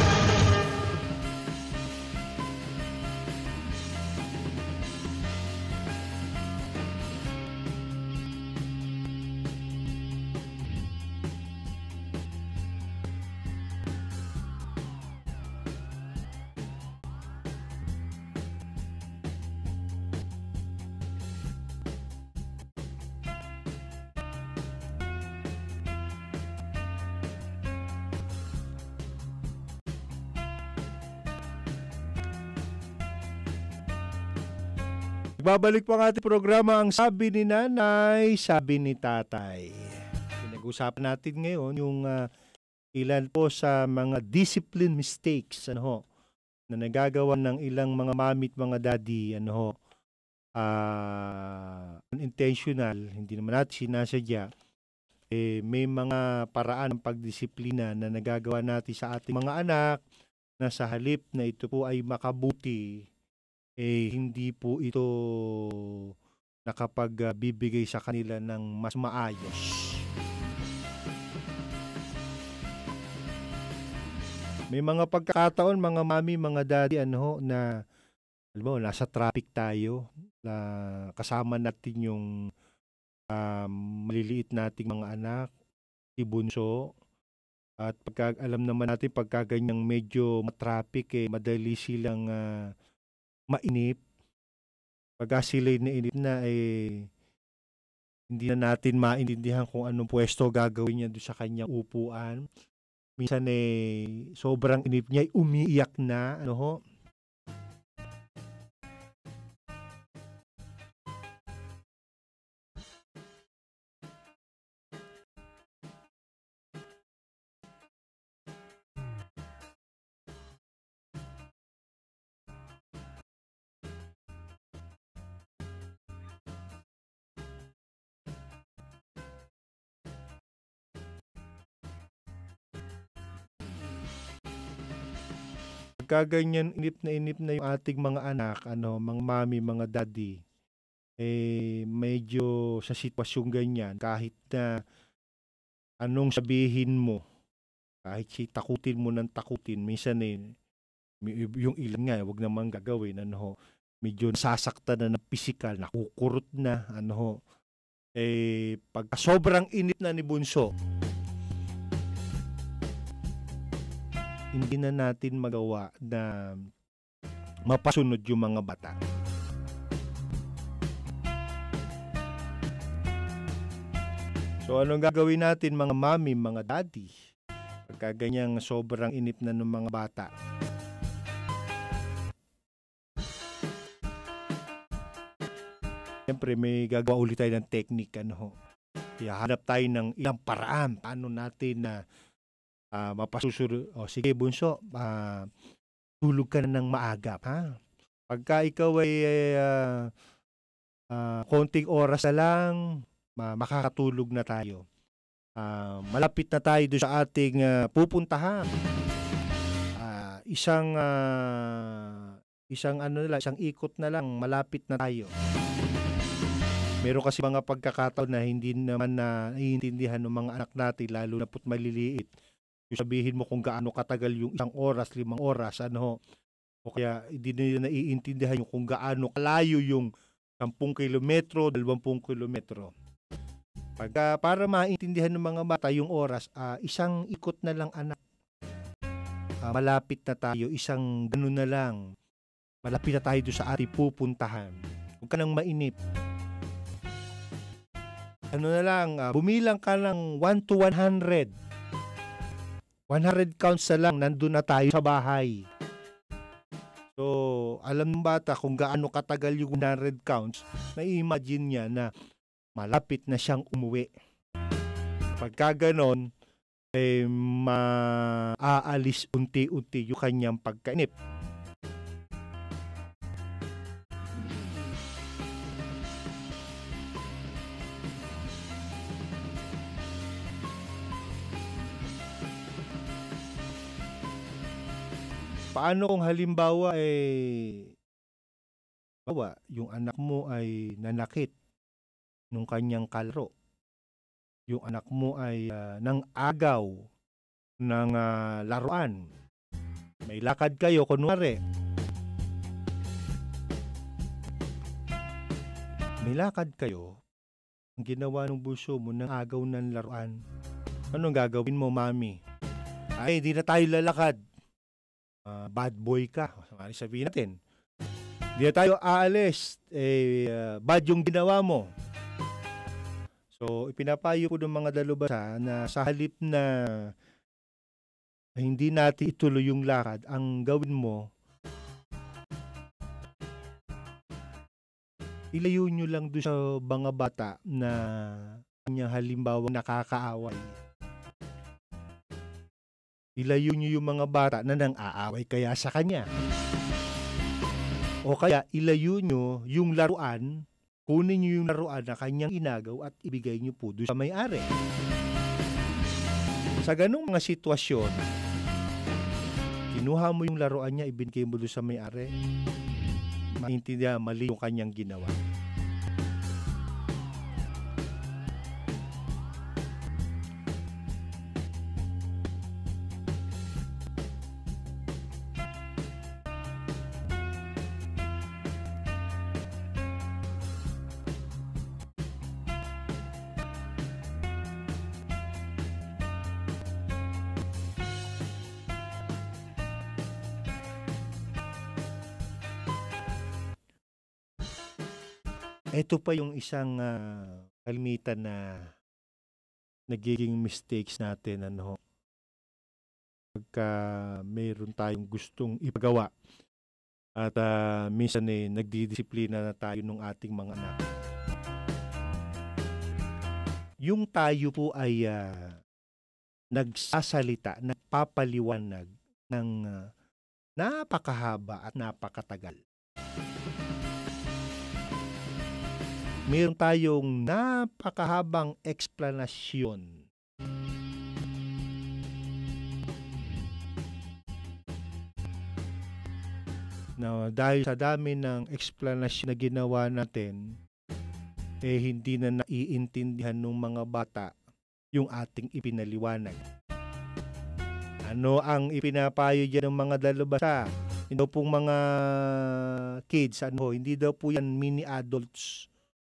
Babalik po ang ating programa, ang sabi ni Nanay, sabi ni Tatay. Pinag-usapan natin ngayon yung ilan po sa mga discipline mistakes na nagagawa ng ilang mga mami at mga daddy, unintentional, hindi naman natin sinasadya. May mga paraan ng pagdisiplina na nagagawa natin sa ating mga anak na sa halip na ito po ay makabuti, hindi po ito nakapagbibigay sa kanila ng mas maayos. May mga pagkakataon, mga mami, mga daddy, na alam mo, nasa traffic tayo, na kasama natin yung maliliit nating mga anak, si Bunso, at alam naman natin pagka ganyang medyo matraffic, madali silang mainip. Pagka sila'y nainip na, hindi na natin maintindihan kung anong pwesto gagawin niya doon sa kanyang upuan. Minsan sobrang inip niya, umiiyak na, Kaganyan inip na yung ating mga anak, mga mami, mga daddy, medyo sa sitwasyong ganyan, kahit na anong sabihin mo. Kahit takutin mo ng takutin, minsan yung ilan nga, wag naman gagawin, medyo nasasaktan na ng pisikal, nakukurot na, pagka sobrang init na ni Bunso, hindi na natin magawa na mapasunod yung mga bata. So anong gagawin natin mga mami, mga daddy, pagka ganyang sobrang init na ng mga bata? Siyempre may gagawa ulit tayo ng technique. Hanap tayo ng ilang paraan paano natin na mapasusunod. Sige Bunso, tulog ka na ng maaga. Pagka ikaw ay konting oras na lang, makakatulog na tayo. Malapit na tayo doon sa ating pupuntahan. Isang ikot na lang, malapit na tayo. Meron kasi mga pagkakataon na hindi naman na naiintindihan ng mga anak natin, lalo na po't maliliit. Yung sabihin mo kung gaano katagal yung 1 oras, 5 oras, o kaya hindi nila naiintindihan yung kung gaano kalayo yung 10 kilometro, 20 kilometro. Para maintindihan ng mga bata yung oras, 1 ikot na lang anak. Malapit na tayo, isang ganun na lang. Malapit na tayo doon sa ating pupuntahan. Huwag ka nang mainip. Bumilang ka ng 1 to 100. 100 counts na lang, nandun na tayo sa bahay. So, alam ng bata kung gaano katagal yung 100 counts, na-imagine niya na malapit na siyang umuwi. Pagka ganon, maaalis unti-unti yung kanyang pagkainip. Paano kung halimbawa yung anak mo ay nanakit nung kanyang kalaro? Yung anak mo ay nang agaw ng laruan. May lakad kayo, kunwari. May lakad kayo, ang ginawa ng Bunso mo nang agaw ng laruan. Anong gagawin mo, mami? Ay, hindi na tayo lalakad. Bad boy ka. Sabihin natin. Hindi na tayo aalis. Bad yung ginawa mo. So, ipinapayo ko ng mga dalubhasa na sa halip na hindi natin ituloy yung lakad, ang gawin mo, ilayo nyo lang doon sa mga bata na kanyang halimbawa nakakaaway. Ilayo nyo yung mga bata na nang aaway kaya sa kanya. O kaya ilayo nyo yung laruan, kunin nyo yung laruan na kanyang inagaw at ibigay nyo po doon sa may-ari. Sa ganung mga sitwasyon, kinuha mo yung laruan niya, ibigay mo doon sa may-ari, maintindihan mali yung kanyang ginawa. Ito pa yung isang kalimitan na nagiging mistakes natin, pagka mayroon tayong gustong ipagawa at minsan nagdidisiplina na tayo ng ating mga anak. Yung tayo po ay nagsasalita, nagpapaliwanag ng napakahaba at napakatagal. Meron tayong napakahabang eksplanasyon. Na dahil sa dami ng eksplanasyon na ginawa natin, hindi na naiintindihan ng mga bata yung ating ipinaliwanag. Ano ang ipinapayo dyan ng mga dalubhasa? Hindi daw pong mga kids, hindi daw po yan mini adults.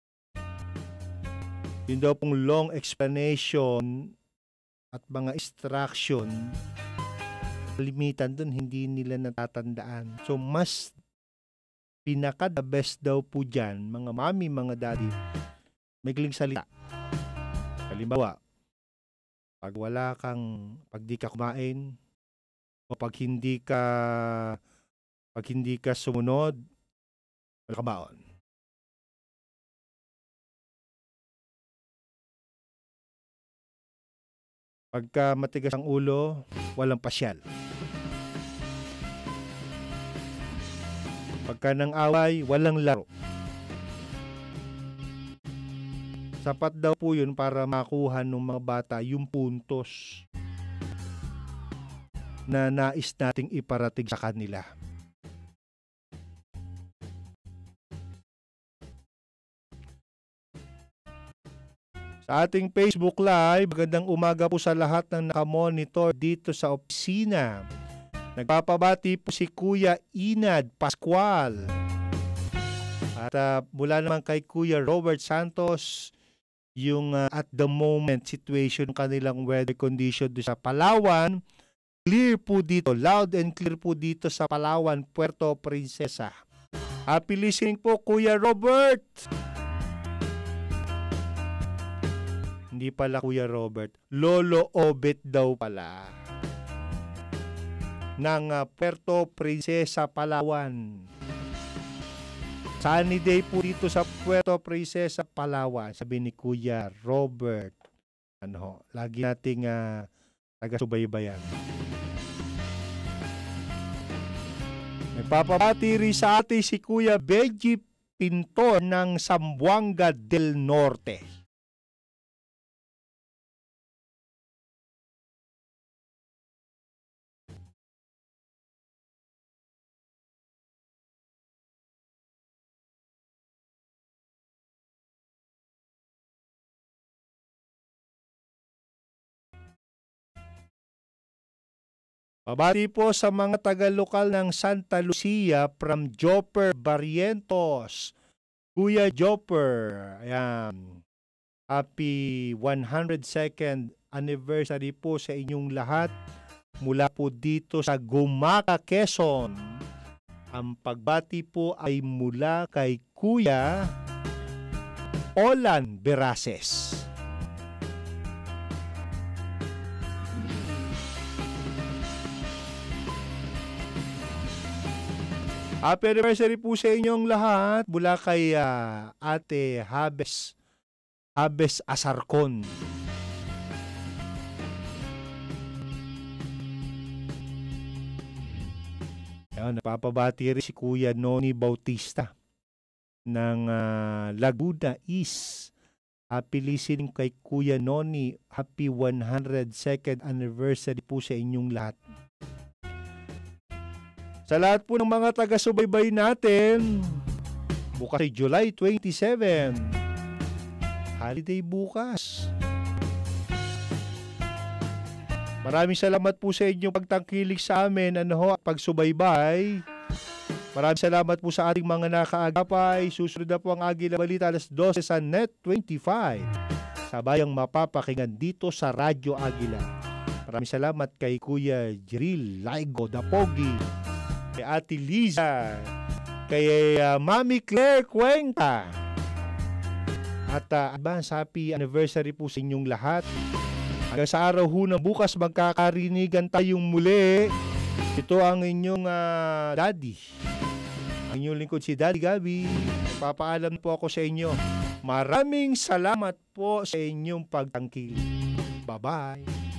Hindi daw pong long explanation at mga instruction, limitan dun, hindi nila natatandaan. So mas pinaka the best daw po dyan, mga mami, mga daddy, maikling salita. Halimbawa, pag di ka kumain, o pag hindi ka sumunod, wala ka baon. Pagka matigas ang ulo, walang pasyal. Pagka nang away, walang laro. Sapat daw po yun para makuha ng mga bata yung puntos na nais nating iparating sa kanila. Sa ating Facebook Live, magandang umaga po sa lahat ng nakamonitor dito sa opisina. Nagpapabati po si Kuya Inad Pascual. At mula naman kay Kuya Robert Santos, yung at the moment situation ng kanilang weather condition sa Palawan, clear po dito, loud and clear po dito sa Palawan, Puerto Princesa. Happy listening po, Kuya Robert! Hindi pala Kuya Robert, Lolo Obet daw pala. Ng Puerto Princesa, Palawan. Sunny day po dito sa Puerto Princesa, Palawan, sabi ni Kuya Robert. Lagi nating taga-subaybayan. Nagpapabati rin sa atin si Kuya Benji Pintor ng Zamboanga del Norte. Pabati po sa mga taga-lokal ng Santa Lucia from Jopper Barrientos. Kuya Jopper, ayan. Happy 102nd anniversary po sa inyong lahat mula po dito sa Gumaca, Quezon. Ang pagbati po ay mula kay Kuya Olan Beraces. Happy anniversary po sa inyong lahat mula kay Ate Habes Asarcon. Ayan, napapabati rin si Kuya Noni Bautista ng Laguna East. Happy listening kay Kuya Noni. Happy 102nd anniversary po sa inyong lahat. Sa lahat po ng mga taga-subaybay natin, bukas ay July 27. Holiday bukas. Maraming salamat po sa inyong pagtangkilik sa amin at pagsubaybay. Maraming salamat po sa ating mga nakaagapay. Susunod na po ang Agila Balita alas 12 sa Net 25. Sabayang mapapakinggan dito sa Radyo Agila. Maraming salamat kay Kuya Jiril Laigo Dapogi, kay Ate Liza, kay Mami Claire Cuenca. At advance happy anniversary po sa inyong lahat. Hanggang sa araw ho na bukas magkakarinigan tayong muli. Ito ang inyong daddy. Ang inyong lingkod si Daddy Gabi. Papaalam po ako sa inyo. Maraming salamat po sa inyong pagtangkilik. Bye-bye.